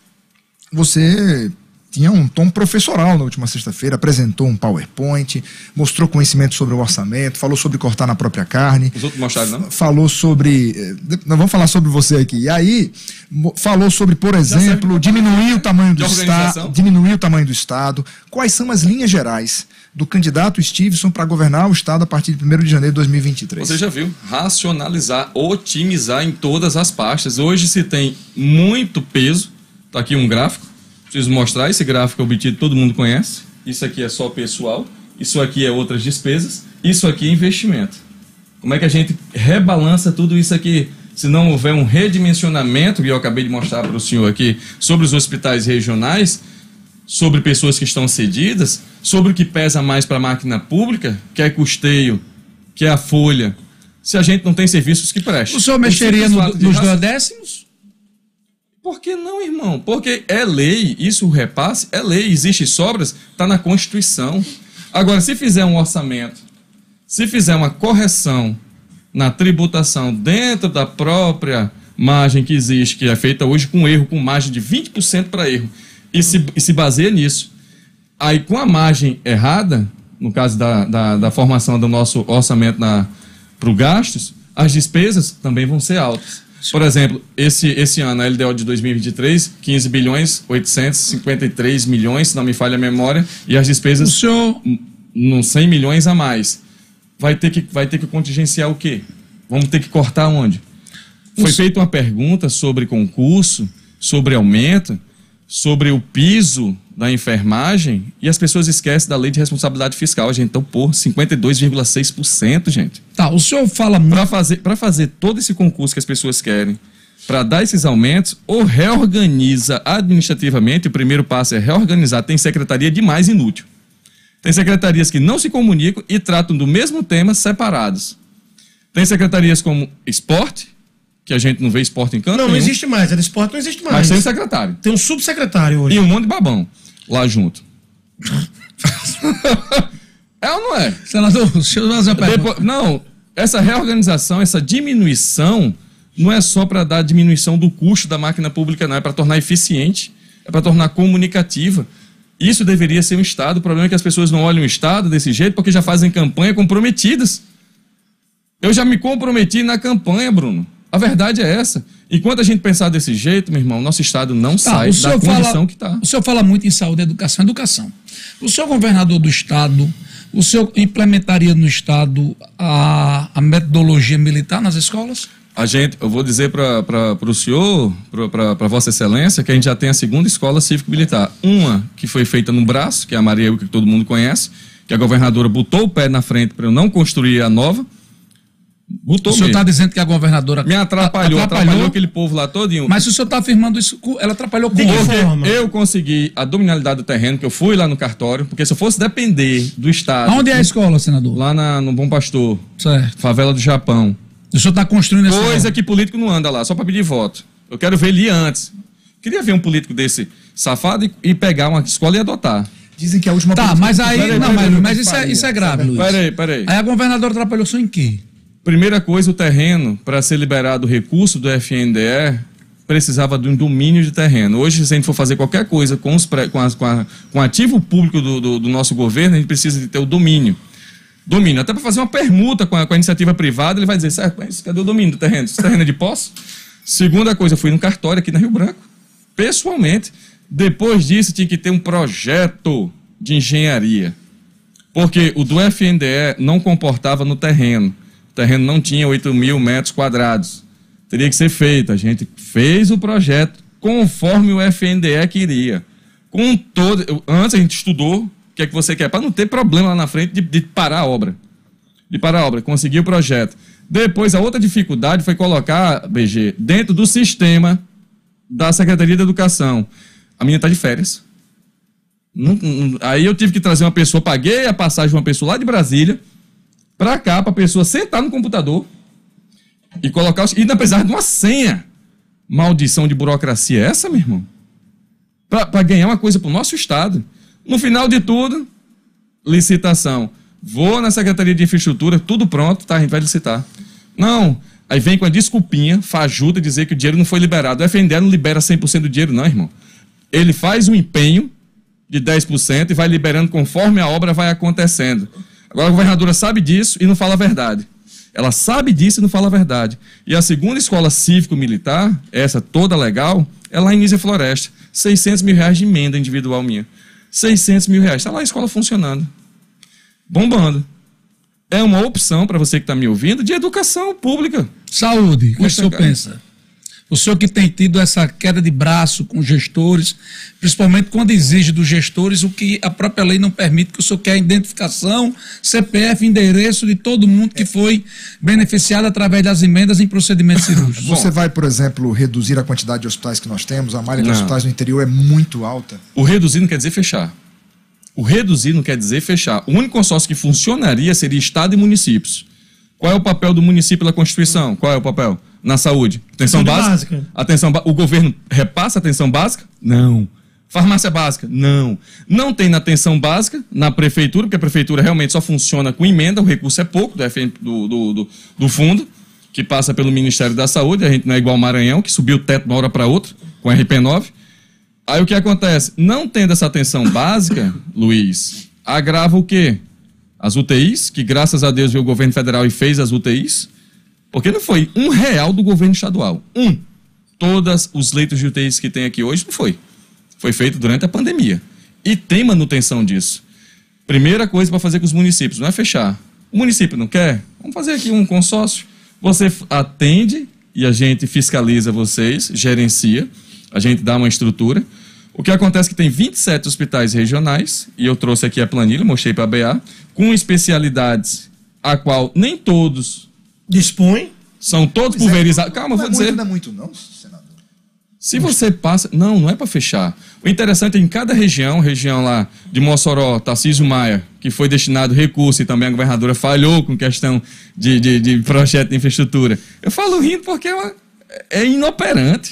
Você tinha um tom professoral na última sexta-feira, apresentou um PowerPoint, mostrou conhecimento sobre o orçamento, falou sobre cortar na própria carne. Os outros mostraram, não? Falou sobre... Nós vamos falar sobre você aqui. E aí, falou sobre, por exemplo, diminuir o tamanho do Estado, diminuir o tamanho do Estado. Quais são as linhas gerais do candidato Stevenson para governar o Estado a partir de primeiro de janeiro de dois mil e vinte e três? Você já viu? Racionalizar, otimizar em todas as pastas. Hoje se tem muito peso. Está aqui um gráfico. Preciso mostrar esse gráfico obtido, todo mundo conhece. Isso aqui é só pessoal, isso aqui é outras despesas, isso aqui é investimento. Como é que a gente rebalança tudo isso aqui? Se não houver um redimensionamento, que eu acabei de mostrar para o senhor aqui, sobre os hospitais regionais, sobre pessoas que estão cedidas, sobre o que pesa mais para a máquina pública, que é custeio, que é a folha, se a gente não tem serviços que prestem. O senhor mexeria no, nos raça... duodécimos? Por que não, irmão? Porque é lei, isso o repasse é lei, existe sobras, está na Constituição. Agora, se fizer um orçamento, se fizer uma correção na tributação dentro da própria margem que existe, que é feita hoje com erro, com margem de vinte por cento para erro, e se, e se baseia nisso, aí com a margem errada, no caso da, da, da formação do nosso orçamento para os gastos, as despesas também vão ser altas. Por exemplo, esse, esse ano, a L D O de dois mil e vinte e três, quinze bilhões, oitocentos e cinquenta e três milhões, se não me falha a memória, e as despesas, o senhor... no cem milhões a mais. Vai ter que, vai ter que contingenciar o quê? Vamos ter que cortar onde? Foi feita uma pergunta sobre concurso, sobre aumento, sobre o piso da enfermagem, e as pessoas esquecem da lei de responsabilidade fiscal, gente. Então, pô, cinquenta e dois vírgula seis por cento, gente. Tá, o senhor fala... Para fazer, para fazer todo esse concurso que as pessoas querem, para dar esses aumentos, ou reorganiza administrativamente, o primeiro passo é reorganizar, tem secretaria demais inútil. Tem secretarias que não se comunicam e tratam do mesmo tema separados. Tem secretarias como esporte, que a gente não vê esporte em canto Não, não nenhum. existe mais. A do esporte não existe mais. Mas tem um secretário. Tem um subsecretário hoje. E um monte de babão lá junto. É ou não é? Senador, deixa eu fazer uma pergunta. Depois, não, essa reorganização, essa diminuição, não é só para dar diminuição do custo da máquina pública, não. É para tornar eficiente, é para tornar comunicativa. Isso deveria ser um Estado. O problema é que as pessoas não olham o Estado desse jeito porque já fazem campanha comprometidas. Eu já me comprometi na campanha, Bruno. A verdade é essa. Enquanto a gente pensar desse jeito, meu irmão, nosso Estado não Tá, sai o da senhor condição fala, que está. O senhor fala muito em saúde, educação, educação. O senhor governador do Estado, o senhor implementaria no Estado a, a metodologia militar nas escolas? A gente, eu vou dizer para o senhor, para Vossa Excelência, que a gente já tem a segunda escola cívico-militar. Uma que foi feita no Braço, que é a Maria Ilka, que todo mundo conhece, que a governadora botou o pé na frente para eu não construir a nova. Botou O senhor está mesmo. dizendo que a governadora Me atrapalhou, atrapalhou, atrapalhou aquele povo lá todinho. Mas se o senhor está afirmando isso, ela atrapalhou com De que o forma? Eu consegui a dominalidade do terreno, que eu fui lá no cartório, porque se eu fosse depender do Estado... Aonde é a escola, senador? Lá na, no Bom Pastor, Certo. favela do Japão. O senhor está construindo essa Coisa escola. que político não anda lá, só para pedir voto. Eu quero ver ele ir antes. Queria ver um político desse safado e, e pegar uma escola e adotar. Dizem que a última... Tá, mas aí, Peraí, não, peraí, mas, peraí, mas isso, é, isso é grave, Luiz. Peraí, peraí. Aí a governadora atrapalhou só em quê? Primeira coisa, o terreno, para ser liberado o recurso do F N D E, precisava de um domínio de terreno. Hoje, se a gente for fazer qualquer coisa com, os pré, com, as, com, a, com o ativo público do, do, do nosso governo, a gente precisa de ter o domínio. Domínio. Até para fazer uma permuta com a, com a iniciativa privada, ele vai dizer, certo, mas cadê o domínio do terreno? Esse terreno é de posse? Segunda coisa, eu fui no cartório aqui na Rio Branco, pessoalmente. Depois disso, tinha que ter um projeto de engenharia. Porque o do F N D E não comportava no terreno. O terreno não tinha oito mil metros quadrados. Teria que ser feito. A gente fez o projeto conforme o F N D E queria. Com todo... Antes a gente estudou o que é que você quer, para não ter problema lá na frente de, de parar a obra. De parar a obra, conseguir o projeto. Depois, a outra dificuldade foi colocar, B G, dentro do sistema da Secretaria da Educação. A menina está de férias. Não, não, aí eu tive que trazer uma pessoa, paguei a passagem de uma pessoa lá de Brasília, para cá, para a pessoa sentar no computador e colocar... Os, e ainda precisava de uma senha. Maldição de burocracia é essa, meu irmão? Para ganhar uma coisa para o nosso Estado. No final de tudo, licitação. Vou na Secretaria de Infraestrutura, tudo pronto, tá, a gente vai licitar. Não, aí vem com a desculpinha, fajuta, dizer que o dinheiro não foi liberado. O F N D E não libera cem por cento do dinheiro, não, irmão. Ele faz um empenho de dez por cento e vai liberando conforme a obra vai acontecendo. Agora a governadora sabe disso e não fala a verdade. Ela sabe disso e não fala a verdade. E a segunda escola cívico-militar, essa toda legal, é lá em Nízia Floresta. seiscentos mil reais de emenda individual minha. seiscentos mil reais. Está lá a escola funcionando. Bombando. É uma opção para você que está me ouvindo de educação pública. Saúde, o que o Custa senhor caro. pensa? O senhor que tem tido essa queda de braço com gestores, principalmente quando exige dos gestores o que a própria lei não permite, que o senhor quer a identificação, C P F, endereço de todo mundo que foi beneficiado através das emendas em procedimentos cirúrgicos. Você vai, por exemplo, reduzir a quantidade de hospitais que nós temos? A malha de Não. hospitais no interior é muito alta. O reduzir não quer dizer fechar. O reduzir não quer dizer fechar. O único consórcio que funcionaria seria Estado e municípios. Qual é o papel do município na Constituição? Qual é o papel? Na saúde? Atenção Saúde básica? básica. Atenção ba- o governo repassa atenção básica? Não. Farmácia básica? Não. Não tem na atenção básica, na prefeitura, porque a prefeitura realmente só funciona com emenda, o recurso é pouco do, F N, do, do, do, do fundo, que passa pelo Ministério da Saúde, a gente não é igual ao Maranhão, que subiu o teto de uma hora para outra, com R P nove. Aí o que acontece? Não tendo essa atenção básica, Luiz, agrava o quê? As U T Is, que graças a Deus veio o governo federal e fez as U T Is, porque não foi um real do governo estadual. Um. Todos os leitos de U T Is que tem aqui hoje não foi. Foi feito durante a pandemia. E tem manutenção disso. Primeira coisa para fazer com os municípios, não é fechar. O município não quer? Vamos fazer aqui um consórcio. Você atende e a gente fiscaliza vocês, gerencia, a gente dá uma estrutura. O que acontece é que tem vinte e sete hospitais regionais, e eu trouxe aqui a planilha, mostrei para a B A, com especialidades a qual nem todos Dispõe. são todos Pois é, pulverizados. Calma, não vou é dizer. muito, não é muito, não, senador. Se você passa... Não, não é para fechar. O interessante é em cada região, região lá de Mossoró, Tarcísio Maia, que foi destinado recurso e também a governadora falhou com questão de, de, de projeto de infraestrutura. Eu falo rindo porque é uma, é inoperante.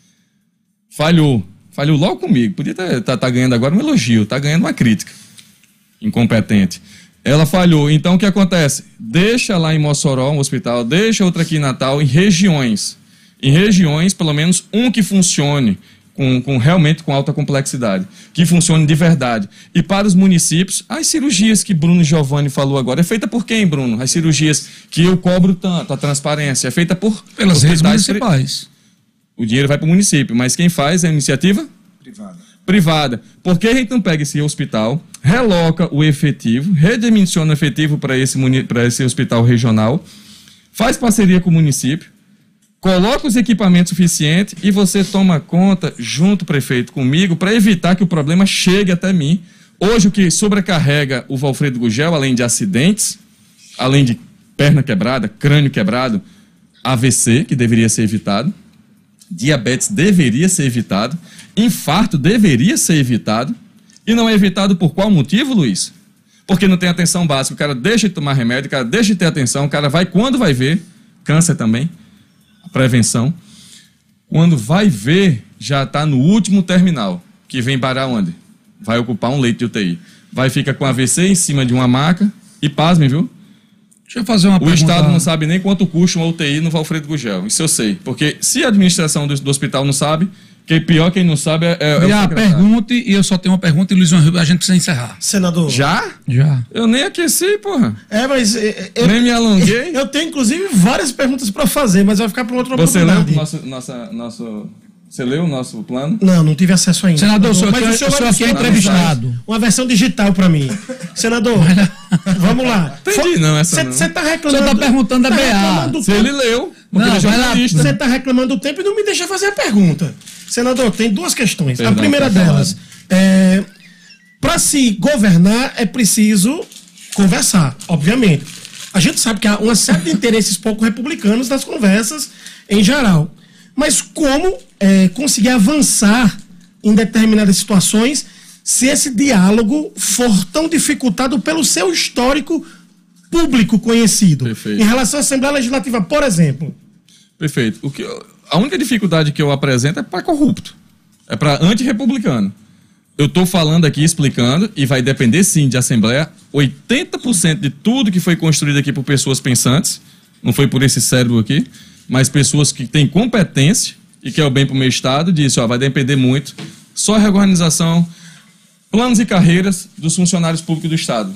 Falhou. Falhou logo comigo. Podia estar tá, tá ganhando agora um elogio, tá ganhando uma crítica. Incompetente. Ela falhou. Então, o que acontece? Deixa lá em Mossoró um hospital, deixa outra aqui em Natal, em regiões. Em regiões, pelo menos, um que funcione com, com realmente com alta complexidade. Que funcione de verdade. E para os municípios, as cirurgias que Bruno Giovanni falou agora, é feita por quem, Bruno? As cirurgias que eu cobro tanto, a transparência, é feita por... Pelas redes municipais. O dinheiro vai para o município, mas quem faz é a iniciativa? Privada. Privada. Por que a gente não pega esse hospital, reloca o efetivo, redimensiona o efetivo para esse, para esse hospital regional, faz parceria com o município, coloca os equipamentos suficientes e você toma conta, junto, prefeito, comigo, para evitar que o problema chegue até mim. Hoje, o que sobrecarrega o Valfredo Gugel, além de acidentes, além de perna quebrada, crânio quebrado, A V C, que deveria ser evitado, diabetes deveria ser evitado, infarto deveria ser evitado, e não é evitado por qual motivo, Luiz? Porque não tem atenção básica, o cara deixa de tomar remédio, o cara deixa de ter atenção, o cara vai quando vai ver, câncer também, a prevenção, quando vai ver, já está no último terminal, que vem parar onde? Vai ocupar um leito de U T I, vai ficar com A V C em cima de uma maca, e pasmem, viu? Deixa eu fazer uma o pergunta. O Estado não sabe nem quanto custa uma U T I no Valfredo Gugel. Isso eu sei. Porque se a administração do, do hospital não sabe, quem pior quem não sabe é, é, é Já, pergunte, e eu só tenho uma pergunta, e Luiz Henrique, a gente precisa encerrar. Senador. Já? Já. Eu nem aqueci, porra. É, mas... Eu, nem me alonguei. Eu tenho, inclusive, várias perguntas para fazer, mas vai ficar para outra Você oportunidade. leu nosso, nossa, nosso... Você leu o nosso plano? Não, não tive acesso ainda. Senador, o senhor, mas aqui, o senhor, o senhor aqui é entrevistado. Uma versão digital para mim. Senador, vamos lá. Entendi, não, essa não. Você está reclamando... O senhor está perguntando da tá B A. Se ele leu, não, ele vai lá. Você está reclamando do tempo e não me deixa fazer a pergunta. Senador, tem duas questões. Perdão, a primeira delas, é, para se governar é preciso conversar, obviamente. A gente sabe que há uma série de interesses pouco republicanos nas conversas em geral. Mas como é, conseguir avançar em determinadas situações se esse diálogo for tão dificultado pelo seu histórico público conhecido? Perfeito. Em relação à Assembleia Legislativa, por exemplo. Perfeito. O que eu, a única dificuldade que eu apresento é para corrupto. É para antirrepublicano. Eu estou falando aqui, explicando, e vai depender sim de Assembleia. oitenta por cento de tudo que foi construído aqui por pessoas pensantes, não foi por esse cérebro aqui, mas pessoas que têm competência e que é o bem para o meu Estado, disse, ó, vai depender muito, só a reorganização, planos e carreiras dos funcionários públicos do Estado.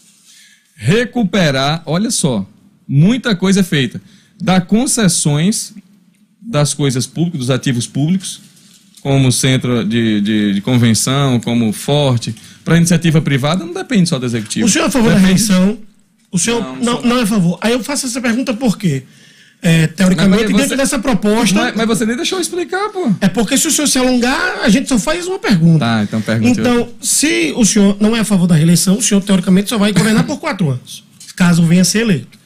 Recuperar, olha só, muita coisa é feita, dar concessões das coisas públicas, dos ativos públicos, como centro de, de, de convenção, como Forte, para iniciativa privada, não depende só do Executivo. O senhor é a favor depende... da reeleição? O senhor não, não, não, não é a favor. Aí eu faço essa pergunta por quê? É, teoricamente, mas você, dentro dessa proposta... Mas, mas você nem deixou eu explicar, pô. É porque se o senhor se alongar, a gente só faz uma pergunta. Tá, então pergunta. Então, eu. se o senhor não é a favor da reeleição, o senhor, teoricamente, só vai governar por quatro anos, caso venha a ser eleito.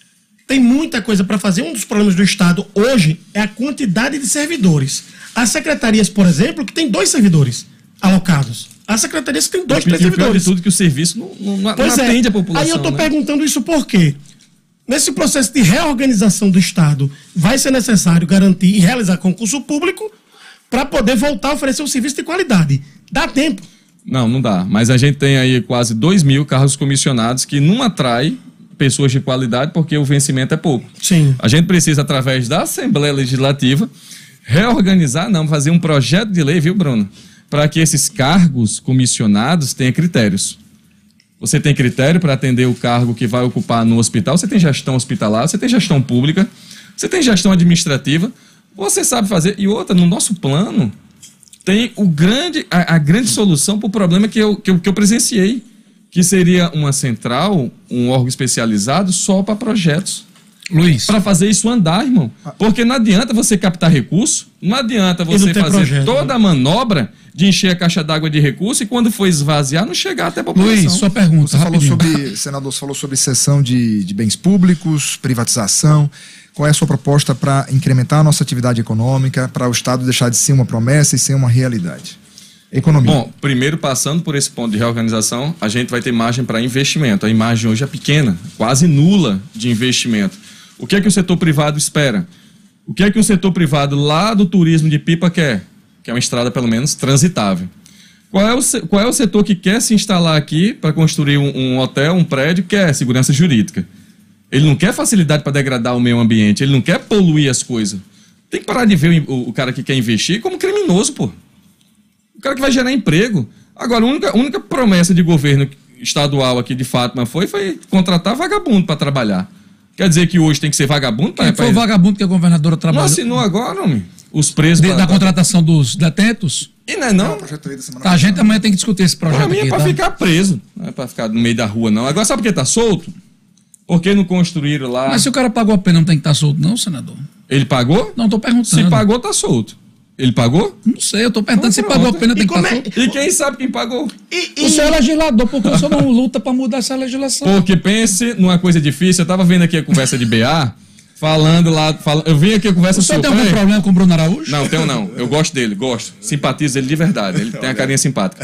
Tem muita coisa para fazer. Um dos problemas do Estado hoje é a quantidade de servidores. As secretarias, por exemplo, que tem dois servidores alocados. As secretarias que tem dois, três servidores. De tudo que o serviço não, não, pois não é. atende a população. Aí eu estou né? perguntando isso por quê? Nesse processo de reorganização do Estado, vai ser necessário garantir e realizar concurso público para poder voltar a oferecer um serviço de qualidade. Dá tempo. Não, não dá. Mas a gente tem aí quase dois mil cargos comissionados que não atrai pessoas de qualidade porque o vencimento é pouco. Sim. A gente precisa, através da Assembleia Legislativa, reorganizar, não, fazer um projeto de lei, viu, Bruno? Para que esses cargos comissionados tenham critérios. Você tem critério para atender o cargo que vai ocupar no hospital, você tem gestão hospitalar, você tem gestão pública, você tem gestão administrativa, você sabe fazer. E outra, no nosso plano, tem o grande, a, a grande solução para o problema que eu, que, eu, que eu presenciei, que seria uma central, um órgão especializado só para projetos. Luiz. Para fazer isso andar, irmão. Porque não adianta você captar recurso, não adianta você fazer projeto, toda né? a manobra de encher a caixa d'água de recurso e quando for esvaziar, não chegar até a população. Luiz, sua pergunta, você falou sobre, senador, você falou sobre cessão de, de bens públicos, privatização. Qual é a sua proposta para incrementar a nossa atividade econômica, para o Estado deixar de ser uma promessa e ser uma realidade? Economia. Bom, primeiro, passando por esse ponto de reorganização, a gente vai ter margem para investimento. A imagem hoje é pequena, quase nula de investimento. O que é que o setor privado espera? O que é que o setor privado lá do turismo de Pipa quer? Que é uma estrada, pelo menos, transitável. Qual é o, qual é o setor que quer se instalar aqui para construir um, um hotel, um prédio? Quer segurança jurídica. Ele não quer facilidade para degradar o meio ambiente, ele não quer poluir as coisas. Tem que parar de ver o, o cara que quer investir como criminoso, pô. O cara que vai gerar emprego. Agora, a única, a única promessa de governo estadual aqui de Fátima foi, foi contratar vagabundo para trabalhar. Quer dizer que hoje tem que ser vagabundo? Quem foi o vagabundo que a governadora trabalhou? Não assinou agora, homem. Os presos... De, pra, da pra... contratação dos detentos? E não é não? A gente amanhã tem que discutir esse projeto Para mim é aqui, para tá? ficar preso. Não é para ficar no meio da rua, não. Agora, sabe por que tá solto? Porque não construíram lá... Mas se o cara pagou a pena, não tem que estar solto, não, senador? Ele pagou? Não, tô perguntando. Se pagou, tá solto. Ele pagou? Não sei, eu tô perguntando Então, se pagou a pena, tem que estar é... solto. E quem sabe quem pagou? E, e... O senhor é legislador, porque o senhor não luta para mudar essa legislação. Porque pense numa coisa difícil. Eu tava vendo aqui a conversa de B A, falando lá... Fal... Eu vim aqui a conversa... O senhor sua... tem algum problema com o Bruno Araújo? Não, tenho não. Eu gosto dele, gosto. Simpatizo ele de verdade. Ele tem a carinha simpática.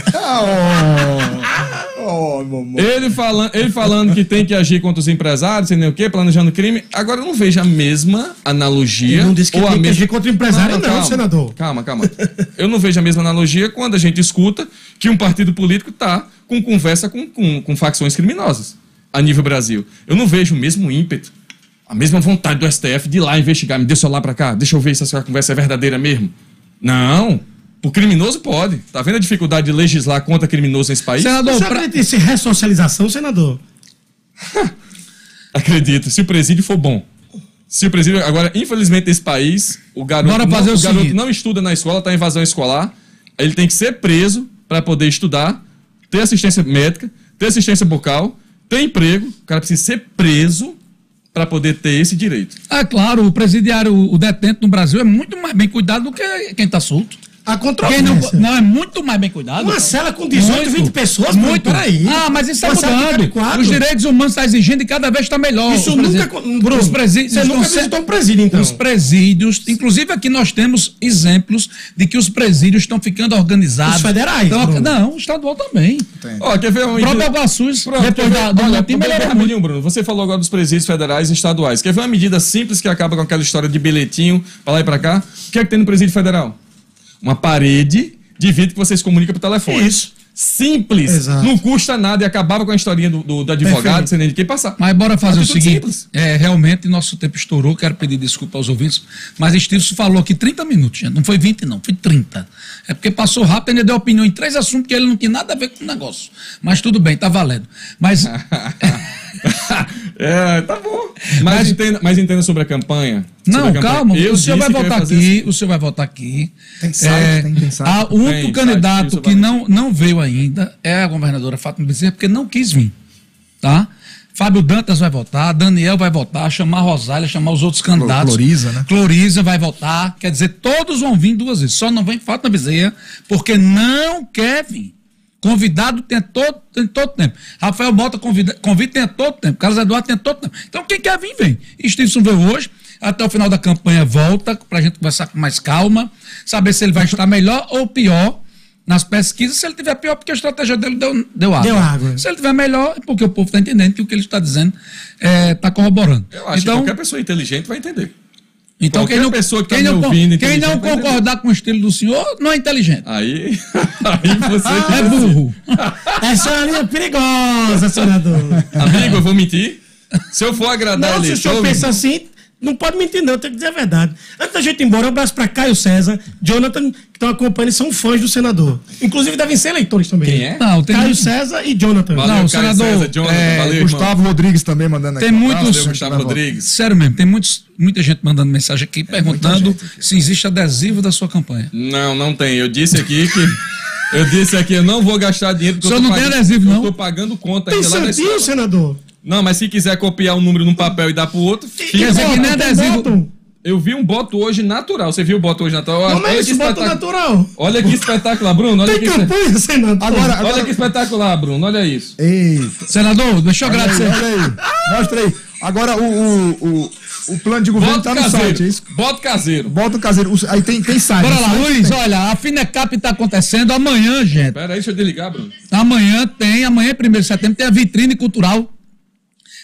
Oh, mamãe. Ele falando, ele falando que tem que agir contra os empresários, sei nem o quê, planejando crime. Agora eu não vejo a mesma analogia. Ele não disse que ou tem a que mesma... agir contra o empresário, não, calma, senador. Calma, calma. Eu não vejo a mesma analogia quando a gente escuta que um partido político está com conversa com, com, com facções criminosas a nível Brasil. Eu não vejo o mesmo ímpeto, a mesma vontade do S T F de ir lá investigar. Me dê o celular pra cá, deixa eu ver se essa conversa é verdadeira mesmo. Não. O criminoso pode. Tá vendo a dificuldade de legislar contra criminoso nesse país? Senador, você pra... acredita em ressocialização, senador? Acredito, se o presídio for bom. Se o presídio... Agora, infelizmente, nesse país, o garoto, Bora fazer não, o o garoto seguinte. não estuda na escola, tá em evasão escolar, ele tem que ser preso para poder estudar, ter assistência médica, ter assistência bucal, ter emprego, o cara precisa ser preso para poder ter esse direito. É claro, o presidiário, o detento no Brasil é muito mais bem cuidado do que quem tá solto. A Quem controvérsia. não, não, é muito mais bem cuidado. Uma cela com dezoito, Muito. vinte pessoas, Muito. Peraí. Ah, mas isso Uma está cela que cabe mudando. quatro. Os direitos humanos estão exigindo e cada vez está melhor. Isso Os nunca... presídios- Bruno, os presídios você estão nunca sendo- visitou um presídio, então. Os presídios, inclusive aqui nós temos exemplos de que os presídios estão ficando organizados. Os federais, Então, Bruno. não, o estadual também. Ó, quer ver uma O próprio medida- Aguaçuz, Pronto, quer depois ver? da, do Olha, Motim, bem melhorou rapidinho, muito. Bruno. Você falou agora dos presídios federais e estaduais. Quer ver uma medida simples que acaba com aquela história de bilhetinho pra lá e pra cá? O que é que tem no presídio federal? Uma parede de vidro que vocês comunicam por telefone. Isso. Simples. Exato. Não custa nada e acabava com a historinha do, do, do advogado, Perfeito. sem nem de quem passar. Mas bora fazer o Atitude seguinte. simples. É, realmente, nosso tempo estourou. Quero pedir desculpa aos ouvintes. Mas Estilson falou aqui trinta minutos, gente. Não foi vinte, não. Foi trinta. É porque passou rápido e ele deu opinião em três assuntos que ele não tinha nada a ver com o negócio. Mas tudo bem, tá valendo. Mas. É, tá bom. Mas, Mas- entenda, mas entenda sobre a campanha. sobre Não, a campanha. calma. Eu O senhor vai disse que eu ia votar fazer aqui. assim. O senhor vai votar aqui. Tem site, tem- tem site. a- O único Tem site, candidato isso que vai- não, não veio ainda é a governadora Fátima Bezerra, porque não quis vir. Tá? Fábio Dantas vai votar, Daniel vai votar, chamar a Rosália, chamar os outros candidatos. Cloriza, né? Cloriza vai votar. Quer dizer, todos vão vir duas vezes. Só não vem Fátima Bezerra, porque não quer vir. Convidado tem todo, tem todo tempo. Rafael Mota convida, convite tem todo tempo. Carlos Eduardo tem todo tempo. Então quem quer vir, vem. E Stevenson veio hoje. Até o final da campanha volta pra gente conversar com mais calma. Saber se ele vai estar melhor ou pior nas pesquisas. Se ele tiver pior, porque a estratégia dele deu, deu água. Deu água. Se ele tiver melhor, é porque o povo está entendendo que o que ele está dizendo está corroborando. Eu acho então, que qualquer pessoa inteligente vai entender. então quem qualquer não, pessoa que tá quem me não, ouvindo, quem não inteligente, vai concordar com o estilo do senhor não é inteligente. Aí, aí você... É burro. Essa é uma linha perigosa, senador. Amigo, eu vou mentir? Se eu for agradar Não, se o eleitor... senhor pensa assim, não pode mentir não, tem que dizer a verdade. Antes da gente ir embora, um abraço para Caio César, Jonathan, que estão acompanhando e são fãs do senador. Inclusive devem ser eleitores também. Quem é? Não, tem Caio muito- César e Jonathan. Valeu, Não, Caio senador, César, Jonathan, é, valeu, irmão. Gustavo Rodrigues também mandando aqui. Tem um muitos- abraço, Valeu, Gustavo Rodrigues. Sério mesmo, tem muitos, muita gente mandando mensagem aqui perguntando se existe adesivo da sua campanha. Não, não tem. Eu disse aqui que... Eu disse aqui, eu não vou gastar dinheiro... porque O eu senhor tô não tem pagando- adesivo, não? Eu tô pagando conta Tem ainda lá na santinho, escola. senador? Não, mas se quiser copiar um número num papel e dar pro outro... E- fica Quer dizer bom. que nem Tem adesivo- bottom? Eu vi um boto hoje natural. Você viu o boto hoje natural? Como é Olha isso, que bota espetáculo. natural? Olha que espetacular, Bruno. Olha Tem que, espe- campanha, senador? Agora, olha agora... que espetacular, Bruno. Olha isso. Eita. Senador, deixa eu Olha aí, agradecer. olha aí. Mostra aí. Agora o, o, o, o plano de governo Boto tá no site, é caseiro. isso? Boto caseiro. Bota o caseiro. O- Aí tem, tem site. Bora no lá, site Luiz, tem. olha, a Finecap está acontecendo amanhã, gente. Pera aí, deixa eu desligar, Bruno. Amanhã tem, amanhã, primeiro de setembro, tem a vitrine cultural.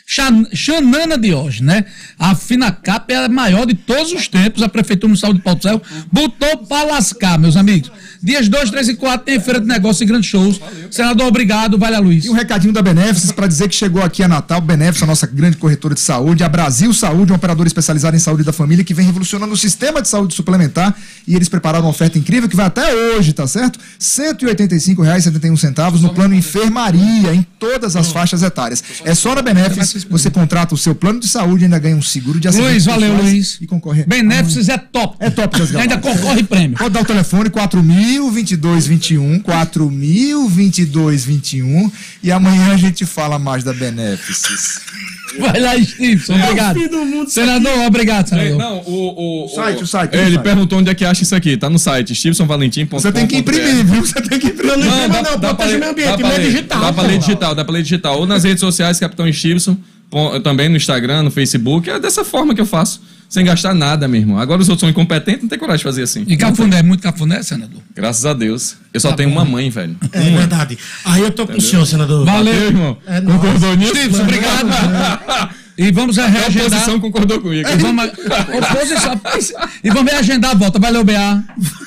Xan- Xanana Diógenes, né? A Finacap é a maior de todos os tempos. A Prefeitura Municipal de Porto Céu botou pra lascar, meus amigos. Dias dois, três e quatro tem feira de negócios e grandes shows. Senador, obrigado. Valha, Luiz. E um recadinho da Benéficos para dizer que chegou aqui a Natal. Benéficos, a nossa grande corretora de saúde. A Brasil Saúde, uma operadora especializada em saúde da família que vem revolucionando o sistema de saúde suplementar. E eles prepararam uma oferta incrível que vai até hoje, tá certo? cento e oitenta e cinco reais e setenta e um centavos no plano enfermaria em todas as faixas etárias. É só na Benéficos. Você contrata o seu plano de saúde e ainda ganha um seguro de acidente. Luiz, valeu, Luiz. E concorre. Benéficos é top. É top das Ainda galáxias. concorre prêmio. Pode dar o telefone quatro mil, vinte e dois, vinte e um, quatro mil, vinte e dois, vinte e um, e amanhã a gente fala mais da Benéficos. Vai lá, Stevenson. Obrigado. fim do mundo, Senador, obrigado, senador. Não, o, o, O site, o site, Ele o site. perguntou onde é que acha isso aqui. Tá no site, stevenson valentim ponto com ponto br. Você tem que imprimir, viu? Você tem que imprimir. Não, não, Não, não, dá, dá pra protege ler, meio ambiente, dá pra mas é ler, digital. Dá pra ler pô. digital, dá pra ler digital. Ou nas redes sociais, Capitão Stevenson, pô, também no Instagram, no Facebook. É dessa forma que eu faço, sem gastar nada, meu irmão. Agora os outros são incompetentes, não tem coragem de fazer assim. E cafuné, é muito cafuné, senador? Graças a Deus. Eu só Tá tenho bom. uma mãe, velho. É verdade. Aí eu tô com o senhor, senador. Valeu. Meu irmão. É nóis. Concordou nisso? Stevenson, obrigado. E vamos A reagendar. oposição concordou comigo. E vamos, oposição, e vamos reagendar a volta. Valeu, B A.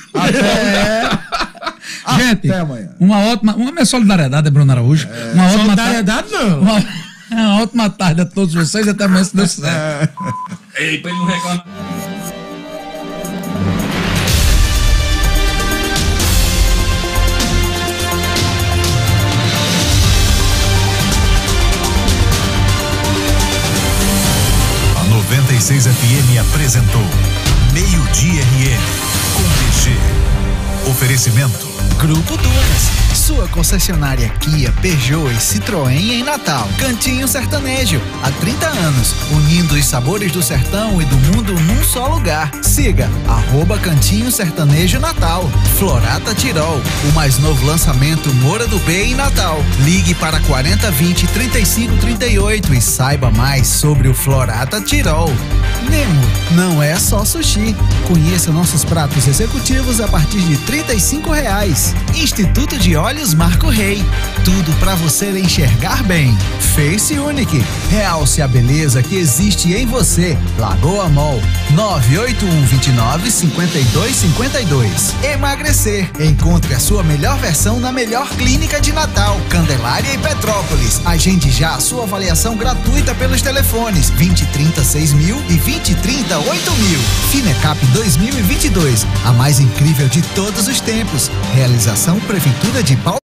Gente, Até amanhã. uma ótima. Uma minha solidariedade, Bruno Araújo. Uma ótima tarde. Solidariedade, não. Uma, uma ótima tarde a todos vocês. Até amanhã, se Deus quiser. Ei, pra ele não reclamar. A noventa e seis F M apresentou Meio-Dia R N com P G. Oferecimento. Grupo Dunas, sua concessionária Kia, Peugeot e Citroën em Natal. Cantinho Sertanejo, há trinta anos, unindo os sabores do sertão e do mundo num só lugar. Siga, arroba Cantinho Sertanejo Natal. Florata Tirol, o mais novo lançamento Moura do B em Natal. Ligue para quarenta, vinte, trinta e cinco, trinta e oito e saiba mais sobre o Florata Tirol. Nemo, não é só sushi. Conheça nossos pratos executivos a partir de trinta e cinco reais. Instituto de Olhos Marco Rei. Tudo para você enxergar bem. Face Unique. Realce a beleza que existe em você. Lagoa Mall. nove oito um, dois nove, cinco dois cinco dois. Emagrecer. Encontre a sua melhor versão na melhor clínica de Natal, Candelária e Petrópolis. Agende já a sua avaliação gratuita pelos telefones vinte, trinta, seis mil e vinte, trinta, oito mil. Finecap dois mil e vinte e dois. A mais incrível de todos os tempos. Realização Prefeitura de Palmeiras.